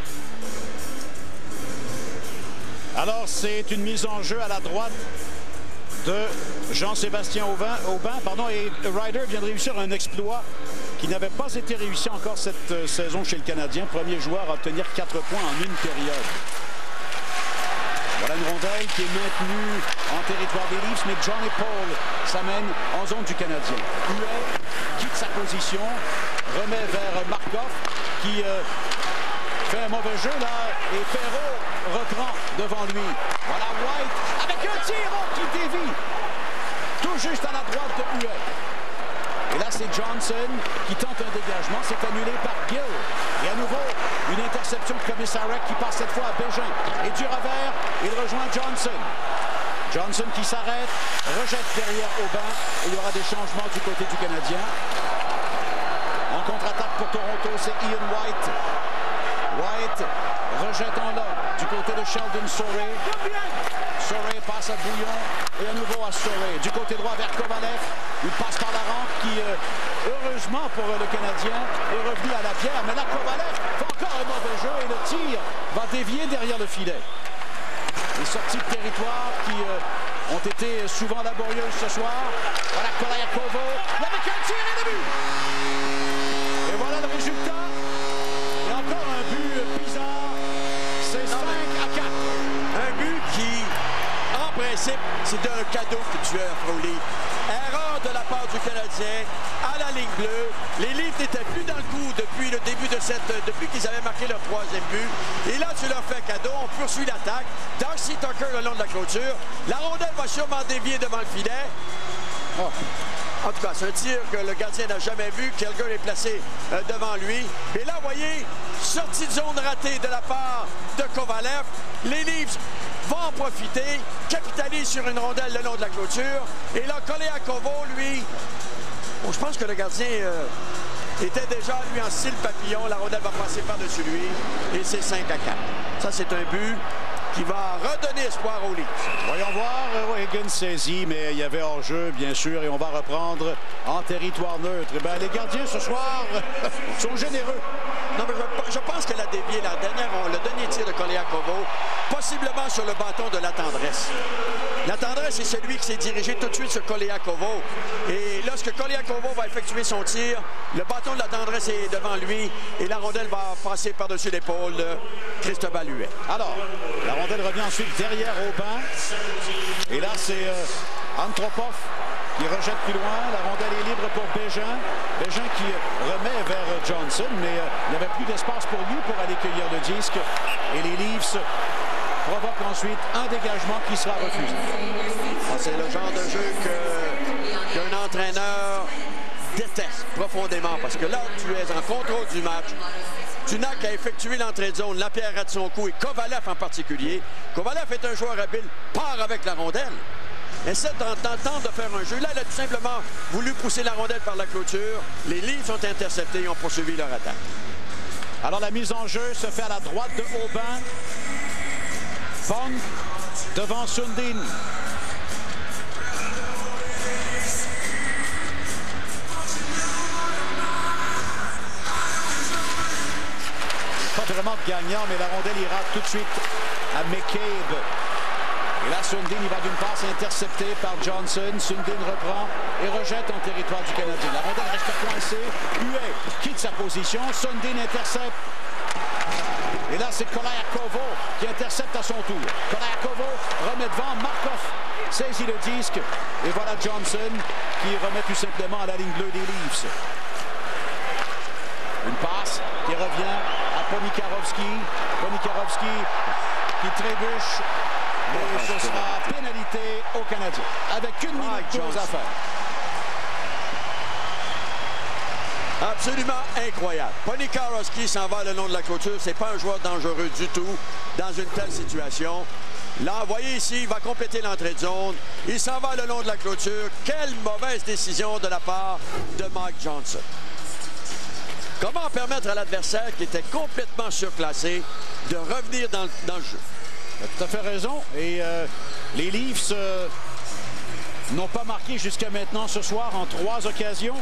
Alors, c'est une mise en jeu à la droite de Jean-Sébastien Aubin, Aubin pardon, et Ryder vient de réussir un exploit qui n'avait pas été réussi encore cette euh, saison chez le Canadien. Premier joueur à obtenir quatre points en une période. Voilà une rondelle qui est maintenue en territoire des Leafs, mais Johnny Paul s'amène en zone du Canadien. Huet quitte sa position, remet vers Markov qui euh, fait un mauvais jeu là, et Perreault reprend devant lui. Voilà White avec un tir qui dévie tout juste à la droite de Huet. Et là, c'est Johnson qui tente un dégagement. C'est annulé par Gill. Et à nouveau, une interception de Komisarek qui passe cette fois à Bégin. Et du revers, il rejoint Johnson. Johnson qui s'arrête, rejette derrière Aubin. Et il y aura des changements du côté du Canadien. En contre-attaque pour Toronto, c'est Ian White. White rejette en là du côté de Sheldon Souray. Souray passe à Bouillon et à nouveau à Souray. Du côté droit vers Kovalev. Il passe par la rampe qui, euh, heureusement pour euh, le Canadien, est revenu à la pierre. Mais là, Kovalev fait encore un mauvais jeu et le tir va dévier derrière le filet. Les sorties de territoire qui euh, ont été souvent laborieuses ce soir. Voilà Kolayakovo. Avec un tir et le but. Et voilà le résultat. Et encore un but bizarre. C'est cinq à quatre. Un but qui, en principe, c'était un cadeau que tu as, Foley. Erreur de la part du Canadien à la ligne bleue. Les Leafs n'étaient plus dans le coup depuis le début de cette... depuis qu'ils avaient marqué leur troisième but. Et là, tu leur fais cadeau. On poursuit l'attaque. Darcy Tucker le long de la clôture. La rondelle va sûrement dévier devant le filet. Oh. En tout cas, c'est un tir que le gardien n'a jamais vu. Kelger est placé euh, devant lui. Et là, vous voyez, sortie de zone ratée de la part de Kovalev. Les Leafs vont en profiter, capitalisent sur une rondelle le long de la clôture. Et là, Koliakovo, lui, bon, je pense que le gardien euh, était déjà, lui, en style papillon. La rondelle va passer par-dessus lui. Et c'est cinq à quatre. Ça, c'est un but qui va redonner espoir aux Leafs. Voyons voir, Higgins saisit, mais il y avait hors-jeu, bien sûr, et on va reprendre en territoire neutre. Ben, les gardiens, ce soir, sont généreux. Non, mais je, je pense qu'elle a dévié la dernière, le dernier tir de Koliakovo, possiblement sur le bâton de la tendresse. La tendresse, c'est celui qui s'est dirigé tout de suite sur Koliakovo. Et lorsque Koliakovo va effectuer son tir, le bâton de la tendresse est devant lui et la rondelle va passer par-dessus l'épaule de Cristobal Huet. Alors, la rondelle revient ensuite derrière Aubin. Et là, c'est euh, Antropov qui rejette plus loin. La rondelle est libre pour Bégin. Bégin qui remet vers Johnson, mais euh, il n'y avait plus d'espace pour lui pour aller cueillir le disque. Et les Leafs provoquent ensuite un dégagement qui sera refusé. Ah, c'est le genre de jeu que, qu'un entraîneur déteste profondément, parce que là, tu es en contrôle du match. Tu n'as qu'à effectuer l'entrée de zone. Lapierre rate son coup et Kovalev en particulier. Kovalev est un joueur habile, part avec la rondelle. Essaie d'entendre de faire un jeu. Là, il a tout simplement voulu pousser la rondelle par la clôture. Les Leafs sont interceptés et ont poursuivi leur attaque. Alors, la mise en jeu se fait à la droite de Aubin. Pong devant Sundin. Pas vraiment gagnant, mais la rondelle ira tout de suite à McCabe. Et là, Sundin, il va d'une passe interceptée par Johnson. Sundin reprend et rejette en territoire du Canadien. La rondelle reste coincée. Huet quitte sa position. Sundin intercepte. Et là, c'est Koliakovo qui intercepte à son tour. Koliakovo remet devant. Markov saisit le disque. Et voilà Johnson qui remet tout simplement à la ligne bleue des Leafs. Une passe qui revient à Ponikarovski. Ponikarovski qui trébuche. Et ce sera pénalité au Canadien. Avec une minute douze à faire. Absolument incroyable. Ponikarovski s'en va le long de la clôture. C'est pas un joueur dangereux du tout dans une telle situation. Là, vous voyez ici, il va compléter l'entrée de zone. Il s'en va le long de la clôture. Quelle mauvaise décision de la part de Mike Johnson. Comment permettre à l'adversaire, qui était complètement surclassé, de revenir dans, dans le jeu? Tu as tout à fait raison. Et euh, les Leafs euh, n'ont pas marqué jusqu'à maintenant ce soir en trois occasions.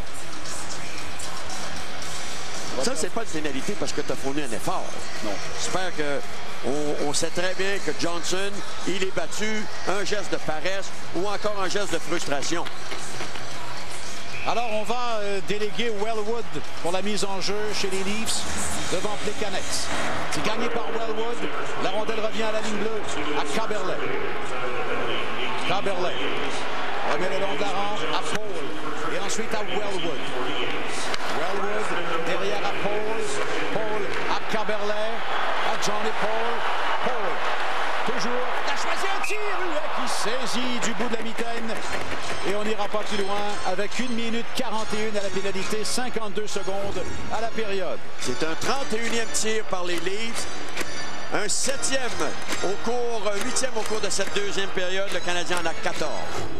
Ça, c'est pas une pénalité parce que tu as fourni un effort. Non. J'espère que on, on sait très bien que Johnson, il est battu, un geste de paresse ou encore un geste de frustration. Alors, on va euh, déléguer Wellwood pour la mise en jeu chez les Leafs devant Plekanec. C'est gagné par Wellwood. La rondelle revient à la ligne bleue à Kaberle. Kaberle remet le long de la rampe à Paul et ensuite à Wellwood. Wellwood derrière à Paul. Paul à Kaberle, à Johnny Paul. Paul toujours. Il a choisi un tir. Huet qui saisit du bout de la mitaine. Et on n'ira pas plus loin avec une minute quarante et une à la pénalité, cinquante-deux secondes à la période. C'est un trente et unième tir par les Leafs. Un septième au cours, un huitième au cours de cette deuxième période. Le Canadien en a quatorze.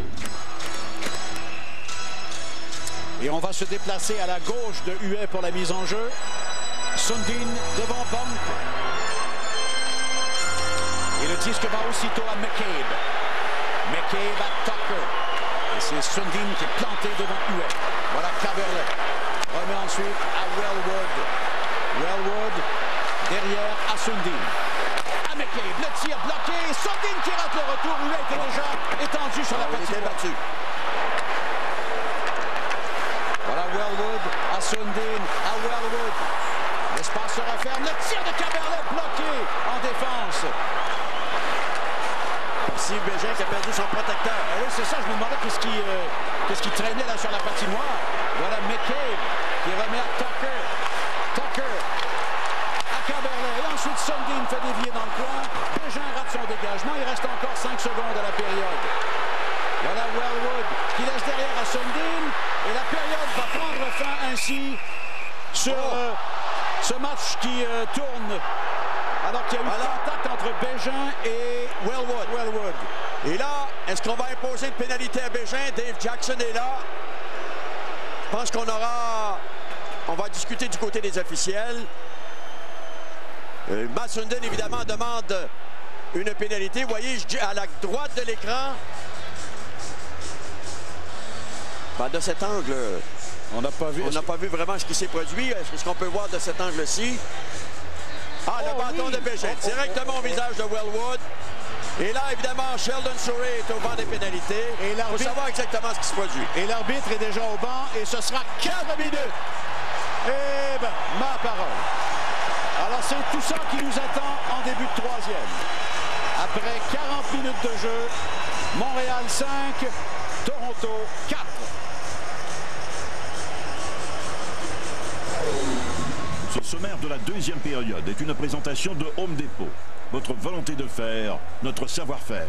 Et on va se déplacer à la gauche de Huet pour la mise en jeu. Sundin devant Bonk. Et le disque va aussitôt à McCabe. McCabe à Tucker. Et c'est Sundin qui est planté devant Huet. Voilà Kaberle. Remet ensuite à Wellwood. Wellwood derrière à Sundin. À McCabe. Le tir bloqué. Sundin qui rate le retour. Huet était déjà étendu sur la patinoire. Voilà Wellwood à Sundin, à Wellwood. L'espace se referme. Le tir de Kaberle bloqué en défense. Steve Bégin qui a perdu son protecteur. qu'est-ce qui, euh, qu'est-ce qui traînait là sur la patinoire. Voilà McCabe qui remet à Tucker. Tucker à Caberlet. Et ensuite, Sundin fait dévier dans le coin. Bégin rate son dégagement. Il reste encore cinq secondes à la période. Voilà Wellwood qui laisse derrière à Sundin. Et la période va prendre fin ainsi sur euh, ce match qui euh, tourne. Alors qu'il y a eu contact entre Bégin et Wellwood. Wellwood. Et là, est-ce qu'on va imposer une pénalité à Bégin? Dave Jackson est là. Je pense qu'on aura... On va discuter du côté des officiels. Euh, Matt Sundin, évidemment, demande une pénalité. Vous voyez, à la droite de l'écran, ben, de cet angle, on n'a pas vu, on n'a pas vu vraiment ce qui s'est produit. Est-ce qu'on peut voir de cet angle-ci? Ah, le oh, bâton oui. de Bégin, oh, directement oh, oh, au visage de Wellwood. Et là, évidemment, Sheldon Souray est au banc des pénalités. Et il faut savoir exactement ce qui se produit. Et l'arbitre est déjà au banc et ce sera quatre minutes. Eh bien, ma parole. Alors, c'est tout ça qui nous attend en début de troisième. Après quarante minutes de jeu, Montréal cinq, Toronto quatre. Ce sommaire de la deuxième période est une présentation de Home Depot. Votre volonté de faire, notre savoir-faire.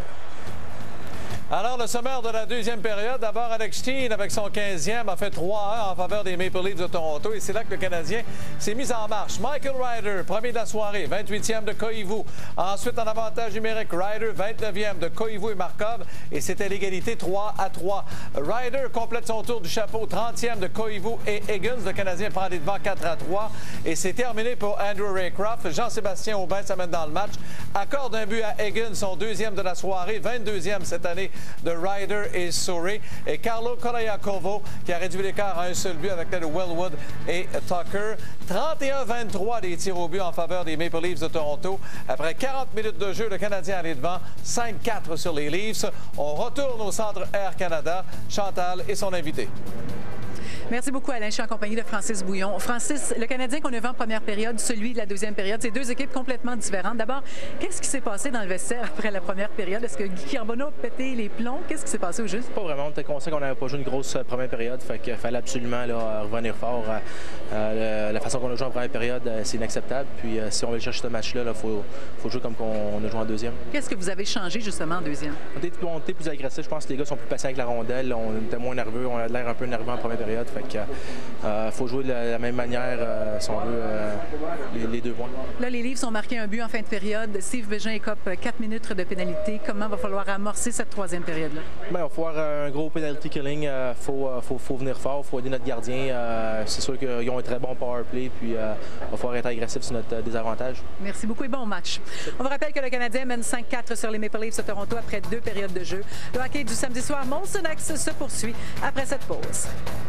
Alors, le sommaire de la deuxième période, d'abord Alex Steen avec son quinzième a fait trois un en faveur des Maple Leafs de Toronto et c'est là que le Canadien s'est mis en marche. Michael Ryder, premier de la soirée, vingt-huitième de Koivu. Ensuite, en avantage numérique, Ryder, vingt-neuvième de Koivu et Markov et c'était l'égalité trois à trois. Ryder complète son tour du chapeau, trentième de Koivu et Higgins. Le Canadien prend les devants quatre à trois et c'est terminé pour Andrew Raycroft. Jean-Sébastien Aubin s'amène dans le match. Accorde un but à Higgins, son deuxième de la soirée, vingt-deuxième cette année de Ryder et Souray. Et Carlo Korayakovo qui a réduit l'écart à un seul but avec l'aide de Wellwood et Tucker. trente et un vingt-trois des tirs au but en faveur des Maple Leafs de Toronto. Après quarante minutes de jeu, le Canadien allait devant cinq quatre sur les Leafs. On retourne au centre Air Canada. Chantal et son invité. Merci beaucoup, Alain. Je suis en compagnie de Francis Bouillon. Francis, le Canadien qu'on a vu en première période, celui de la deuxième période, c'est deux équipes complètement différentes. D'abord, qu'est-ce qui s'est passé dans le vestiaire après la première période? Est-ce que Guy Carbonneau a pété les plombs? Qu'est-ce qui s'est passé au juste? Pas vraiment. On était conscient qu'on n'avait pas joué une grosse première période. Fait qu'il fallait absolument là, revenir fort. Euh, la façon qu'on a joué en première période, c'est inacceptable. Puis euh, si on veut chercher ce match-là, il faut, faut jouer comme on a joué en deuxième. Qu'est-ce que vous avez changé justement en deuxième? On était, on était plus agressif. Je pense que les gars sont plus patients avec la rondelle. On était moins nerveux. On a l'air un peu nerveux en première période. Fait que, Il euh, faut jouer de la, la même manière, euh, si on veut, euh, les, les deux points. Là, les Leafs ont marqué un but en fin de période. Steve Bégin écope quatre minutes de pénalité. Comment va falloir amorcer cette troisième période-là? Bien, il va falloir un gros penalty killing. Il euh, faut, euh, faut, faut venir fort, il faut aider notre gardien. Euh, C'est sûr qu'ils ont un très bon power play, puis euh, il va falloir être agressif sur notre euh, désavantage. Merci beaucoup et bon match. On vous rappelle que le Canadien mène cinq quatre sur les Maple Leafs de Toronto après deux périodes de jeu. Le hockey du samedi soir Molson X se poursuit après cette pause.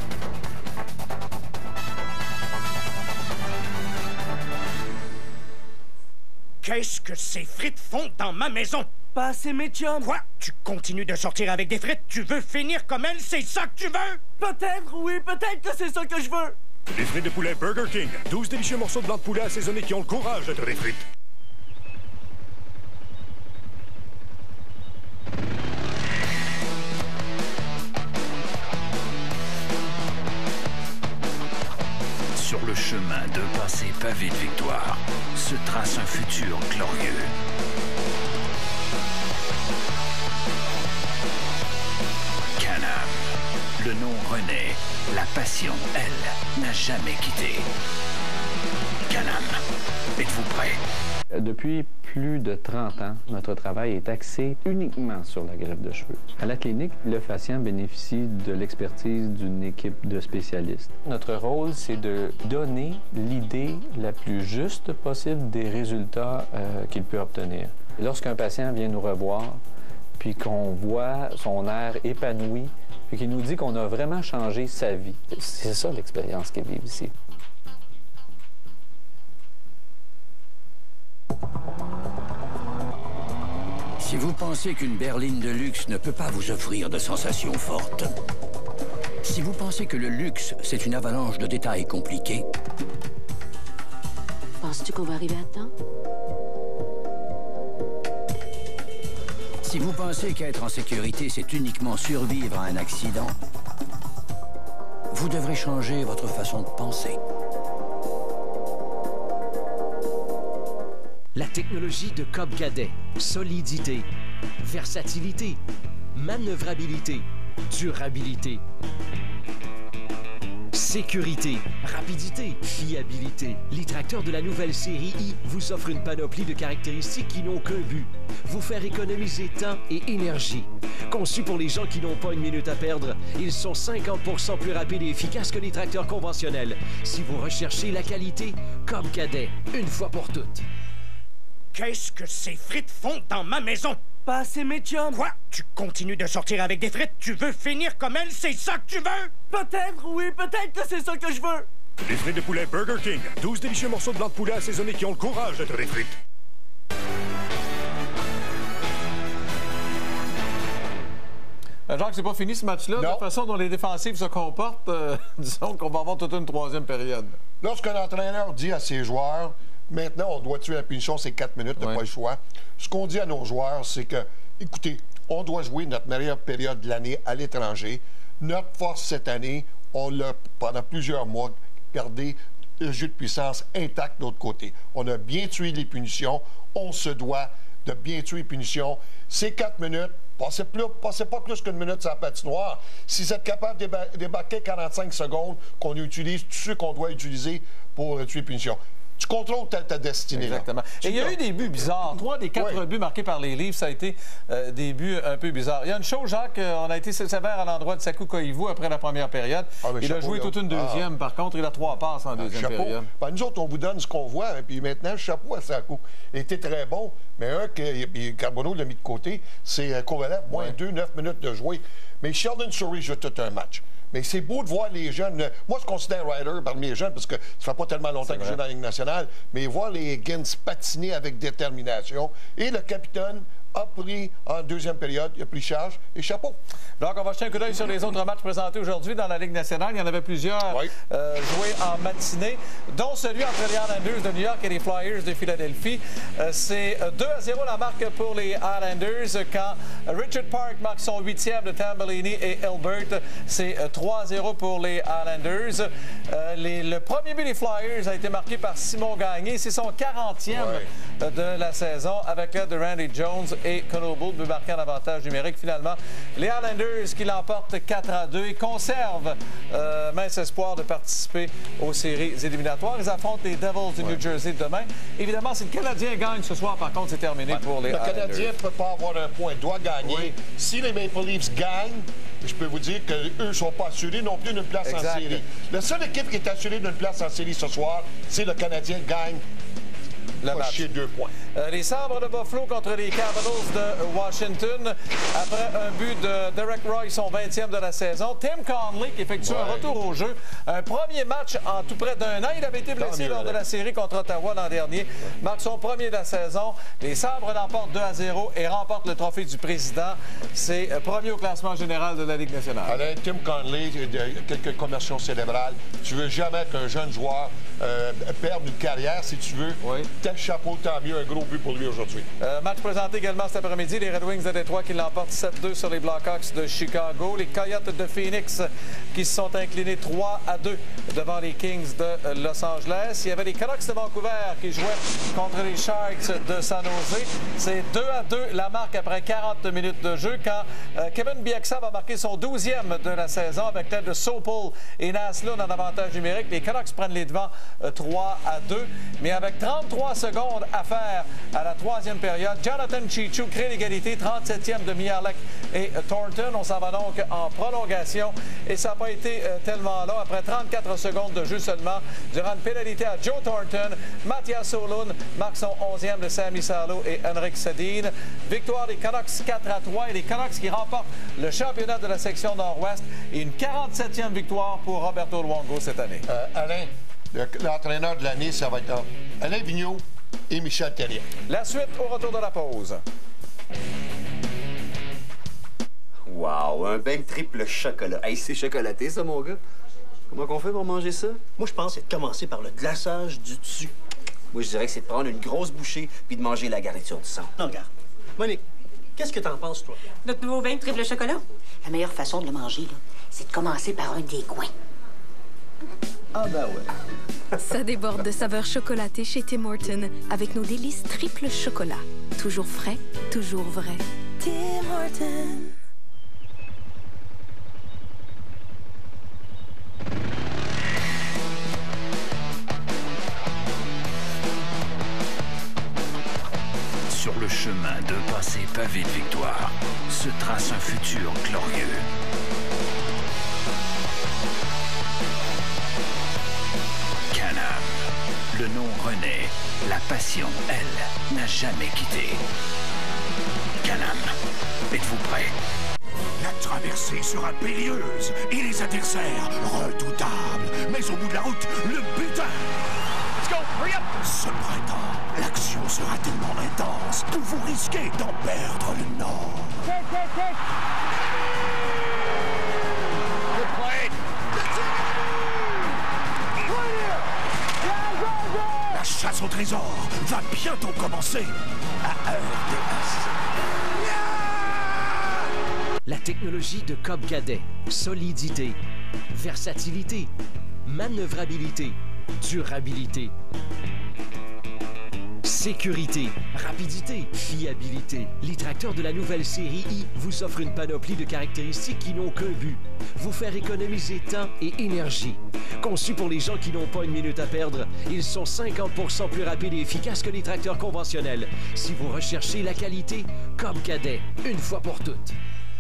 Qu'est-ce que ces frites font dans ma maison? Pas assez, mes chums. Quoi? Tu continues de sortir avec des frites? Tu veux finir comme elle? C'est ça que tu veux? Peut-être, oui, peut-être que c'est ça que je veux. Des frites de poulet Burger King. douze délicieux morceaux de blanc de poulet assaisonnés qui ont le courage d'être des frites. Sur le chemin de passé pavé de victoire, se trace un futur glorieux. Can-Am. Le nom renaît. La passion, elle, n'a jamais quitté. Can-Am. Êtes-vous prêts? Depuis plus de trente ans, notre travail est axé uniquement sur la greffe de cheveux. À la clinique, le patient bénéficie de l'expertise d'une équipe de spécialistes. Notre rôle, c'est de donner l'idée la plus juste possible des résultats euh, qu'il peut obtenir. Lorsqu'un patient vient nous revoir, puis qu'on voit son air épanoui, puis qu'il nous dit qu'on a vraiment changé sa vie, c'est ça l'expérience qu'il vit ici. Si vous pensez qu'une berline de luxe ne peut pas vous offrir de sensations fortes, si vous pensez que le luxe, c'est une avalanche de détails compliqués, penses-tu qu'on va arriver à temps? Si vous pensez qu'être en sécurité, c'est uniquement survivre à un accident, vous devrez changer votre façon de penser. La technologie de Cub Cadet. Solidité, versatilité, manœuvrabilité, durabilité, sécurité, rapidité, fiabilité. Les tracteurs de la nouvelle série I vous offrent une panoplie de caractéristiques qui n'ont qu'un but: vous faire économiser temps et énergie. Conçus pour les gens qui n'ont pas une minute à perdre, ils sont cinquante pour cent plus rapides et efficaces que les tracteurs conventionnels. Si vous recherchez la qualité, Cub Cadet, une fois pour toutes. Qu'est-ce que ces frites font dans ma maison? Pas assez, mes chums. Quoi? Tu continues de sortir avec des frites? Tu veux finir comme elle? C'est ça que tu veux? Peut-être, oui, peut-être que c'est ça que je veux. Des frites de poulet Burger King. douze délicieux morceaux de blanc de poulet assaisonnés qui ont le courage d'être des frites. Jacques, c'est pas fini ce match-là. De la façon dont les défensives se comportent, euh, disons qu'on va avoir toute une troisième période. Lorsqu'un entraîneur dit à ses joueurs, maintenant, on doit tuer la punition, c'est quatre minutes, on n'a pas le choix. Ce qu'on dit à nos joueurs, c'est que, écoutez, on doit jouer notre meilleure période de l'année à l'étranger. Notre force cette année, on l'a, pendant plusieurs mois, gardé le jeu de puissance intact de l'autre côté. On a bien tué les punitions. On se doit de bien tuer les punitions. C'est quatre minutes. Passez, plus, passez pas plus qu'une minute sur la patinoire. Si vous êtes capable de déba débarquer quarante-cinq secondes, qu'on utilise tout ce qu'on doit utiliser pour tuer les punitions. Tu contrôles ta, ta destinée. Exactement. Là. Et il y a eu des buts bizarres. Trois des quatre oui. buts marqués par les Leafs, ça a été euh, des buts un peu bizarres. Il y a une chose, Jacques, on a été sévère à l'endroit de Saku Koivu après la première période. Ah, il chapeau, a joué là. toute une deuxième. Ah. Par contre, il a trois passes en ah, deuxième chapeau. période. Ben, nous autres, on vous donne ce qu'on voit. Et puis maintenant, chapeau à Saku. Il était très bon. Mais un que Carbonneau l'a mis de côté, c'est Kovalev. Moins ouais. deux, neuf minutes de jouer. Mais Sheldon Souris joue tout un match. Mais c'est beau de voir les jeunes. Moi, je considère Ryder parmi les jeunes parce que ça fait pas tellement longtemps que je joue dans la Ligue nationale, mais voir les Higgins patiner avec détermination. Et le capitaine a pris en deuxième période, il a pris charge et chapeau. Donc, on va jeter un coup d'œil sur les autres matchs présentés aujourd'hui dans la Ligue nationale. Il y en avait plusieurs oui. euh, joués en matinée, dont celui entre les Islanders de New York et les Flyers de Philadelphie. Euh, C'est deux à zéro la marque pour les Islanders quand Richard Park marque son huitième de Tambellini et Hilbert. C'est trois à zéro pour les Islanders. Euh, les, le premier but des Flyers a été marqué par Simon Gagné. C'est son quarantième oui. de la saison avec l'aide de Randy Jones et Connell Bould veut marquer un avantage numérique. Finalement, les Islanders qui l'emportent quatre à deux et conservent euh, mince espoir de participer aux séries éliminatoires. Ils affrontent les Devils du ouais. New Jersey demain. Évidemment, si le Canadien gagne ce soir, par contre, c'est terminé ouais. pour les le Islanders. Le Canadien ne peut pas avoir un point, doit gagner. Oui. Si les Maple Leafs gagnent, je peux vous dire qu'eux ne sont pas assurés non plus d'une place exact. en série. La seule équipe qui est assurée d'une place en série ce soir, c'est le Canadien gagne. Le match. Deux points. Euh, les Sabres de Buffalo contre les Capitals de Washington. Après un but de Derek Roy, son vingtième de la saison. Tim Conley qui effectue ouais. un retour au jeu. Un premier match en tout près d'un an. Il avait été blessé lors de la série contre Ottawa l'an dernier. Marque son premier de la saison. Les Sabres l'emportent deux à zéro et remportent le trophée du président. C'est premier au classement général de la Ligue nationale. Alors, Tim Conley, quelques commersions cérébrales. Tu veux jamais qu'un jeune joueur euh, perde une carrière, si tu veux. Oui. Chapeau, tant mieux, un gros but pour lui aujourd'hui. Euh, match présenté également cet après-midi, les Red Wings de Détroit qui l'emportent sept deux sur les Blackhawks de Chicago. Les Coyotes de Phoenix qui se sont inclinés trois à deux devant les Kings de Los Angeles. Il y avait les Canucks de Vancouver qui jouaient contre les Sharks de San Jose. C'est deux à deux la marque après quarante minutes de jeu quand euh, Kevin Bieksa va marquer son douzième de la saison avec l'aide de Sopel et Naslund en avantage numérique. Les Canucks prennent les devants euh, trois à deux, mais avec trente-trois secondes à faire à la troisième période. Jonathan Chichou crée l'égalité, trente-septième de Mihalik et Thornton. On s'en va donc en prolongation et ça n'a pas été euh, tellement long. Après trente-quatre secondes de jeu seulement, durant une pénalité à Joe Thornton, Mathias Solund marque son onzième de Sami Salo et Henrik Sedin. Victoire des Canucks quatre à trois et les Canucks qui remportent le championnat de la section nord-ouest et une quarante-septième victoire pour Roberto Luongo cette année. Euh, Alain, l'entraîneur de l'année, ça va être Alain Vigneault et Michel Therrien. La suite au retour de la pause. Wow, un beigne triple chocolat. Hey, c'est chocolaté, ça, mon gars. Comment qu'on fait pour manger ça? Moi, je pense que c'est de commencer par le glaçage du dessus. Moi, je dirais que c'est de prendre une grosse bouchée puis de manger la garniture du centre. Non, regarde. Monique, Qu'est-ce que t'en penses, toi? Notre nouveau bain de triple chocolat? La meilleure façon de le manger, là, c'est de commencer par un des coins. Ah ben ouais. Ça déborde de saveurs chocolatées chez Tim Hortons avec nos délices triple chocolat. Toujours frais, toujours vrai. Tim Hortons. Sur le chemin de passé pavé de victoire, se trace un futur glorieux. Can-Am. Le nom renaît. La passion, elle, n'a jamais quitté. Can-Am. Êtes-vous prêts? La traversée sera périlleuse et les adversaires redoutables. Mais au bout de la route, le butin. Let's go, hurry up! Ce printemps, l'action sera tellement intense que vous risquez d'en perdre le nord. Take, take, take. Good play. La chasse au trésor va bientôt commencer à R D S. La technologie de Cobb Cadet. Solidité, versatilité, manœuvrabilité, durabilité, sécurité, rapidité, fiabilité. Les tracteurs de la nouvelle série I vous offrent une panoplie de caractéristiques qui n'ont qu'un but: vous faire économiser temps et énergie. Conçus pour les gens qui n'ont pas une minute à perdre, ils sont cinquante pour cent plus rapides et efficaces que les tracteurs conventionnels. Si vous recherchez la qualité, Cobb Cadet, une fois pour toutes.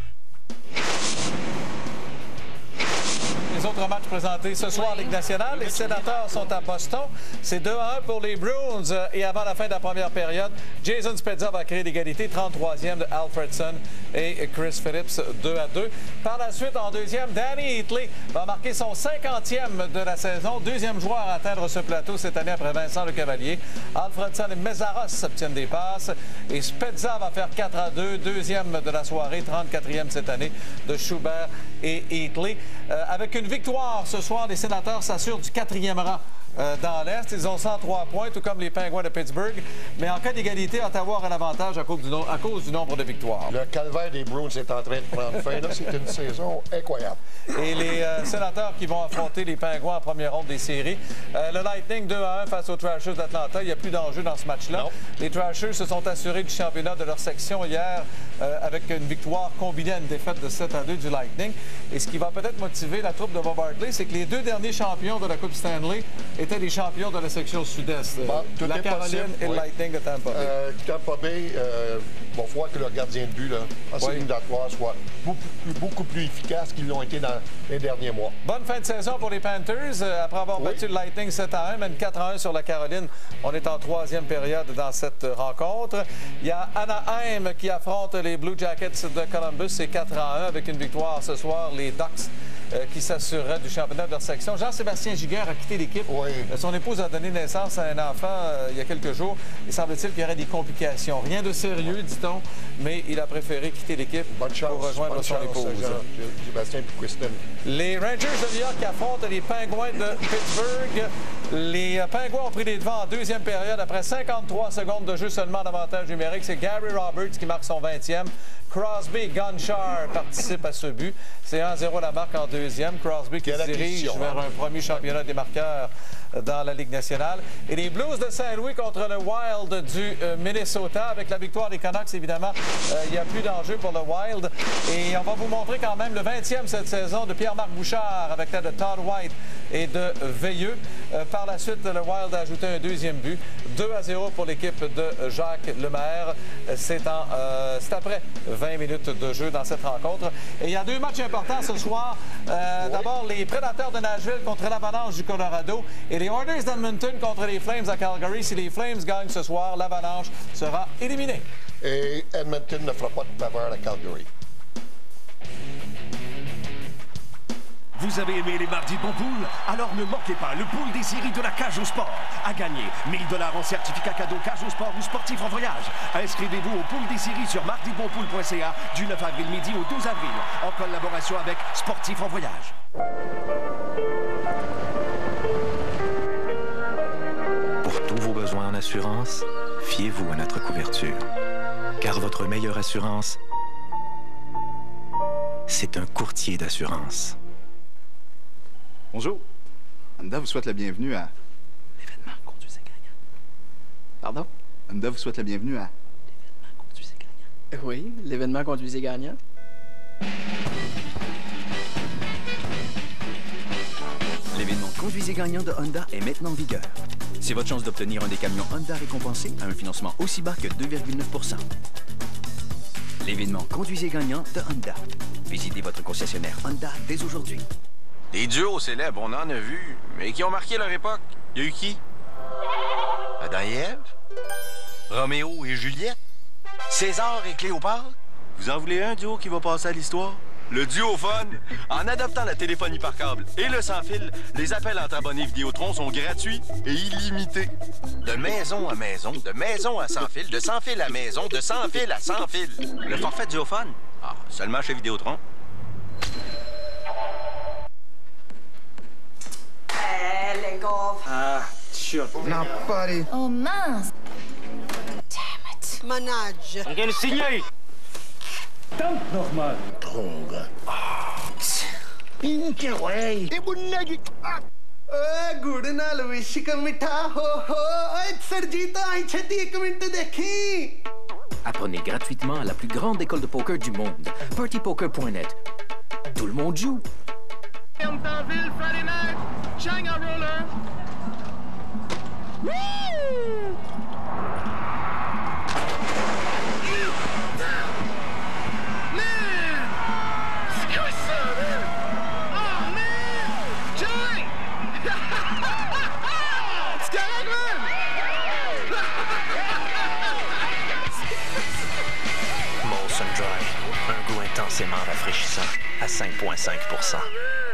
Les autres matchs présentés ce soir en Ligue nationale, les Sénateurs sont à Boston. C'est deux à un pour les Bruins. Et avant la fin de la première période, Jason Spezza va créer l'égalité, trente-troisième de Alfredson et Chris Phillips, deux à deux. Par la suite, en deuxième, Danny Heatley va marquer son cinquantième de la saison. Deuxième joueur à atteindre ce plateau cette année après Vincent Lecavalier. Alfredson et Mésaros obtiennent des passes. Et Spezza va faire quatre à deux. Deuxième de la soirée, trente-quatrième cette année de Schubert et Heatley. Euh, avec une victoire ce soir, les Sénateurs s'assurent du quatrième rang euh, dans l'Est. Ils ont cent trois points, tout comme les Pingouins de Pittsburgh. Mais en cas d'égalité, Ottawa aura l'avantage à, no à cause du nombre de victoires. Le calvaire des Bruins est en train de prendre fin. C'est une saison incroyable. Et les euh, Sénateurs qui vont affronter les Pingouins en première ronde des séries. Euh, le Lightning deux à un face aux Thrashers d'Atlanta. Il n'y a plus d'enjeu dans ce match-là. Les Thrashers se sont assurés du championnat de leur section hier euh, avec une victoire combinée à une défaite de sept à deux du Lightning. Et ce qui va peut-être motiver la troupe de Bob Hartley, c'est que les deux derniers champions de la Coupe Stanley étaient les champions de la section sud-est. Bon, la Caroline possible, et le oui. Lightning de Tampa Bay. Euh, Tampa Bay, euh, il va falloir que leur gardien de but, là, en série éliminatoire, soit beaucoup plus, beaucoup plus efficace qu'ils l'ont été dans les derniers mois. Bonne fin de saison pour les Panthers. Euh, après avoir oui. battu le Lightning sept à un, mène quatre à un sur la Caroline. On est en troisième période dans cette rencontre. Il y a Anaheim qui affronte les Blue Jackets de Columbus. C'est quatre à un avec une victoire ce soir. Les Ducks euh, qui s'assureraient du championnat de leur section. Jean-Sébastien Giguère a quitté l'équipe. Oui. Euh, son épouse a donné naissance à un enfant euh, il y a quelques jours. Il semble-t-il qu'il y aurait des complications. Rien de sérieux, dit-on, mais il a préféré quitter l'équipe pour rejoindre bonne son chance, épouse. Jean-Sébastien et Kristen. Les Rangers de New York qui affrontent les Pingouins de Pittsburgh. Les Pingouins ont pris les devants en deuxième période. Après cinquante-trois secondes de jeu seulement d'avantage numérique, c'est Gary Roberts qui marque son vingtième. Crosby et Gonchar participent à ce but. C'est un zéro la marque en deuxième. Crosby qui se dirige vers un premier championnat des marqueurs dans la Ligue nationale. Et les Blues de Saint-Louis contre le Wild du euh, Minnesota. Avec la victoire des Canucks, évidemment, euh, il n'y a plus d'enjeu pour le Wild. Et on va vous montrer quand même le vingtième cette saison de Pierre-Marc Bouchard avec l'aide de Todd White et de Veilleux. Euh, par la suite, le Wild a ajouté un deuxième but. deux à zéro pour l'équipe de Jacques Lemaire. C'est euh, après vingt minutes de jeu dans cette rencontre. Et il y a deux matchs importants ce soir. Euh, oui. D'abord, les Prédateurs de Nashville contre l'Avalanche du Colorado et les Oilers d'Edmonton contre les Flames à Calgary. Si les Flames gagnent ce soir, l'Avalanche sera éliminée. Et Edmonton ne fera pas de faveur à Calgary. Vous avez aimé les mardis de Bon Pool? Alors ne manquez pas le pool des séries de la Cage au Sport. À gagner mille dollars en certificat cadeau Cage au Sport ou sportif en voyage. Inscrivez-vous au pool des séries sur mardi bon pool point c a du neuf avril midi au douze avril en collaboration avec Sportif en voyage. Pour tous vos besoins en assurance, fiez-vous à notre couverture. Car votre meilleure assurance, c'est un courtier d'assurance. Bonjour. Honda vous souhaite la bienvenue à... L'événement Conduisez gagnant. Pardon? Honda vous souhaite la bienvenue à... L'événement Conduisez gagnant. Oui, l'événement Conduisez gagnant. L'événement Conduisez gagnant de Honda est maintenant en vigueur. C'est votre chance d'obtenir un des camions Honda récompensés à un financement aussi bas que deux virgule neuf pour cent. L'événement Conduisez gagnant de Honda. Visitez votre concessionnaire Honda dès aujourd'hui. Des duos célèbres, on en a vu, mais qui ont marqué leur époque. Il y a eu qui? Adam et Ève? Roméo et Juliette? César et Cléopâtre? Vous en voulez un duo qui va passer à l'histoire? Le duophone. En adoptant la téléphonie par câble et le sans-fil, les appels entre abonnés Vidéotron sont gratuits et illimités. De maison à maison, de maison à sans-fil, de sans-fil à maison, de sans-fil à sans-fil. Le forfait duophone? Ah, seulement chez Vidéotron. Eh, les gars. Ah, shit. Non, pas les... Oh mince. Damn it. Manage. On vient le signer. Tank nochmal. Droge. Pinche güey. Det borde lägga... ओए गुड़ नाल विश का मिठा हो हो ओए सर जी तो आई छती एक मिनट देखी. Apprenez gratuitement à la plus grande école de poker du monde, party poker point net. Tout le monde joue. Danville, Friday night. Shanghai roller. Woo! Molson Dry, un goût intensément rafraîchissant à cinq virgule cinq pour cent.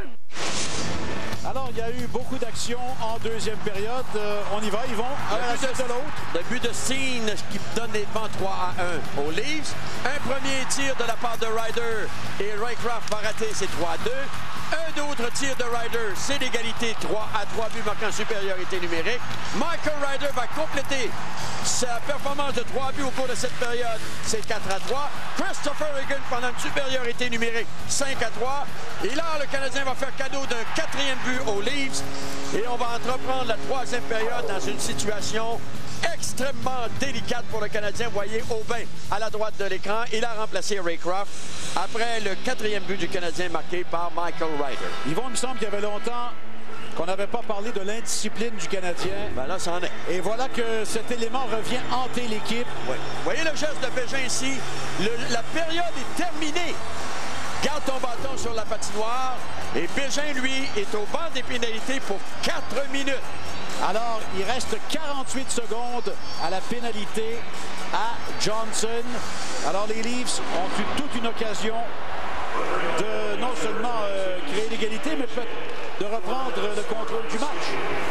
Alors, il y a eu beaucoup d'actions en deuxième période. Euh, on y va, Yvon, à la tête de l'autre. Le but de Steen qui donne les devants trois à un aux Leafs. Un premier tir de la part de Ryder et Raycroft va rater, c'est trois à deux. Un autre tir de Ryder, c'est l'égalité trois à trois, buts marquant supériorité numérique. Michael Ryder va compléter sa performance de trois buts au cours de cette période, c'est quatre à trois. Christopher Higgins pendant une supériorité numérique, cinq à trois. Et là, le Canadien va faire cadeau d'un quatrième but aux Leafs. Et on va entreprendre la troisième période dans une situation extrêmement délicate pour le Canadien. Vous voyez Aubin à la droite de l'écran. Il a remplacé Raycroft après le quatrième but du Canadien marqué par Michael Ryder. Yvon, il me semble qu'il y avait longtemps qu'on n'avait pas parlé de l'indiscipline du Canadien. Ben là, ça en est. Et voilà que cet élément revient hanter l'équipe. Oui. Vous voyez le geste de Bégin ici. Le, la période est terminée. Garde ton bâton sur la patinoire. Et Bégin, lui, est au banc des pénalités pour quatre minutes. Alors, il reste quarante-huit secondes à la pénalité à Johnson. Alors, les Leafs ont eu toute une occasion de non seulement euh, créer l'égalité, mais peut de reprendre le contrôle du match.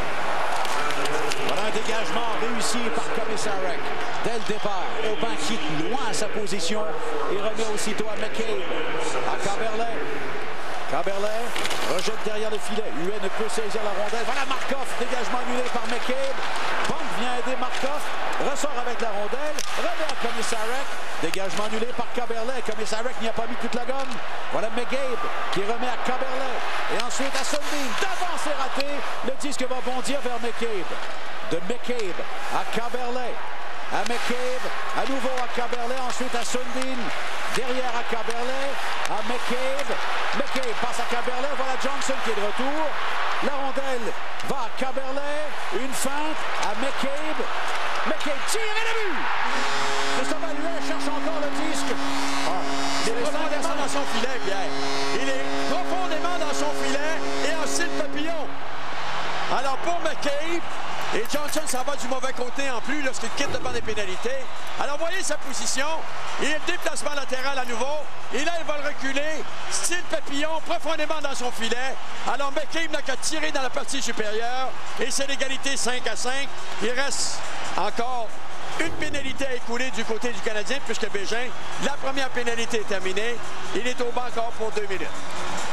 Voilà un dégagement réussi par Komisarek. Dès le départ, Aubin quitte loin à sa position et remet aussitôt à McCabe. À Caberlet. Caberlet rejette derrière le filet. Huet ne peut saisir la rondelle. Voilà Markov, dégagement annulé par McCabe. Bank vient aider Markov, ressort avec la rondelle, remet à Komisarek. Dégagement annulé par Caberlet. Komisarek n'y a pas mis toute la gomme. Voilà McCabe qui remet à Caberlet. Et ensuite à Sundin. D'avant, c'est raté. Le disque va bondir vers McCabe. De McCabe à Caberlet. À McCabe, à nouveau à Caberlet, ensuite à Sundin, derrière à Caberlet, à McCabe. McCabe passe à Caberlet, voilà Johnson qui est de retour. La rondelle va à Caberlet, une feinte à McCabe. McCabe tire et le but! Christophe Alluet cherche encore le disque. Ah, il est profondément dans son filet, Pierre. Il est profondément dans son filet et en style papillon. Alors pour McCabe, et Johnson, ça va du mauvais côté en plus lorsqu'il quitte le banc des pénalités. Alors, voyez sa position. Il est le déplacement latéral à nouveau. Et là, il va le reculer. Style papillon, profondément dans son filet. Alors, McCabe n'a qu'à tirer dans la partie supérieure. Et c'est l'égalité cinq à cinq. Il reste encore une pénalité à écouler du côté du Canadien, puisque Bégin, la première pénalité est terminée. Il est au banc encore pour deux minutes.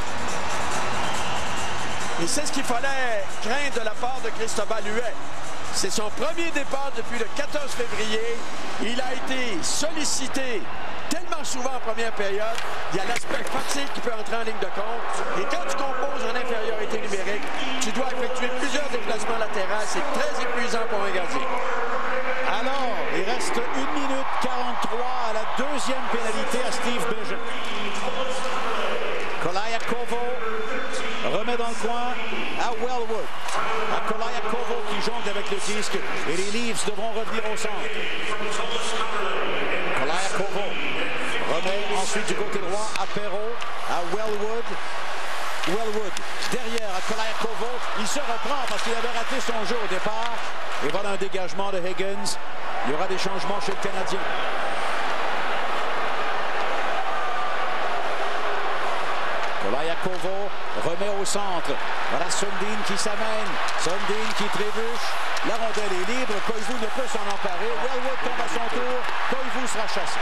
Et c'est ce qu'il fallait craindre de la part de Cristobal Huet. C'est son premier départ depuis le quatorze février. Il a été sollicité tellement souvent en première période. Il y a l'aspect fatigue qui peut entrer en ligne de compte. Et quand tu composes en infériorité numérique, tu dois effectuer plusieurs déplacements latéraux. C'est très épuisant pour un gardien. Alors, il reste une minute quarante-trois à la deuxième pénalité à Steve Bégin. Koliakovo remet dans le coin à Wellwood. À Koliakovo qui jongle avec le disque et les Leafs devront revenir au centre. Koliakovo remet ensuite du côté droit à Perrault, à Wellwood. Wellwood derrière à Koliakovo. Il se reprend parce qu'il avait raté son jeu au départ. Et voilà un dégagement de Higgins. Il y aura des changements chez le Canadien. Koliakovo remet au centre. Voilà Sundin qui s'amène. Sundin qui trébuche. La rondelle est libre. Koivu ne peut s'en emparer. Wellwood tombe à son tour. Koivu sera chassé.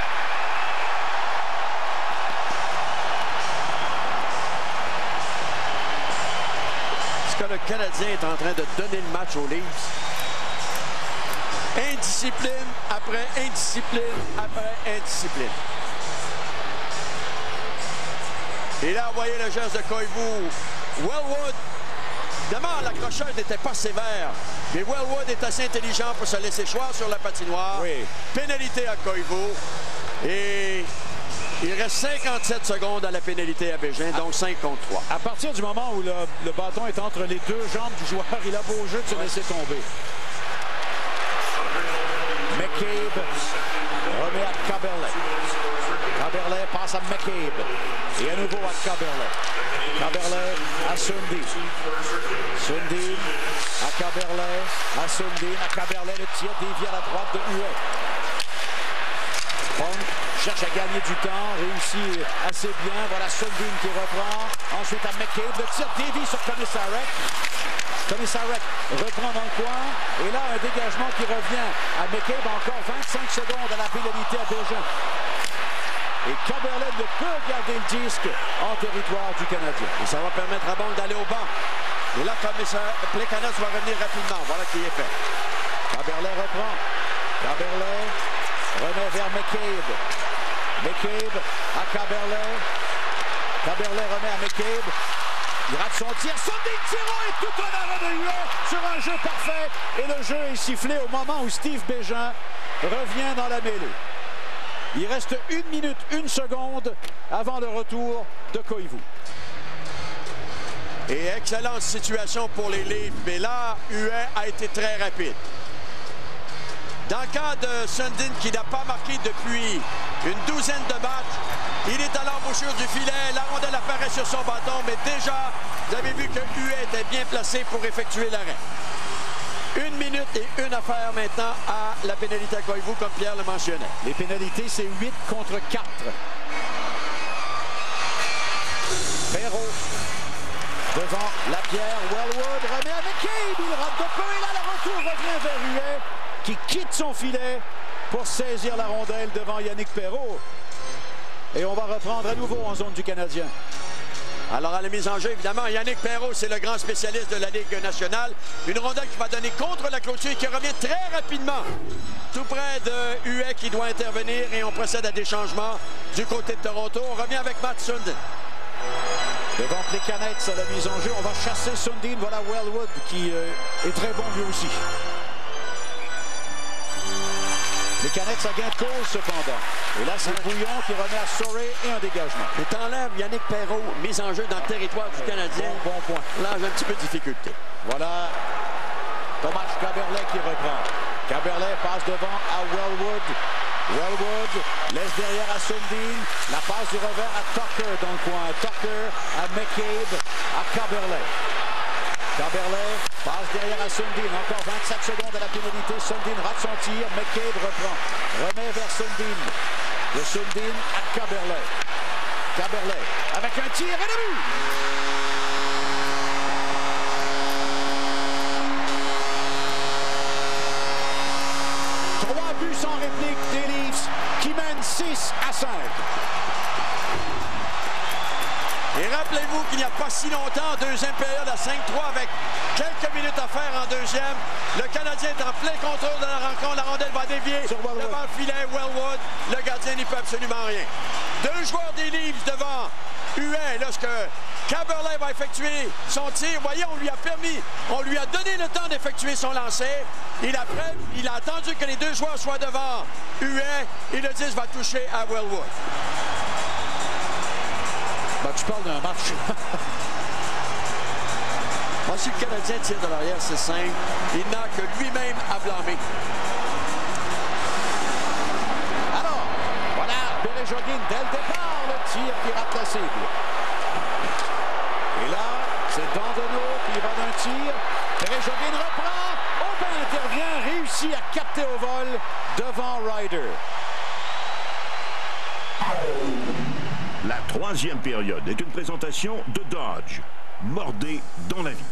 Est-ce que le Canadien est en train de donner le match aux Leafs? Indiscipline après indiscipline après indiscipline. Et là, vous voyez le geste de Koivu. Wellwood, évidemment, l'accrochage n'était pas sévère, mais Wellwood est assez intelligent pour se laisser choir sur la patinoire. Oui. Pénalité à Koivu. Et il reste cinquante-sept secondes à la pénalité à Bégin, donc cinq contre trois. À partir du moment où le, le bâton est entre les deux jambes du joueur, il a beau jeu de se laisser tomber. McCabe remet à Kaberle. Kaberle passe à McCabe. Et à nouveau à Kaberle. Kaberle à Sundin. Sundin à Kaberle. À Sundin. À Kaberle. Le tir dévié à la droite de Huet. Punk cherche à gagner du temps. Réussit assez bien. Voilà Sundin qui reprend. Ensuite à McCabe. Le tir dévie sur Komisarek. Komisarek reprend dans le coin. Et là, un dégagement qui revient à McCabe. Encore vingt-cinq secondes à la pénalité à Bégin. Et Kaberle ne peut garder le disque en territoire du Canadien. Et ça va permettre à Bond d'aller au banc. Et là, Plekanec va revenir rapidement. Voilà qui est fait. Kaberle reprend. Kaberle remet vers McCabe. McCabe à Kaberle. Kaberle remet à McCabe. Il rate son tir. Sundin tiro et tout un arrêt de Huet sur un jeu parfait. Et le jeu est sifflé au moment où Steve Bégin revient dans la mêlée. Il reste une minute, une seconde avant le retour de Koivu. Et excellente situation pour les Leafs. Mais là, Huet a été très rapide. Dans le cas de Sundin qui n'a pas marqué depuis une douzaine de matchs, il est à l'embouchure du filet. La rondelle apparaît sur son bâton, mais déjà, vous avez vu que Huet était bien placé pour effectuer l'arrêt. Une minute et une affaire maintenant à la pénalité à Koivu, comme Pierre le mentionnait. Les pénalités, c'est huit contre quatre. Perrault devant la pierre. Wellwood remet à McCabe. Il rate de peu. Et là, le retour revient vers Huet qui quitte son filet pour saisir la rondelle devant Yannick Perrault. Et on va reprendre à nouveau en zone du Canadien. Alors, à la mise en jeu, évidemment, Yannick Perrault, c'est le grand spécialiste de la Ligue nationale. Une rondelle qui va donner contre la clôture et qui revient très rapidement. Tout près de Huet qui doit intervenir et on procède à des changements du côté de Toronto. On revient avec Matt Sundin. Devant Plekanec à la mise en jeu, on va chasser Sundin. Voilà Wellwood qui euh, est très bon lui aussi. Plekanec a gain de cause cependant. Et là, c'est Bouillon qui remet à Soré et un dégagement. Et t'enlèves Yannick Perrault, mise en jeu dans le territoire du Canadien. Bon, bon point. Là, j'ai un petit peu de difficulté. Voilà Thomas Kaberle qui reprend. Kaberle passe devant à Wellwood. Wellwood laisse derrière à Sundin. La passe du revers à Tucker dans le coin. Tucker à McCabe, à Kaberle. Kaberle passe derrière à Sundin. Encore vingt-sept secondes à la pénalité. Sundin rate son tir. McCabe reprend. Remet vers Sundin. De Sundin à Kaberle. Kaberle avec un tir et le but! Trois buts sans réplique des Leafs qui mènent six à cinq. Et rappelez-vous qu'il n'y a pas si longtemps, en deuxième période à cinq trois, avec quelques minutes à faire en deuxième, le Canadien est en plein contrôle de la rencontre. La rondelle va dévier devant le filet. Wellwood, le gardien n'y peut absolument rien. Deux joueurs des Leafs devant Huet lorsque Kaberle va effectuer son tir. Voyez, on lui a permis, on lui a donné le temps d'effectuer son lancer. Il a, prêt, il a attendu que les deux joueurs soient devant Huet et le dix va toucher à Wellwood. Ben, tu parles d'un match. Moi, si le Canadien tire de l'arrière, c'est simple. Il n'a que lui-même à blâmer. Alors, voilà, Berejogin dès le départ, le tir qui rate la cible. Et là, c'est Dandonneau qui va d'un tir. Berejogin reprend. Aubin intervient, réussit à capter au vol devant Ryder. La troisième période est une présentation de Dodge. Mordez dans la vie.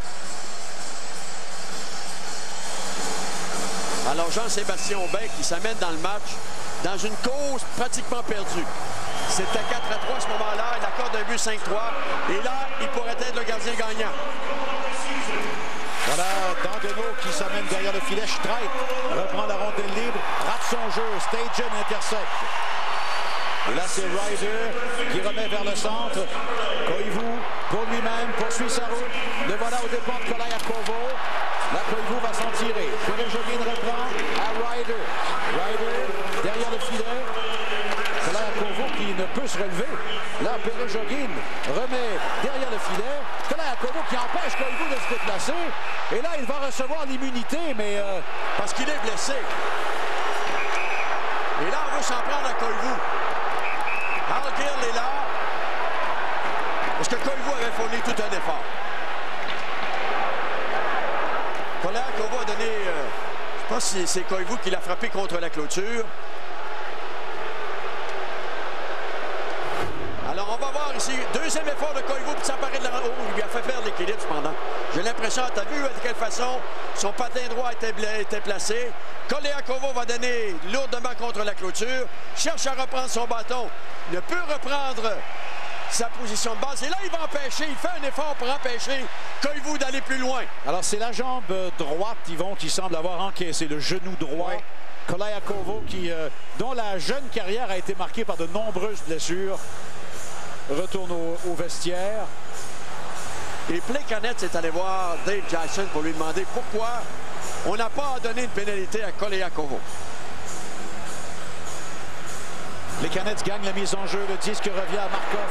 Alors Jean-Sébastien Aubin qui s'amène dans le match dans une cause pratiquement perdue. C'était quatre à trois à ce moment-là. Il accorde un but cinq trois. Et là, il pourrait être le gardien gagnant. Voilà, Dandonneau qui s'amène derrière le filet. Streit reprend la rondelle libre, rate son jeu. Stajan intercepte. Et là, c'est Ryder qui remet vers le centre. Koivu, pour lui-même, poursuit sa route. Le voilà au départ de Kolayakovo. Là, Koivu va s'en tirer. Berejogin reprend à Ryder. Ryder derrière le filet. Kolayakovo qui ne peut se relever. Là, Berejogin remet derrière le filet. Kolayakovo qui empêche Koivu de se déplacer. Et là, il va recevoir l'immunité, mais... Euh... Parce qu'il est blessé. Et là, on veut s'en prendre à Koivu. Al Gill est là. Parce que Koivu avait fourni tout un effort. Kolayakovo a donné... Euh, je pense que c'est Koivu qui l'a frappé contre la clôture. Alors, on va voir ici. Deuxième effort de Koivu pour s'emparer de la... Oh, il lui a fait perdre l'équilibre, cependant. J'ai l'impression, tu as vu de quelle façon son patin droit était, était placé. Kolayakovo va donner lourdement contre la clôture. Cherche à reprendre son bâton. Ne peut reprendre sa position de base. Et là, il va empêcher. Il fait un effort pour empêcher Koivu d'aller plus loin. Alors, c'est la jambe droite, Yvon, qui semble avoir encaissé le genou droit. Oui. Kolayakovo, qui, euh, dont la jeune carrière a été marquée par de nombreuses blessures, retourne au, au vestiaire. Et Plekanec est allé voir Dave Jackson pour lui demander pourquoi on n'a pas donné une pénalité à Kolayakovo. Plekanec gagne la mise en jeu. Le disque revient à Markov.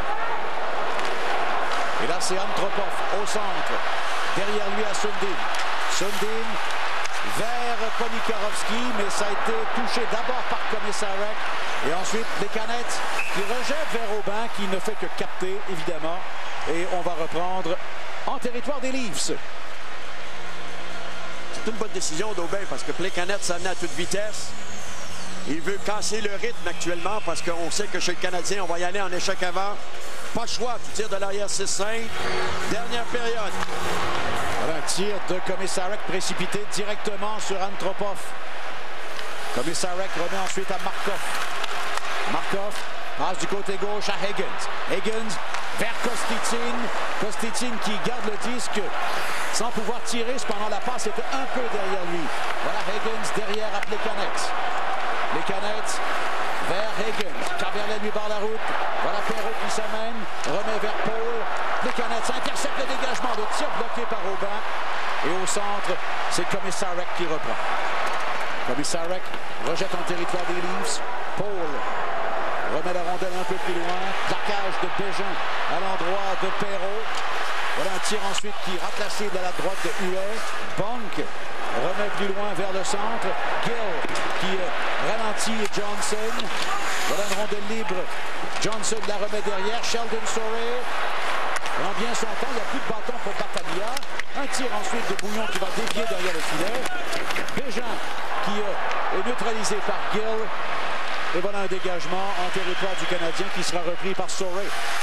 Et là, c'est Antropov au centre. Derrière lui à Sundin. Sundin vers Ponikarovski, mais ça a été touché d'abord par Komisarek. Et ensuite, Plekanec qui rejette vers Aubin, qui ne fait que capter, évidemment. Et on va reprendre en territoire des Leafs. C'est une bonne décision d'Aubin parce que Plekanec s'amenait à toute vitesse. Il veut casser le rythme actuellement parce qu'on sait que chez le Canadien, on va y aller en échec avant. Pas le choix, tu tires de l'arrière six cinq. Dernière période. Voilà un tir de Komisarek précipité directement sur Antropov. Komisarek remet ensuite à Markov. Markov passe du côté gauche à Higgins. Higgins vers Kostitsin. Kostitsin qui garde le disque sans pouvoir tirer. Cependant, la passe était un peu derrière lui. Voilà Higgins derrière à Plekanec. Plekanec vers Higgins. Kaberle lui barre la route. Voilà Perrault qui s'amène. Remet vers Paul. Plekanec intercepte le dégagement. Le tir bloqué par Aubin. Et au centre, c'est Komisarek qui reprend. Komisarek rejette en territoire des Leafs. Paul remet la rondelle un peu plus loin. Plaquage de Bégin à l'endroit de Perrault. Voilà un tir ensuite qui rate la cible à la droite de Huet. Bonk remet plus loin vers le centre. Gill qui euh, ralentit Johnson. Voilà une rondelle libre. Johnson la remet derrière. Sheldon Souray prend bien son temps. Il n'y a plus de bâton pour Battaglia. Un tir ensuite de Bouillon qui va dévier derrière le filet. Bégin qui euh, est neutralisé par Gill. Et voilà un dégagement en territoire du Canadien qui sera repris par Souray.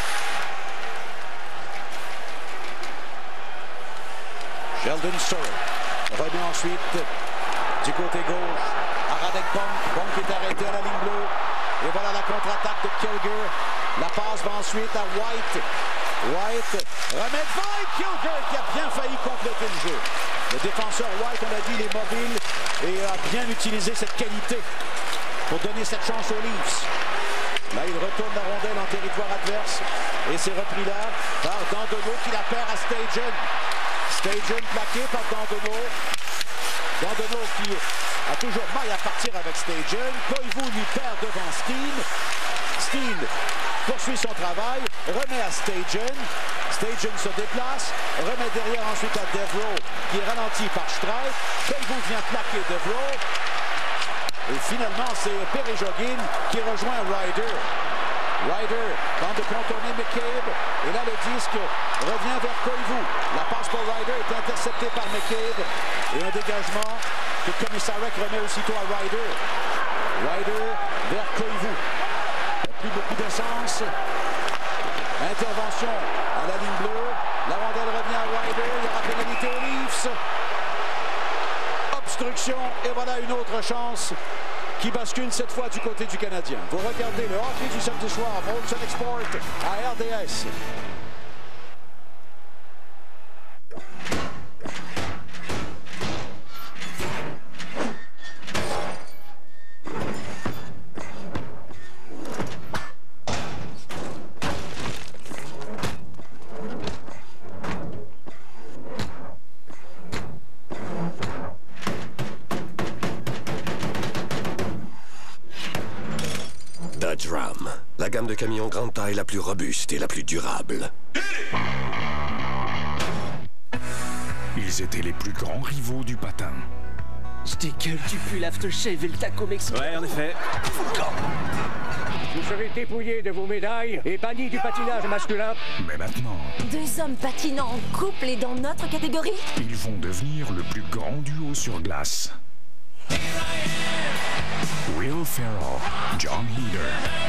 Sheldon Souray remet ensuite du côté gauche à Radek Bonk. Bonk est arrêté à la ligne bleue. Et voilà la contre-attaque de Kilger. La passe va ensuite à White. White remet devant et Kilger qui a bien failli compléter le jeu. Le défenseur White, on l'a dit, il est mobile et a bien utilisé cette qualité pour donner cette chance aux Leafs. Là, il retourne la rondelle en territoire adverse et c'est repris là par Dandonneau qui la perd à Stajan. Stajan plaqué par Dandonneau. Dandonneau qui a toujours mal à partir avec Stajan. Koivu lui perd devant Steen. Steen poursuit son travail, remet à Stajan. Stajan se déplace, remet derrière ensuite à Devereaux qui est ralenti par Streit. Koivu vient plaquer Devereaux. Et finalement, c'est Perejogin qui rejoint Ryder. Ryder tente de contourner McCabe. Et là, le disque revient vers Koivu. La passe pour Ryder est interceptée par McCabe. Et un dégagement que Komisarek remet aussitôt à Ryder. Ryder vers Koivu. Plus beaucoup d'essence. Intervention à la ligne bleue. La rondelle revient à Ryder. Il y aura pénalité aux Leafs. Obstruction. Et voilà une autre chance qui bascule cette fois du côté du Canadien. Vous regardez le hockey du samedi soir, Molson Export à R D S. Dodge Ram, la gamme de camions grande taille la plus robuste et la plus durable. Ils étaient les plus grands rivaux du patin. Je dégueule du pull aftershave et le taco mexicain. Ouais, en effet. Vous serez dépouillés de vos médailles et bannis du patinage masculin. Mais maintenant, Deux hommes patinant en couple et dans notre catégorie? ils vont devenir le plus grand duo sur glace. Will Ferrell, John Heder.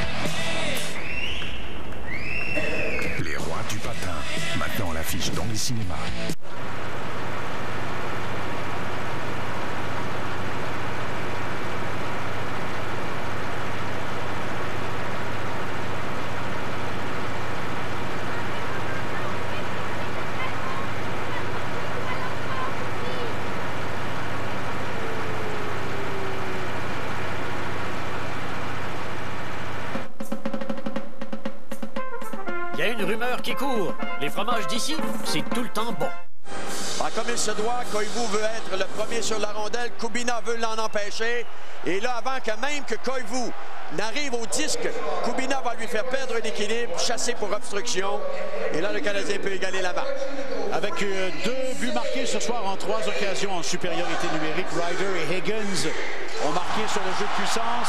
Les rois du patin, maintenant à l'affiche dans les cinémas. Il y a une rumeur qui court. Les fromages d'ici, c'est tout le temps bon. Ah, comme il se doit, Koivu veut être le premier sur la rondelle. Kubina veut l'en empêcher. Et là, avant que même que Koivu n'arrive au disque, Kubina va lui faire perdre l'équilibre, chasser pour obstruction. Et là, le Canadien peut égaler la marque. Avec euh, deux buts marqués ce soir en trois occasions en supériorité numérique, Ryder et Higgins ont marqué sur le jeu de puissance.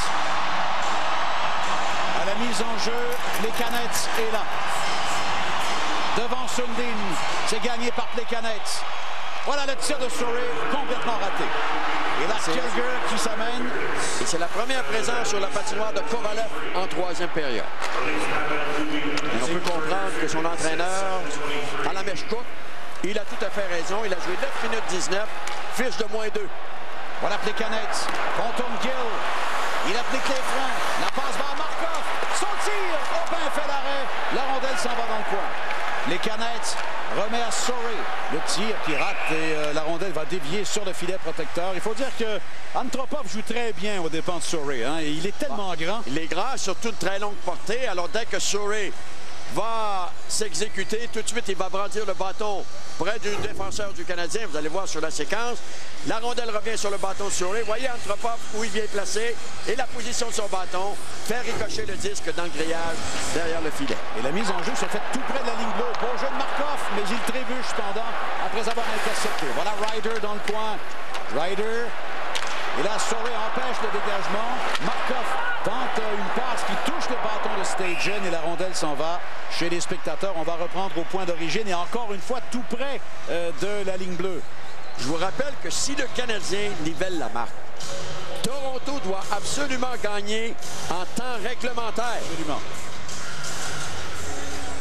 À la mise en jeu, Plekanec est là. Devant Sundin, c'est gagné par Plekanec. Voilà le tir de Souris, complètement raté. Et là, Kilger qui s'amène. Et c'est la première présence sur la patinoire de Kovalev en troisième période. Et on peut comprendre que son entraîneur, à la mèche courte, il a tout à fait raison. Il a joué neuf minutes dix-neuf, fiche de moins deux. Voilà Plekanec, contourne Gill. Il applique les freins. La passe va à Markov. Son tir. Aubin fait l'arrêt. La rondelle s'en va dans le coin. Plekanec remet à Souris. Le tir qui rate et euh, la rondelle va dévier sur le filet protecteur. Il faut dire que Antropov joue très bien aux dépens de Souris. Hein, et il est tellement ah, grand. Il est grand, surtout de très longue portée. Alors dès que Souris va s'exécuter, tout de suite, il va brandir le bâton près du défenseur du Canadien. Vous allez voir sur la séquence. La rondelle revient sur le bâton de Souris. Voyez Antropov où il vient placer et la position de son bâton. Faire ricocher le disque dans le grillage derrière le filet. Et la mise en jeu se fait tout près de la ligne bleue. Beau jeu de Markov, mais il trébuche pendant après avoir intercepté. Voilà Ryder dans le coin. Ryder. Et là, Souris empêche le dégagement. Markov tente une passe qui touche le bâton de Stajan et la rondelle s'en va chez les spectateurs. On va reprendre au point d'origine et encore une fois tout près euh, de la ligne bleue. Je vous rappelle que si le Canadien nivelle la marque, Toronto doit absolument gagner en temps réglementaire. Absolument.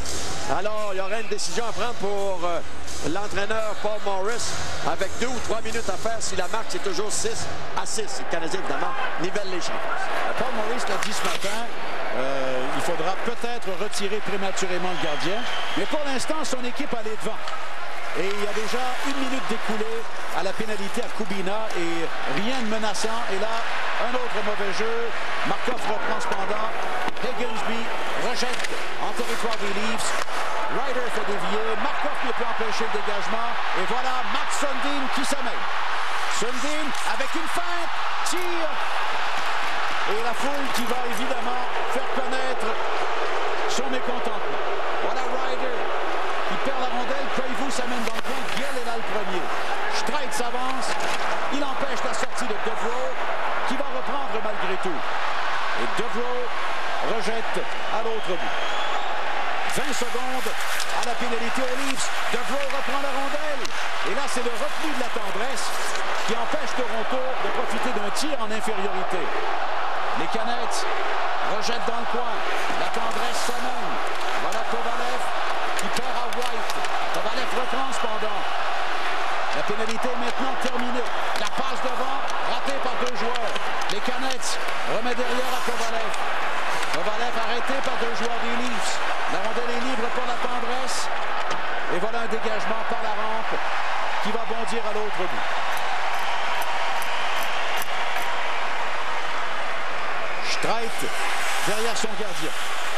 Alors, il y aurait une décision à prendre pour euh, l'entraîneur Paul Maurice avec deux ou trois minutes à faire si la marque c'est toujours six à six. Le Canadien, évidemment, nivelle les chances. Paul Maurice l'a dit ce matin, euh, il faudra peut-être retirer prématurément le gardien. Mais pour l'instant, son équipe allait devant. Et il y a déjà une minute d'écoulée à la pénalité à Kubina et rien de menaçant. Et là, un autre mauvais jeu. Markov reprend cependant. Higginsby rejette en territoire des Leafs. Ryder fait dévier. Markov ne peut empêcher le dégagement. Et voilà Max Sundin qui s'amène. Sundin avec une feinte, tire. Et la foule qui va évidemment faire connaître son mécontentement. Voilà Ryder. Il perd la rondelle, Koivu s'amène dans le coin, Gill est là le premier. Streit s'avance, il empêche la sortie de Devereaux, qui va reprendre malgré tout. Et Devereaux rejette à l'autre bout. vingt secondes à la pénalité aux Leafs. Devereaux reprend la rondelle. Et là, c'est le repli de la tendresse qui empêche Toronto de profiter d'un tir en infériorité. Les Canettes rejettent dans le coin. La tendresse s'amène. Voilà Kovalev qui perd à White. Kovalev reprend cependant. La pénalité est maintenant terminée. La passe devant, ratée par deux joueurs. Les Canettes remet derrière à Kovalev. Kovalev arrêté par deux joueurs des Leafs. La rondelle est libre pour la tendresse. Et voilà un dégagement par la rampe qui va bondir à l'autre bout. Streit derrière son gardien.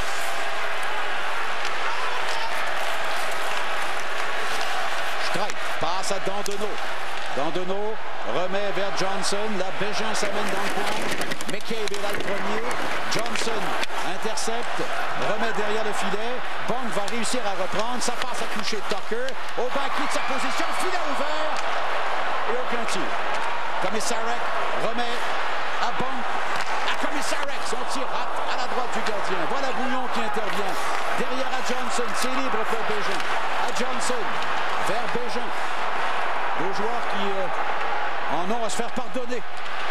Streit passe à Dandonneau. Dandonneau remet vers Johnson. La Bégin s'amène dans le coin. McCabe est là le premier. Johnson intercepte. Remet derrière le filet. Bond va réussir à reprendre. Ça passe à toucher Tucker. Aubin quitte sa position. Filet ouvert. Et aucun tir. Komisarek remet à Bond. Komisarek, son tir rate à la droite du gardien. Voilà Bouillon qui intervient. Derrière à Johnson, c'est libre pour Bégin. À Johnson, vers Bégin. Deux joueurs qui euh, en ont à se faire pardonner.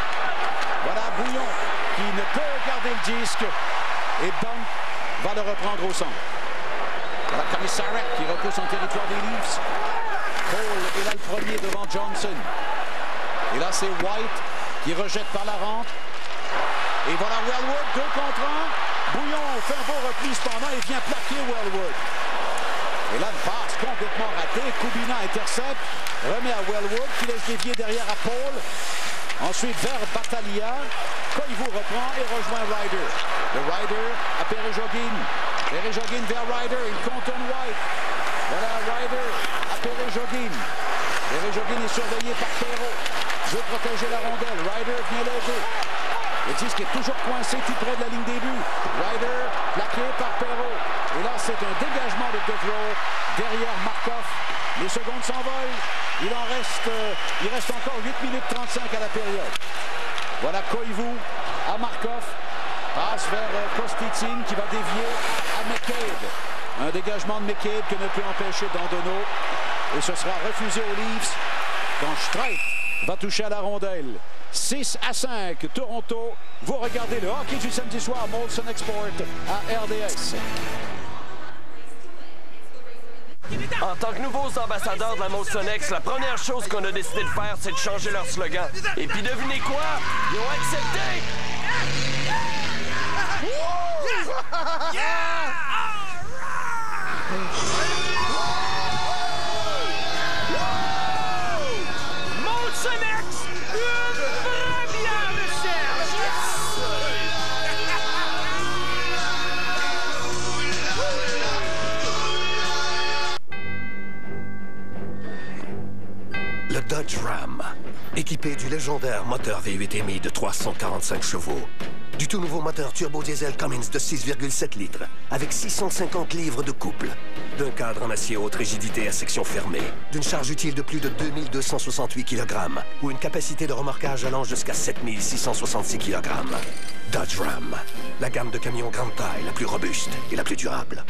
Voilà Bouillon qui ne peut garder le disque. Et Bond va le reprendre au centre. Voilà Komisarek qui repousse en territoire des Leafs. Cole est là le premier devant Johnson. Et là, c'est White qui rejette par la rampe. Et voilà Wellwood, deux contre un. Bouillon fait un beau repli cependant et vient plaquer Wellwood. Et là, une passe complètement ratée. Kubina intercepte, remet à Wellwood qui laisse dévier derrière à Paul. Ensuite vers Battaglia. Koivu reprend et rejoint Ryder. Le Ryder à Perejogin. Perejogin vers Ryder, il contourne White. Voilà Ryder à Perejogin. Perejogin est surveillé par Perrault. Veut protéger la rondelle. Ryder vient l'aider. Le disque est toujours coincé tout près de la ligne des buts. Ryder plaqué par Perrault. Et là, c'est un dégagement de Devereaux derrière Markov. Les secondes s'envolent. Il en reste, euh, il reste encore huit minutes trente-cinq à la période. Voilà Koivu à Markov. Passe vers euh, Kostitsin qui va dévier à McCabe. Un dégagement de McCabe que ne peut empêcher Dandonneau. Et ce sera refusé aux Leafs quand Streit va toucher à la rondelle. six à cinq, Toronto. Vous regardez le hockey du samedi soir, Molson Export à R D S. En tant que nouveaux ambassadeurs de la Molson X, la première chose qu'on a décidé de faire, c'est de changer leur slogan. Et puis devinez quoi? Ils ont accepté! Yeah! Yeah! All right! Molson X, une vraie bière de cherche! Le Dodge Ram, équipé du légendaire moteur V huit M I de trois cent quarante-cinq chevaux, du tout nouveau moteur turbo-diesel Cummins de six virgule sept litres, avec six cent cinquante livres de couple, d'un cadre en acier haute rigidité à section fermée, d'une charge utile de plus de deux mille deux cent soixante-huit kilogrammes, ou une capacité de remorquage allant jusqu'à sept mille six cent soixante-six kilogrammes. Dodge Ram, la gamme de camions grande taille, la plus robuste et la plus durable.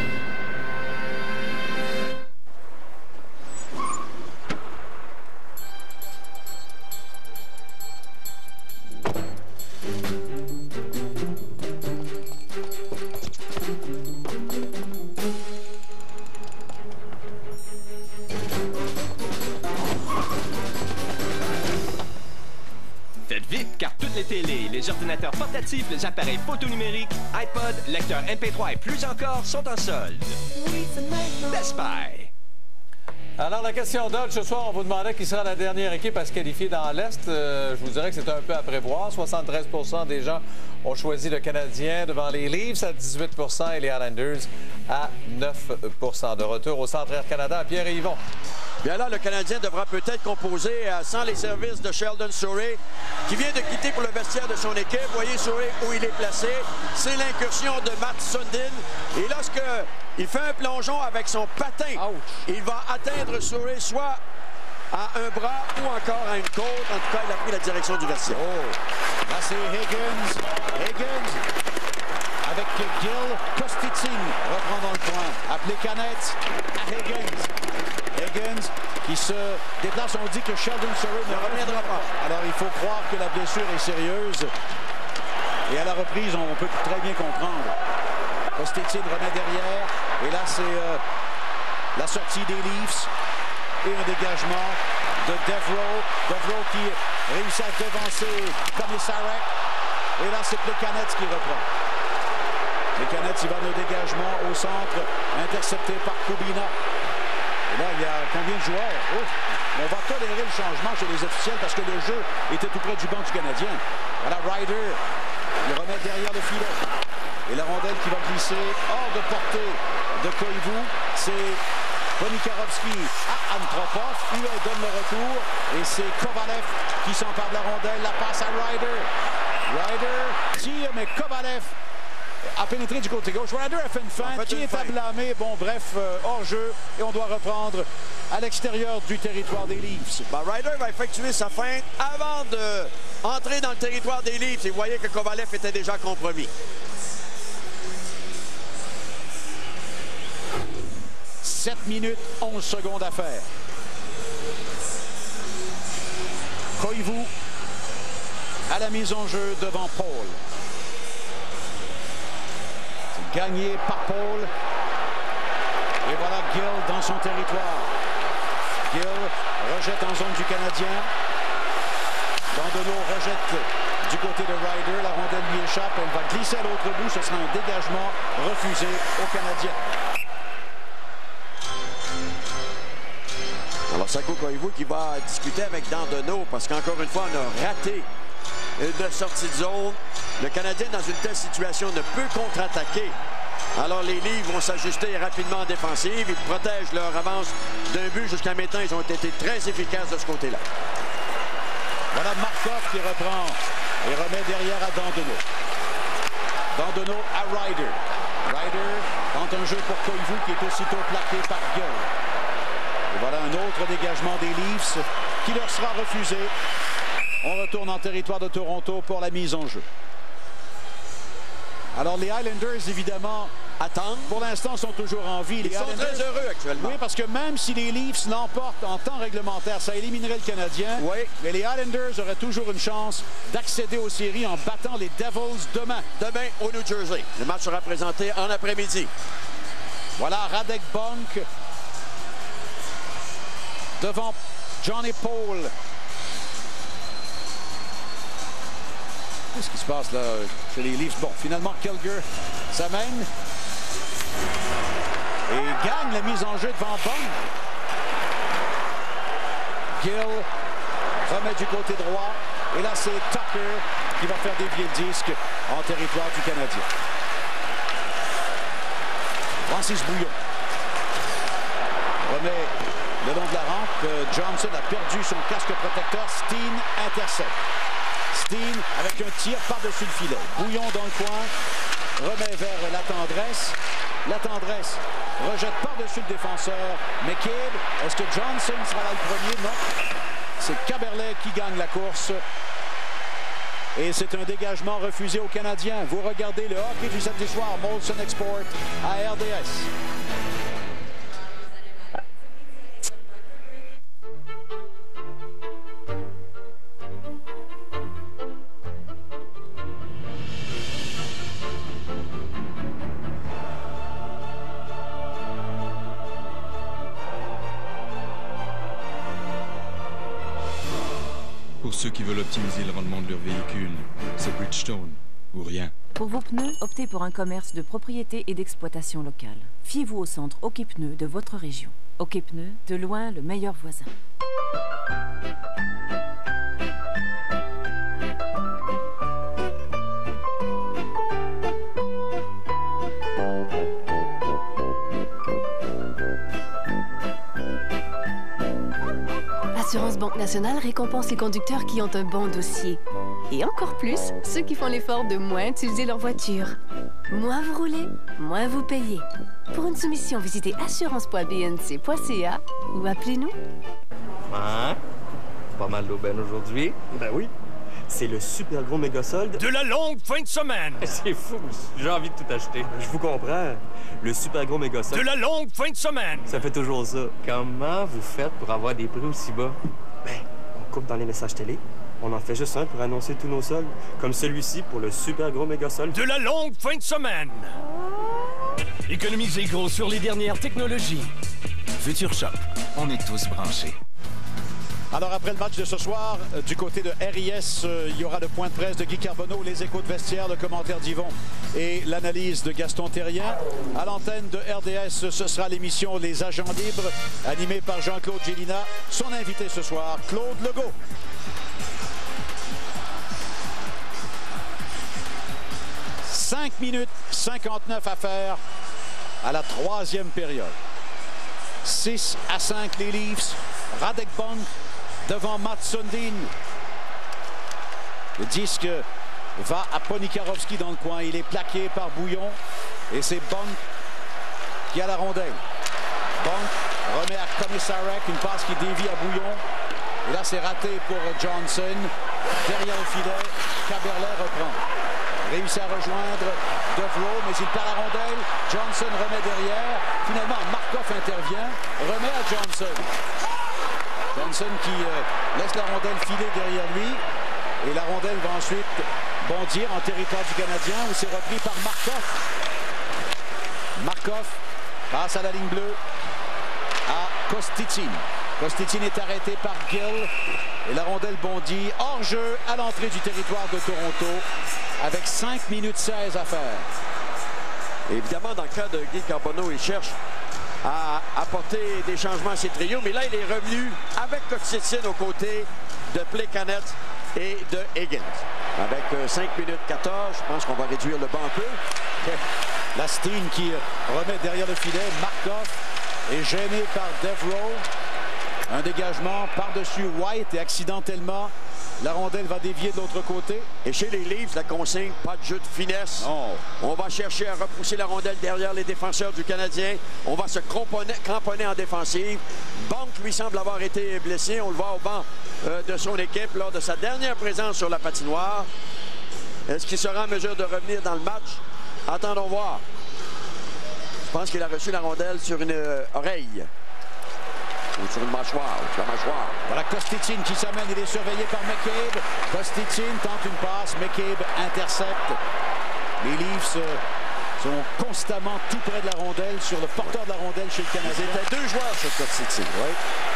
les télés, les ordinateurs portatifs, les appareils photo numériques, iPod, lecteurs M P trois et plus encore sont en solde. Best Buy. Alors, la question Dodge, ce soir, on vous demandait qui sera la dernière équipe à se qualifier dans l'Est. Euh, je vous dirais que c'est un peu à prévoir. soixante-treize pour cent des gens ont choisi le Canadien devant les Leafs à dix-huit pour cent et les Islanders à neuf pour cent. De retour au Centre Air Canada, Pierre et Yvon. Bien là, le Canadien devra peut-être composer euh, sans les services de Sheldon Souray, qui vient de quitter pour le vestiaire de son équipe. Vous voyez Souray où il est placé. C'est l'incursion de Matt Sundin. Et lorsque il fait un plongeon avec son patin, ouch, il va atteindre Souray soit à un bras ou encore à une côte. En tout cas, il a pris la direction du vestiaire. Oh. Là, c'est Higgins. Higgins avec Gil Kostitsyn reprend dans le coin. Appelé Canette à Higgins. Higgins qui se déplace. On dit que Sheldon Souray ne reviendra pas. Alors, il faut croire que la blessure est sérieuse. Et à la reprise, on peut très bien comprendre. Kostitsyn remet derrière. Et là, c'est euh, la sortie des Leafs. Et un dégagement de Devro. Devro qui réussit à devancer Komisarek. Et là, c'est Plekanec qui reprend. Plekanec, il va de dégagement au centre, intercepté par Kubina. Et là, il y a combien de joueurs? Oh, on va tolérer le changement chez les officiels parce que le jeu était tout près du banc du Canadien. Voilà, Ryder, il remet derrière le filet. Et la rondelle qui va glisser hors de portée de Koivu. C'est Bonikarovski à Antropov. U A donne le retour. Et c'est Kovalev qui s'empare de la rondelle. La passe à Ryder. Ryder tire, mais Kovalev a pénétré du côté gauche. Ryder a fait une feinte qui est à blâmer. Bon, bref, euh, hors jeu. Et on doit reprendre à l'extérieur du territoire des Leafs. Ben, Ryder va effectuer sa feinte avant d'entrer dans le territoire des Leafs. Et vous voyez que Kovalev était déjà compromis. sept minutes, onze secondes à faire. Koivu à la mise en jeu devant Paul. C'est gagné par Paul. Et voilà Gil dans son territoire. Gil rejette en zone du Canadien. Dandonneau rejette du côté de Ryder. La rondelle lui échappe. Elle va glisser à l'autre bout. Ce sera un dégagement refusé aux Canadiens. Alors, Saku Koivu qui va discuter avec Dandonneau parce qu'encore une fois, on a raté une sortie de zone. Le Canadien, dans une telle situation, ne peut contre-attaquer. Alors, les Leafs vont s'ajuster rapidement en défensive. Ils protègent leur avance d'un but. Jusqu'à maintenant, ils ont été très efficaces de ce côté-là. Voilà Markov qui reprend et remet derrière à Dandonneau. Dandonneau à Ryder. Ryder tente un jeu pour Koivu qui est aussitôt plaqué par Gil. Et voilà un autre dégagement des Leafs qui leur sera refusé. On retourne en territoire de Toronto pour la mise en jeu. Alors les Islanders, évidemment, attendent. Pour l'instant, sont toujours en vie. Les Ils sont Islanders... très heureux actuellement. Oui, parce que même si les Leafs l'emportent en temps réglementaire, ça éliminerait le Canadien. Oui. Mais les Islanders auraient toujours une chance d'accéder aux séries en battant les Devils demain. Demain au New Jersey. Le match sera présenté en après-midi. Voilà Radek Bonk devant Johnny Paul. Qu'est-ce qui se passe là chez les Leafs? Bon, finalement, Kilger s'amène et gagne la mise en jeu devant Bonk. Gil remet du côté droit. Et là, c'est Tucker qui va faire dévier le disque en territoire du Canadien. Francis Bouillon remet le long de la rampe. Johnson a perdu son casque protecteur. Steen intercepte. Steen avec un tir par-dessus le filet. Bouillon dans le coin. Remet vers la tendresse. La tendresse rejette par-dessus le défenseur. McCabe, est-ce que Johnson sera là le premier? Non. C'est Caberlet qui gagne la course. Et c'est un dégagement refusé aux Canadiens. Vous regardez le hockey du samedi soir, Molson Export à R D S. Pour ceux qui veulent optimiser le rendement de leur véhicule, c'est Bridgestone ou rien. Pour vos pneus, optez pour un commerce de propriété et d'exploitation locale. Fiez-vous au centre OK Pneus de votre région. OK Pneus, de loin le meilleur voisin. Assurance Banque Nationale récompense les conducteurs qui ont un bon dossier. Et encore plus, ceux qui font l'effort de moins utiliser leur voiture. Moins vous roulez, moins vous payez. Pour une soumission, visitez assurance point b n c point c a ou appelez-nous. Hein? Pas mal d'aubaine aujourd'hui? Ben oui. C'est le super gros méga solde de la longue fin de semaine. C'est fou, j'ai envie de tout acheter. Je vous comprends. Le super gros méga solde de la longue fin de semaine. Ça fait toujours ça. Comment vous faites pour avoir des prix aussi bas? Ben, on coupe dans les messages télé. On en fait juste un pour annoncer tous nos soldes. Comme celui-ci pour le super gros méga solde de la longue fin de semaine. Économisez gros sur les dernières technologies. Future Shop, on est tous branchés. Alors, après le match de ce soir, euh, du côté de R I S, euh, il y aura le point de presse de Guy Carbonneau, les échos de vestiaire, le commentaire d'Yvon et l'analyse de Gaston Terrien. À l'antenne de R D S, ce sera l'émission Les Agents Libres, animée par Jean-Claude Gélina. Son invité ce soir, Claude Legault. cinq minutes cinquante-neuf à faire à la troisième période. six à cinq les Leafs. Radek Bonk devant Mats Sundin. Le disque va à Ponikarovsky dans le coin. Il est plaqué par Bouillon. Et c'est Bonk qui a la rondelle. Bonk remet à Komisarek. Une passe qui dévie à Bouillon. Et là, c'est raté pour Johnson. Derrière le filet, Kaberle reprend. Réussit à rejoindre Devro, mais il perd la rondelle. Johnson remet derrière. Finalement, Markov intervient. Remet à Johnson. Johnson qui euh, laisse la rondelle filer derrière lui. Et la rondelle va ensuite bondir en territoire du Canadien où c'est repris par Markov. Markov passe à la ligne bleue à Kostitsin. Kostitsin est arrêté par Gill. Et la rondelle bondit hors jeu à l'entrée du territoire de Toronto avec cinq minutes seize à faire. Évidemment, dans le cas de Guy Carbonneau, il cherche à apporter des changements à ses trios, mais là, il est revenu avec Kostitsin aux côtés de Plekanec et de Higgins. Avec euh, cinq minutes quatorze, je pense qu'on va réduire le banc un peu. Lastin qui remet derrière le filet. Markov est gêné par Devro. Un dégagement par-dessus White et accidentellement, la rondelle va dévier de l'autre côté. Et chez les Leafs, la consigne, pas de jeu de finesse. Non. On va chercher à repousser la rondelle derrière les défenseurs du Canadien. On va se cramponner, cramponner en défensive. Bonk lui semble avoir été blessé. On le voit au banc euh, de son équipe lors de sa dernière présence sur la patinoire. Est-ce qu'il sera en mesure de revenir dans le match? Attendons voir. Je pense qu'il a reçu la rondelle sur une euh, oreille. Ou sur une mâchoire, ou sur la mâchoire. Voilà Kostitsin qui s'amène, il est surveillé par McCabe. Kostitsin tente une passe, McCabe intercepte. Les Leafs euh, sont constamment tout près de la rondelle, sur le porteur de la rondelle chez le Canadien. C'était deux joueurs sur Kostitsin, oui.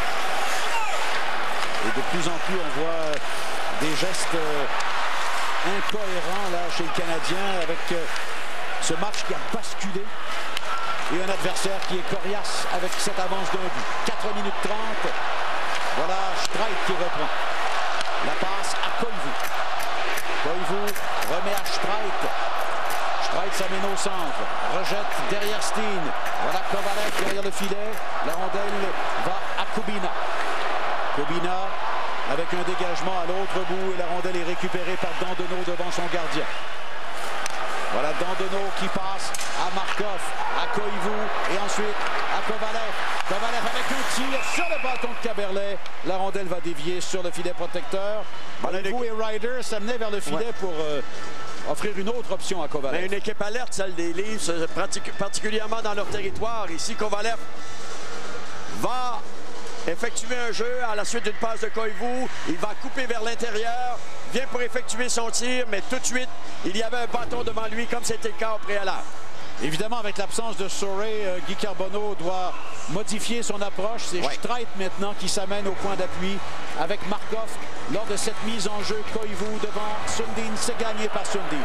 Et de plus en plus, on voit des gestes euh, incohérents là, chez le Canadien avec euh, ce match qui a basculé. Et un adversaire qui est coriace avec cette avance d'un but. quatre minutes trente. Voilà Streit qui reprend. La passe à Koivu. Koivu remet à Streit. Streit s'amène au centre. Rejette derrière Steen. Voilà Kovalev derrière le filet. La rondelle va à Kubina. Kubina avec un dégagement à l'autre bout. Et la rondelle est récupérée par Dandonneau devant son gardien. Voilà Dandonneau qui passe à Markov, à Koivu et ensuite à Kovalev. Kovalev avec un tir sur le bâton de Kaberle. La rondelle va dévier sur le filet protecteur. Koivu et Ryder s'amenaient vers le filet ouais. pour euh, offrir une autre option à Kovalev. Mais une équipe alerte, celle des Leafs, particulièrement dans leur territoire. Ici, Kovalev va effectuer un jeu à la suite d'une passe de Koivu. Il va couper vers l'intérieur, vient pour effectuer son tir, mais tout de suite, il y avait un bâton devant lui, comme c'était le cas au préalable. Évidemment, avec l'absence de Sorey, euh, Guy Carbonneau doit modifier son approche. C'est ouais. Streit maintenant qui s'amène au point d'appui avec Markov. Lors de cette mise en jeu, Koivu devant Sundin, c'est gagné par Sundin.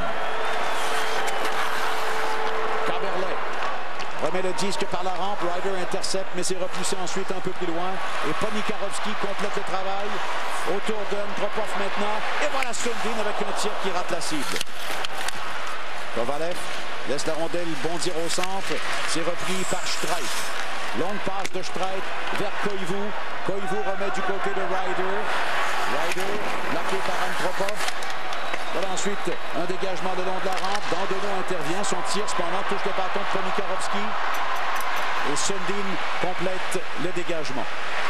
Kaberle remet le disque par la rampe, Ryder intercepte, mais c'est repoussé ensuite un peu plus loin. Et Ponikarovski complète le travail. Autour d'Un, Tropov maintenant. Et voilà Sundin avec un tir qui rate la cible. Kovalev laisse la rondelle bondir au centre. C'est repris par Streit. Longue passe de Streit vers Koivu. Koivu remet du côté de Ryder. Ryder, bloqué par Antropov. Voilà ensuite un dégagement le long de la rampe. Dandolo intervient. Son tir, cependant, touche le bâton de Ponikarovski. Et Sundin complète le dégagement.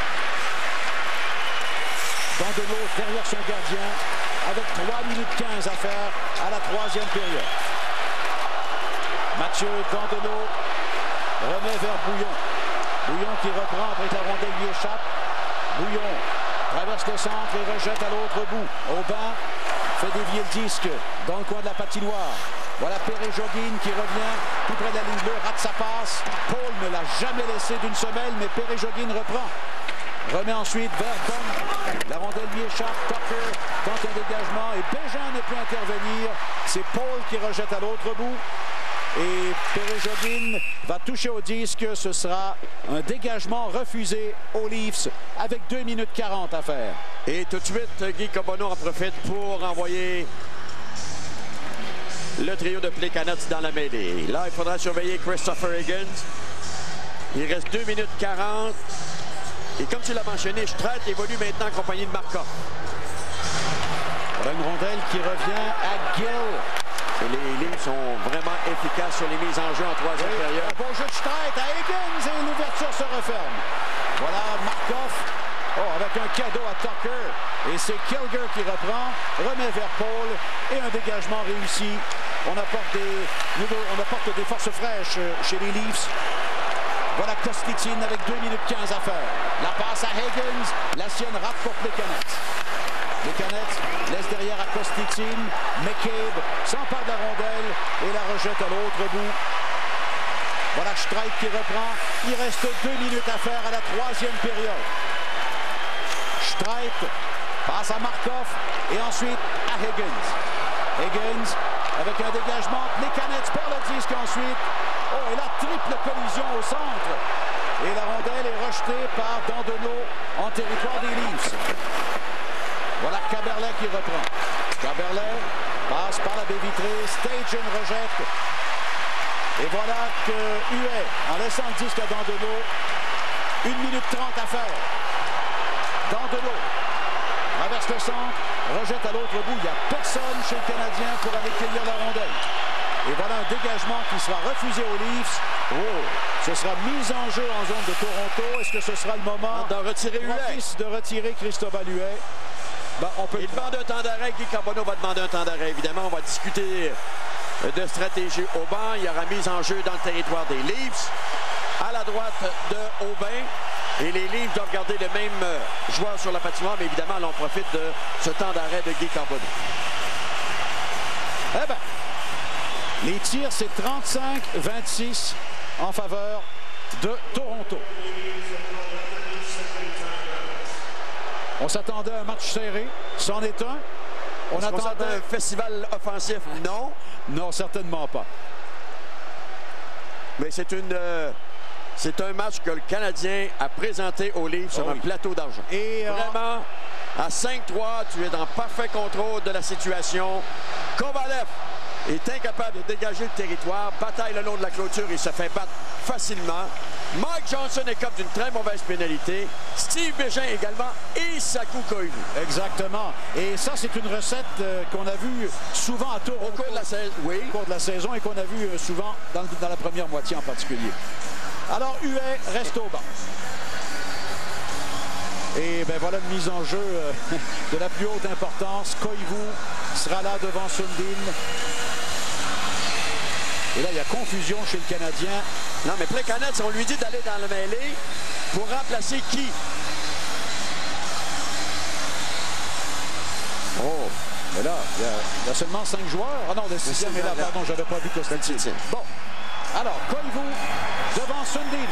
Dandolo derrière son gardien avec trois minutes quinze à faire à la troisième période. Mathieu Dandolo remet vers Bouillon. Bouillon qui reprend après que la rondelle lui échappe. Bouillon traverse le centre et rejette à l'autre bout. Aubin fait dévier le disque dans le coin de la patinoire. Voilà Perejogin qui revient tout près de la ligne bleue, rate sa passe. Paul ne l'a jamais laissé d'une semelle, mais Perejogin reprend. Remet ensuite vers Bond. La rondelle lui échappe. Tucker tente un dégagement et Bégin ne peut intervenir. C'est Paul qui rejette à l'autre bout. Et Perejogin va toucher au disque. Ce sera un dégagement refusé aux Leafs avec deux minutes quarante à faire. Et tout de suite, Guy Carbonneau en profite pour envoyer le trio de Plekanec dans la mêlée. Là, il faudra surveiller Christopher Higgins. Il reste deux minutes quarante. Et comme tu l'as mentionné, Streit évolue maintenant accompagné de Markov. Voilà une rondelle qui revient à Gill. Et les Leafs sont vraiment efficaces sur les mises en jeu en troisième oui, période. Un bon jeu de Streit à Higgins et l'ouverture se referme. Voilà Markov. Oh, avec un cadeau à Tucker. Et c'est Kilger qui reprend, remet vers Paul et un dégagement réussi. On apporte des, nouveaux, on apporte des forces fraîches chez les Leafs. Voilà Kosticin avec deux minutes quinze à faire. La passe à Higgins. La sienne rate pour Plekanec. Plekanec laisse derrière à Kosticin. McCabe s'empare de la rondelle et la rejette à l'autre bout. Voilà Streit qui reprend. Il reste deux minutes à faire à la troisième période. Streit passe à Markov et ensuite à Higgins. Higgins avec un dégagement. Plekanec perd le disque ensuite. Oh, et la triple collision au centre. Et la rondelle est rejetée par Dandolo en territoire des Leafs. Voilà Kaberle qui reprend. Kaberle passe par la baie vitrée. Stajan rejette. Et voilà que Huet, en laissant le disque à Dandolo, une minute trente à faire. Dandolo traverse le centre, rejette à l'autre bout. Il n'y a personne chez le Canadien pour aller cueillir la rondelle. Et voilà un dégagement qui sera refusé aux Leafs. Oh, ce sera mise en jeu en zone de Toronto. Est-ce que ce sera le moment de retirer Huet? De retirer Cristobal Huet. Ben, on peut Il demande un temps d'arrêt. Guy Carbonneau va demander un temps d'arrêt. Évidemment, on va discuter de stratégie au banc. Il y aura mise en jeu dans le territoire des Leafs. À la droite de Aubin. Et les Leafs doivent garder le même joueur sur la patinoire. Mais évidemment, là, on profite de ce temps d'arrêt de Guy Carbonneau. Eh bien, les tirs, c'est trente-cinq vingt-six en faveur de Toronto. On s'attendait à un match serré. C'en est un. On attendait un festival offensif. Non. Non, certainement pas. Mais c'est une... Euh... C'est un match que le Canadien a présenté aux Leafs sur oh oui. un plateau d'argent. Et vraiment, à cinq trois, tu es en parfait contrôle de la situation. Kovalev est incapable de dégager le territoire, bataille le long de la clôture, il se fait battre facilement. Mike Johnson écope d'une très mauvaise pénalité. Steve Bégin également et Saku Koivu. Exactement. Et ça, c'est une recette euh, qu'on a vue souvent à Toronto. Au cours de la saison, oui. Au cours de la saison et qu'on a vu euh, souvent dans, dans la première moitié en particulier. Alors, Huet reste au banc. Et ben voilà une mise en jeu euh, de la plus haute importance. Koivu sera là devant Sundin. Et là, il y a confusion chez le Canadien. Non, mais Plekanec, on lui dit d'aller dans le mêlée pour remplacer qui? Oh, mais là, il y a, il y a seulement cinq joueurs. Ah non, le sixième est là. Pardon, j'avais pas vu Kosticin. Bon. Alors, Koivu devant Sundin.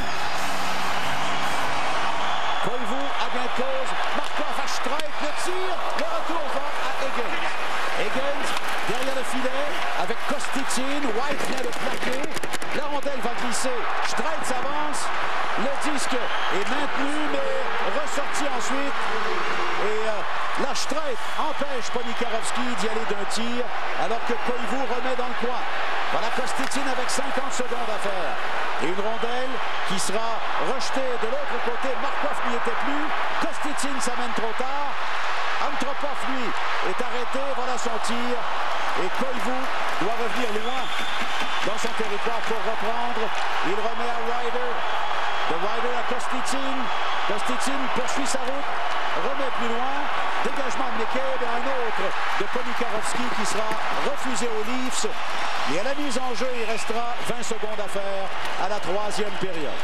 Koivu à gain de cause. Markov à Streit, le tir. Le retour va à Higgins. Higgins derrière le filet avec Kosticin. White vient de plaquer. La rondelle va glisser. Streit s'avance. Le disque est maintenu, mais ressorti ensuite. Et euh, la Streit empêche Ponikarovsky d'y aller d'un tir, alors que Koivu remet dans le coin. Voilà Kosticin avec cinquante secondes à faire. Et une rondelle qui sera rejetée de l'autre côté. Markov n'y était plus. Kosticin s'amène trop tard. Antropov, lui, est arrêté. Voilà son tir. Et Koivu doit revenir loin dans son territoire pour reprendre. Il remet à Ryder. De Ryder à Kosticin. Kosticin poursuit sa route. Remet plus loin. Dégagement de McCabe et un autre de Ponikarovsky qui sera refusé aux Leafs. Et à la mise en jeu, il restera vingt secondes à faire à la troisième période.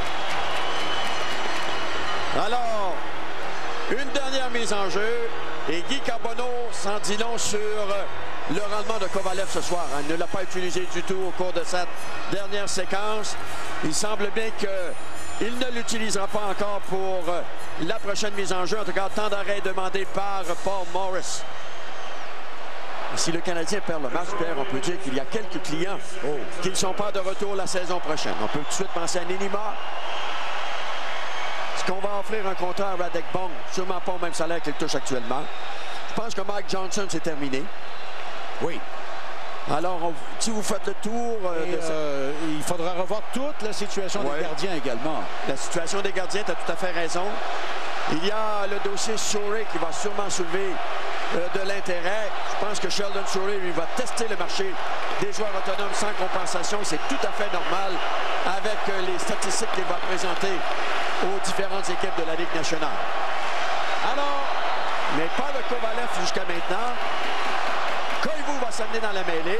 Alors, une dernière mise en jeu. Et Guy Carbonneau s'en dit long sur le rendement de Kovalev ce soir. Il ne l'a pas utilisé du tout au cours de cette dernière séquence. Il semble bien qu'il ne l'utilisera pas encore pour la prochaine mise en jeu. En tout cas, temps d'arrêt demandé par Paul Morris. Et si le Canadien perd le match, Pierre, on peut dire qu'il y a quelques clients oh. qui ne sont pas de retour la saison prochaine. On peut tout de suite penser à Ninima. Est-ce qu'on va offrir un contrat à Radek Bong? Sûrement pas au même salaire qu'il touche actuellement. Je pense que Mike Johnson, c'est terminé. Oui. Alors, on, si vous faites le tour... Euh, Et, de euh, il faudra revoir toute la situation ouais. des gardiens également. La situation des gardiens, tu as tout à fait raison. Il y a le dossier Souray qui va sûrement soulever euh, de l'intérêt. Je pense que Sheldon Souray, lui, va tester le marché des joueurs autonomes sans compensation. C'est tout à fait normal avec euh, les statistiques qu'il va présenter aux différentes équipes de la Ligue nationale. Alors, mais pas de Kovalev jusqu'à maintenant. Koivu va s'amener dans la mêlée.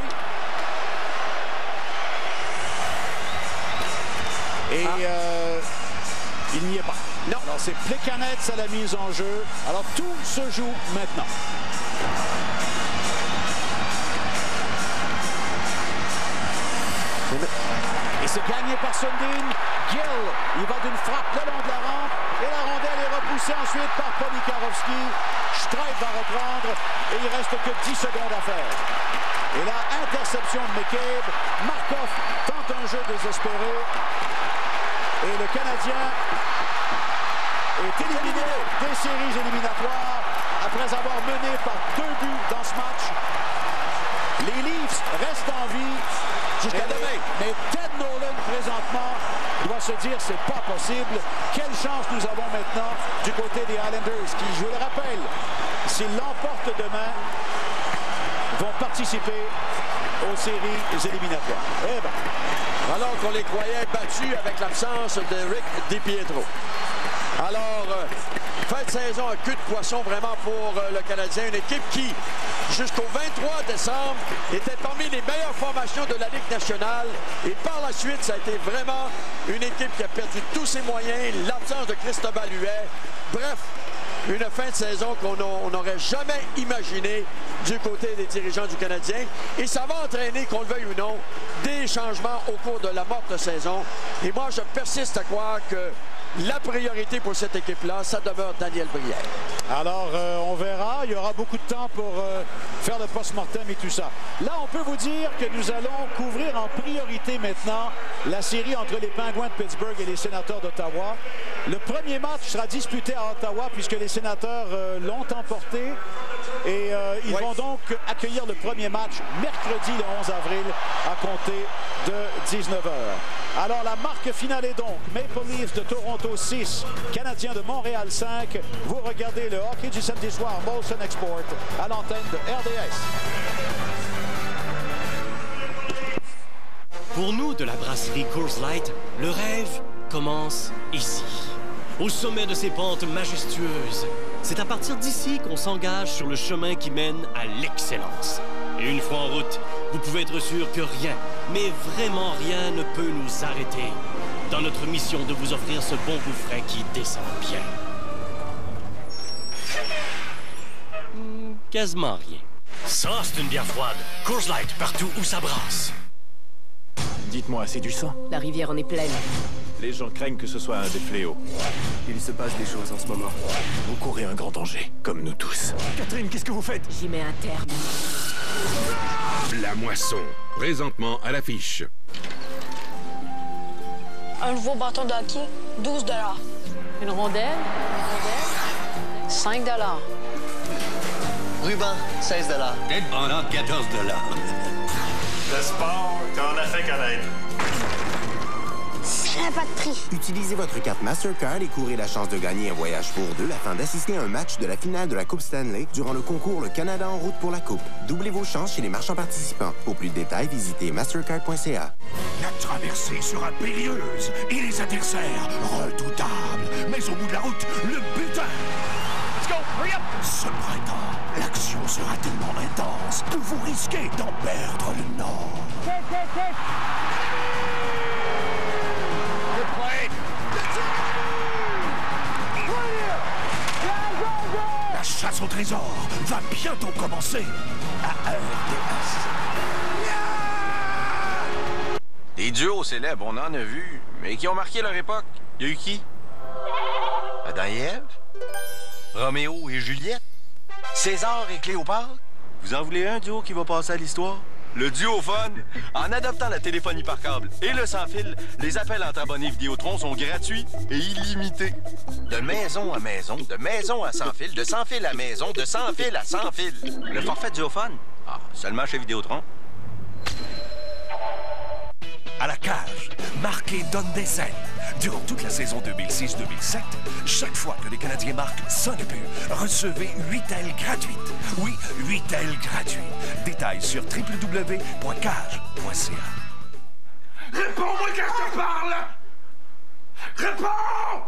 Et ah. euh, il n'y est pas. Non. Alors c'est Plekanec à la mise en jeu. Alors tout se joue maintenant. Et c'est gagné par Sundin. Gill, il va d'une frappe le long de la rampe. Et la rondelle est repoussée ensuite par Ponikarovsky. Streit va reprendre. Et il reste que dix secondes à faire. Et là, interception de McCabe. Markov tente un jeu désespéré. Et le Canadien est éliminé des séries éliminatoires après avoir mené par deux buts dans ce match. Les Leafs restent en vie jusqu'à demain. Mais Ted Nolan, présentement, doit se dire c'est pas possible. Quelle chance nous avons maintenant du côté des Islanders qui, je le rappelle, s'ils l'emportent demain, vont participer aux séries éliminatoires. Eh ben. Alors qu'on les croyait battus avec l'absence de Rick DiPietro. Alors, euh, fin de saison à queue de poisson vraiment pour euh, le Canadien. Une équipe qui, jusqu'au vingt-trois décembre, était parmi les meilleures formations de la Ligue nationale. Et par la suite, ça a été vraiment une équipe qui a perdu tous ses moyens. L'absence de Cristobal Huet. Bref, une fin de saison qu'on n'aurait jamais imaginé du côté des dirigeants du Canadien. Et ça va entraîner, qu'on le veuille ou non, des changements au cours de la morte saison. Et moi, je persiste à croire que la priorité pour cette équipe-là, ça demeure Daniel Brière. Alors, euh, on verra. Il y aura beaucoup de temps pour euh, faire le post-mortem et tout ça. Là, on peut vous dire que nous allons couvrir en priorité maintenant la série entre les Pingouins de Pittsburgh et les Sénateurs d'Ottawa. Le premier match sera disputé à Ottawa puisque les Sénateurs euh, l'ont emporté. Et euh, ils oui. vont donc accueillir le premier match mercredi le onze avril à compter de dix-neuf heures. Alors, la marque finale est donc Maple Leafs de Toronto six, Canadiens de Montréal cinq. Vous regardez le hockey du samedi soir Molson Export à l'antenne de R D S. Pour nous, de la brasserie Coors Light, le rêve commence ici, au sommet de ces pentes majestueuses. C'est à partir d'ici qu'on s'engage sur le chemin qui mène à l'excellence. Et une fois en route, vous pouvez être sûr que rien, mais vraiment rien ne peut nous arrêter dans notre mission de vous offrir ce bon goût frais qui descend bien. Hmm, quasiment rien. Ça, c'est une bière froide. Coors Light, partout où ça brasse. Dites-moi, c'est du sang? La rivière en est pleine. Les gens craignent que ce soit un des fléaux. Il se passe des choses en ce moment. Vous courez un grand danger, comme nous tous. Catherine, qu'est-ce que vous faites? J'y mets un terme. La moisson, présentement à l'affiche. Un nouveau bâton de hockey, douze dollars. Une rondelle? Une rondelle? cinq dollars. Ruban, seize dollars. Tête pendante, quatorze dollars. Le sport, t'en as fait connaître. Ça n'a pas de prix. Utilisez votre carte Mastercard et courez la chance de gagner un voyage pour deux afin d'assister à un match de la finale de la Coupe Stanley durant le concours Le Canada en route pour la Coupe. Doublez vos chances chez les marchands participants. Pour plus de détails, visitez mastercard point c a. La traversée sera périlleuse et les adversaires redoutables. Mais au bout de la route, le butin. Let's go, hurry up! Ce printemps, l'action sera tellement intense que vous risquez d'en perdre le nord. Hit, hit, hit. Good play. La chasse au trésor va bientôt commencer à R D S. Des duos célèbres, on en a vu, mais qui ont marqué leur époque. Il y a eu qui? Adam et Ève? Roméo et Juliette? César et Cléopâtre? Vous en voulez un duo qui va passer à l'histoire? Le duo fun! En adoptant la téléphonie par câble et le sans-fil, les appels entre abonnés Vidéotron sont gratuits et illimités. De maison à maison, de maison à sans-fil, de sans-fil à maison, de sans-fil à sans-fil. Le forfait duo fun? Ah, seulement chez Vidéotron. À la cage, Marqué donne des scènes. Durant toute la saison deux mille six deux mille sept, chaque fois que les Canadiens marquent cinq buts, recevez huit ailes gratuites. Oui, huit ailes gratuites. Détails sur w w w point cage point c a. Réponds-moi quand je te parle! Réponds!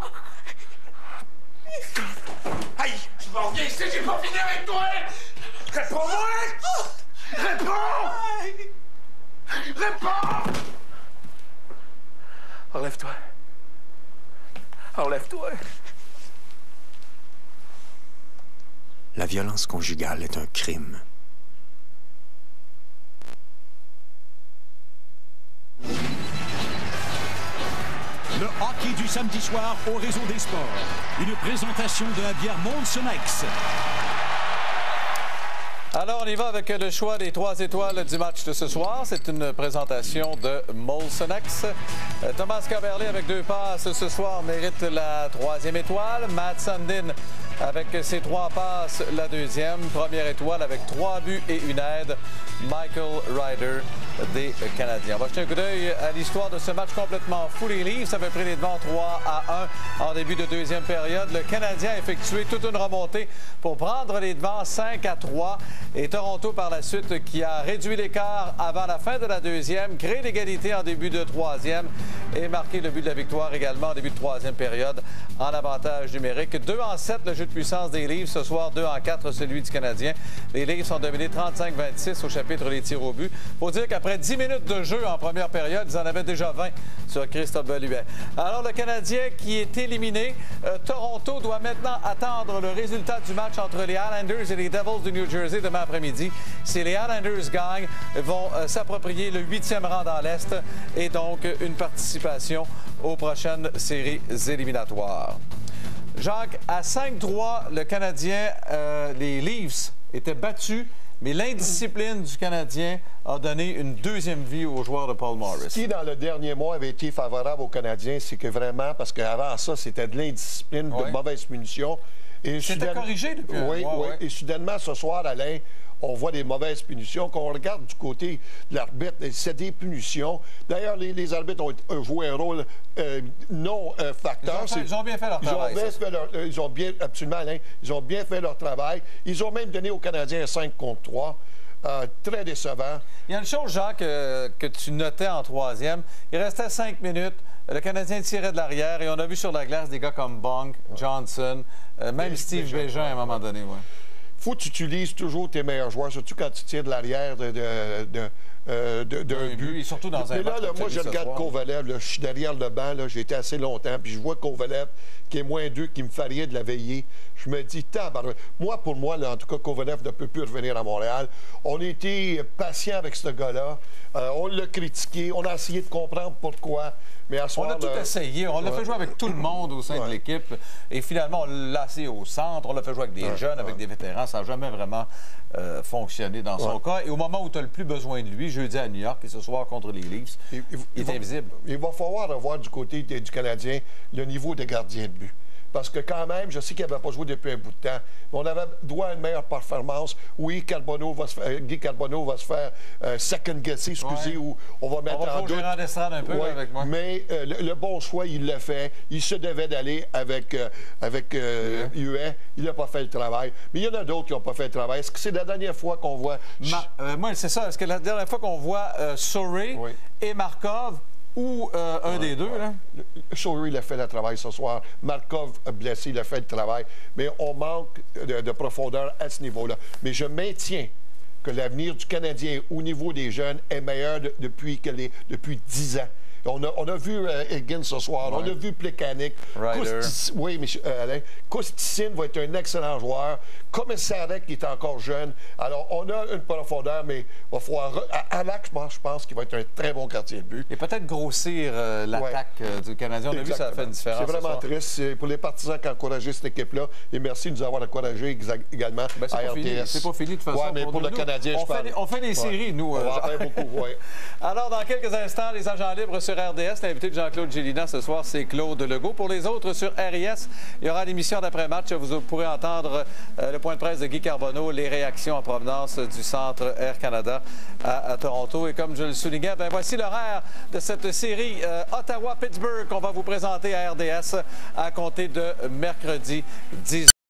Aïe! Je m'en reviens ici, j'ai pas fini avec toi! Réponds-moi! Réponds! Réponds! Enlève-toi. Enlève-toi. La violence conjugale est un crime. Le hockey du samedi soir au Réseau des Sports. Une présentation de la bière Molson X. Alors, on y va avec le choix des trois étoiles du match de ce soir. C'est une présentation de Molson X. Thomas Caberlet, avec deux passes ce soir, mérite la troisième étoile. Matt Sundin, avec ses trois passes, la deuxième. Première étoile avec trois buts et une aide. Michael Ryder des Canadiens. On va jeter un coup d'œil à l'histoire de ce match complètement fou. Les Leafs avaient pris les devants trois à un en début de deuxième période. Le Canadien a effectué toute une remontée pour prendre les devants cinq à trois. Et Toronto, par la suite, qui a réduit l'écart avant la fin de la deuxième, créé l'égalité en début de troisième et marqué le but de la victoire également en début de troisième période en avantage numérique. deux en sept, le jeu de puissance des Leafs. Ce soir, deux en quatre, celui du Canadien. Les Leafs ont dominé trente-cinq vingt-six au chapitre des tirs au but. Il faut dire qu'après dix minutes de jeu en première période, ils en avaient déjà vingt sur Christophe Belluet. Alors, le Canadien qui est éliminé, euh, Toronto doit maintenant attendre le résultat du match entre les Islanders et les Devils du New Jersey demain après-midi. Si les Islanders gagnent, vont euh, s'approprier le huitième rang dans l'Est et donc une participation aux prochaines séries éliminatoires. Jacques, à cinq trois, le Canadien, euh, les Leafs étaient battus, mais l'indiscipline du Canadien a donné une deuxième vie aux joueurs de Paul Maurice. Ce qui, dans le dernier mois, avait été favorable aux Canadiens, c'est que vraiment, parce qu'avant ça, c'était de l'indiscipline, ouais. de mauvaises punitions. C'était soudainement... corrigé depuis un oui, mois, oui. Ouais. Et soudainement, ce soir, Alain, on voit des mauvaises punitions. Quand on regarde du côté de l'arbitre, c'est des punitions. D'ailleurs, les, les arbitres ont joué un rôle euh, non euh, facteur. Ils ont, fait, ils ont bien fait leur ils travail. Ont bien fait leur, euh, ils ont bien, absolument, Alain, ils ont bien fait leur travail. Ils ont même donné aux Canadiens un cinq contre trois. Euh, très décevant. Il y a une chose, Jacques, euh, que tu notais en troisième. Il restait cinq minutes. Le Canadien tirait de l'arrière et on a vu sur la glace des gars comme Bonk, Johnson, euh, même et Steve Bégin à un moment donné. Ouais. Faut que tu utilises toujours tes meilleurs joueurs, surtout quand tu tires de l'arrière de, de, de, euh, d'un but. but. Et surtout dans un Mais là, match là moi, je regarde Kovalev, là, je suis derrière le banc, j'ai été assez longtemps, puis je vois Kovalev qui est moins deux, qui me fait rien de la veiller. Je me dis, tabarouette. Moi, pour moi, là, en tout cas, Kovalev ne peut plus revenir à Montréal. On a été patient avec ce gars-là. Euh, on l'a critiqué. On a essayé de comprendre pourquoi. Mais à ce on soir, a tout là, essayé. On l'a ouais. fait jouer avec tout le monde au sein ouais. de l'équipe. Et finalement, on l'a assis au centre. On l'a fait jouer avec des ouais. jeunes, avec ouais. des vétérans. Ça n'a jamais vraiment euh, fonctionné dans son ouais. cas. Et au moment où tu as le plus besoin de lui, jeudi à New York et ce soir contre les Leafs, il, il, il est va, invisible. Il va falloir revoir du côté du Canadien le niveau des gardiens de but. Parce que quand même, je sais qu'il n'avait pas joué depuis un bout de temps, mais on avait droit à une meilleure performance. Oui, Carbonneau va se faire, Guy Carbonneau va se faire euh, second-guesser, excusez, ouais. ou on va mettre on va en doute. Gérard Estrade un peu ouais, avec moi. Mais euh, le, le bon choix, il l'a fait. Il se devait d'aller avec, euh, avec euh, yeah. U A. Il n'a pas fait le travail. Mais il y en a d'autres qui n'ont pas fait le travail. Est-ce que c'est la dernière fois qu'on voit... Ma, euh, moi, c'est ça. Est-ce que la dernière fois qu'on voit euh, Sorey oui. et Markov... ou euh, un ouais, des deux, ouais. là? Sorey, il a fait le travail ce soir. Markov, blessé, il a fait le travail. Mais on manque de, de profondeur à ce niveau-là. Mais je maintiens que l'avenir du Canadien au niveau des jeunes est meilleur de, depuis, que les, depuis dix ans. On a, on a vu euh, Higgins ce soir, ouais. on a vu Plekanec. Oui, M. Euh, Alain. Kosticine va être un excellent joueur. Commissarek qui est encore jeune. Alors, on a une profondeur, mais il va falloir... Alak, je pense qu'il va être un très bon gardien de but. Et peut-être grossir euh, l'attaque ouais. euh, du Canadien. On a Exactement. vu ça a fait une différence. C'est vraiment triste. C'est pour les partisans qui ont encouragé cette équipe-là. Et merci de nous avoir encouragé également ben, à R D S. C'est pas fini de toute façon. Oui, mais pour, pour le nous, Canadien, on je fait parle. Des, on fait des séries, ouais. nous. On euh, en fait beaucoup, oui. Alors, dans quelques instants, les agents libres sur R D S. L'invité de Jean-Claude Gélina ce soir, c'est Claude Legault. Pour les autres, sur R I S, il y aura l'émission d'après-match. Vous pourrez entendre euh, le point de presse de Guy Carbonneau, les réactions en provenance du centre Air Canada à, à Toronto. Et comme je le soulignais, ben voici l'horaire de cette série euh, Ottawa-Pittsburgh qu'on va vous présenter à R D S à compter de mercredi dix.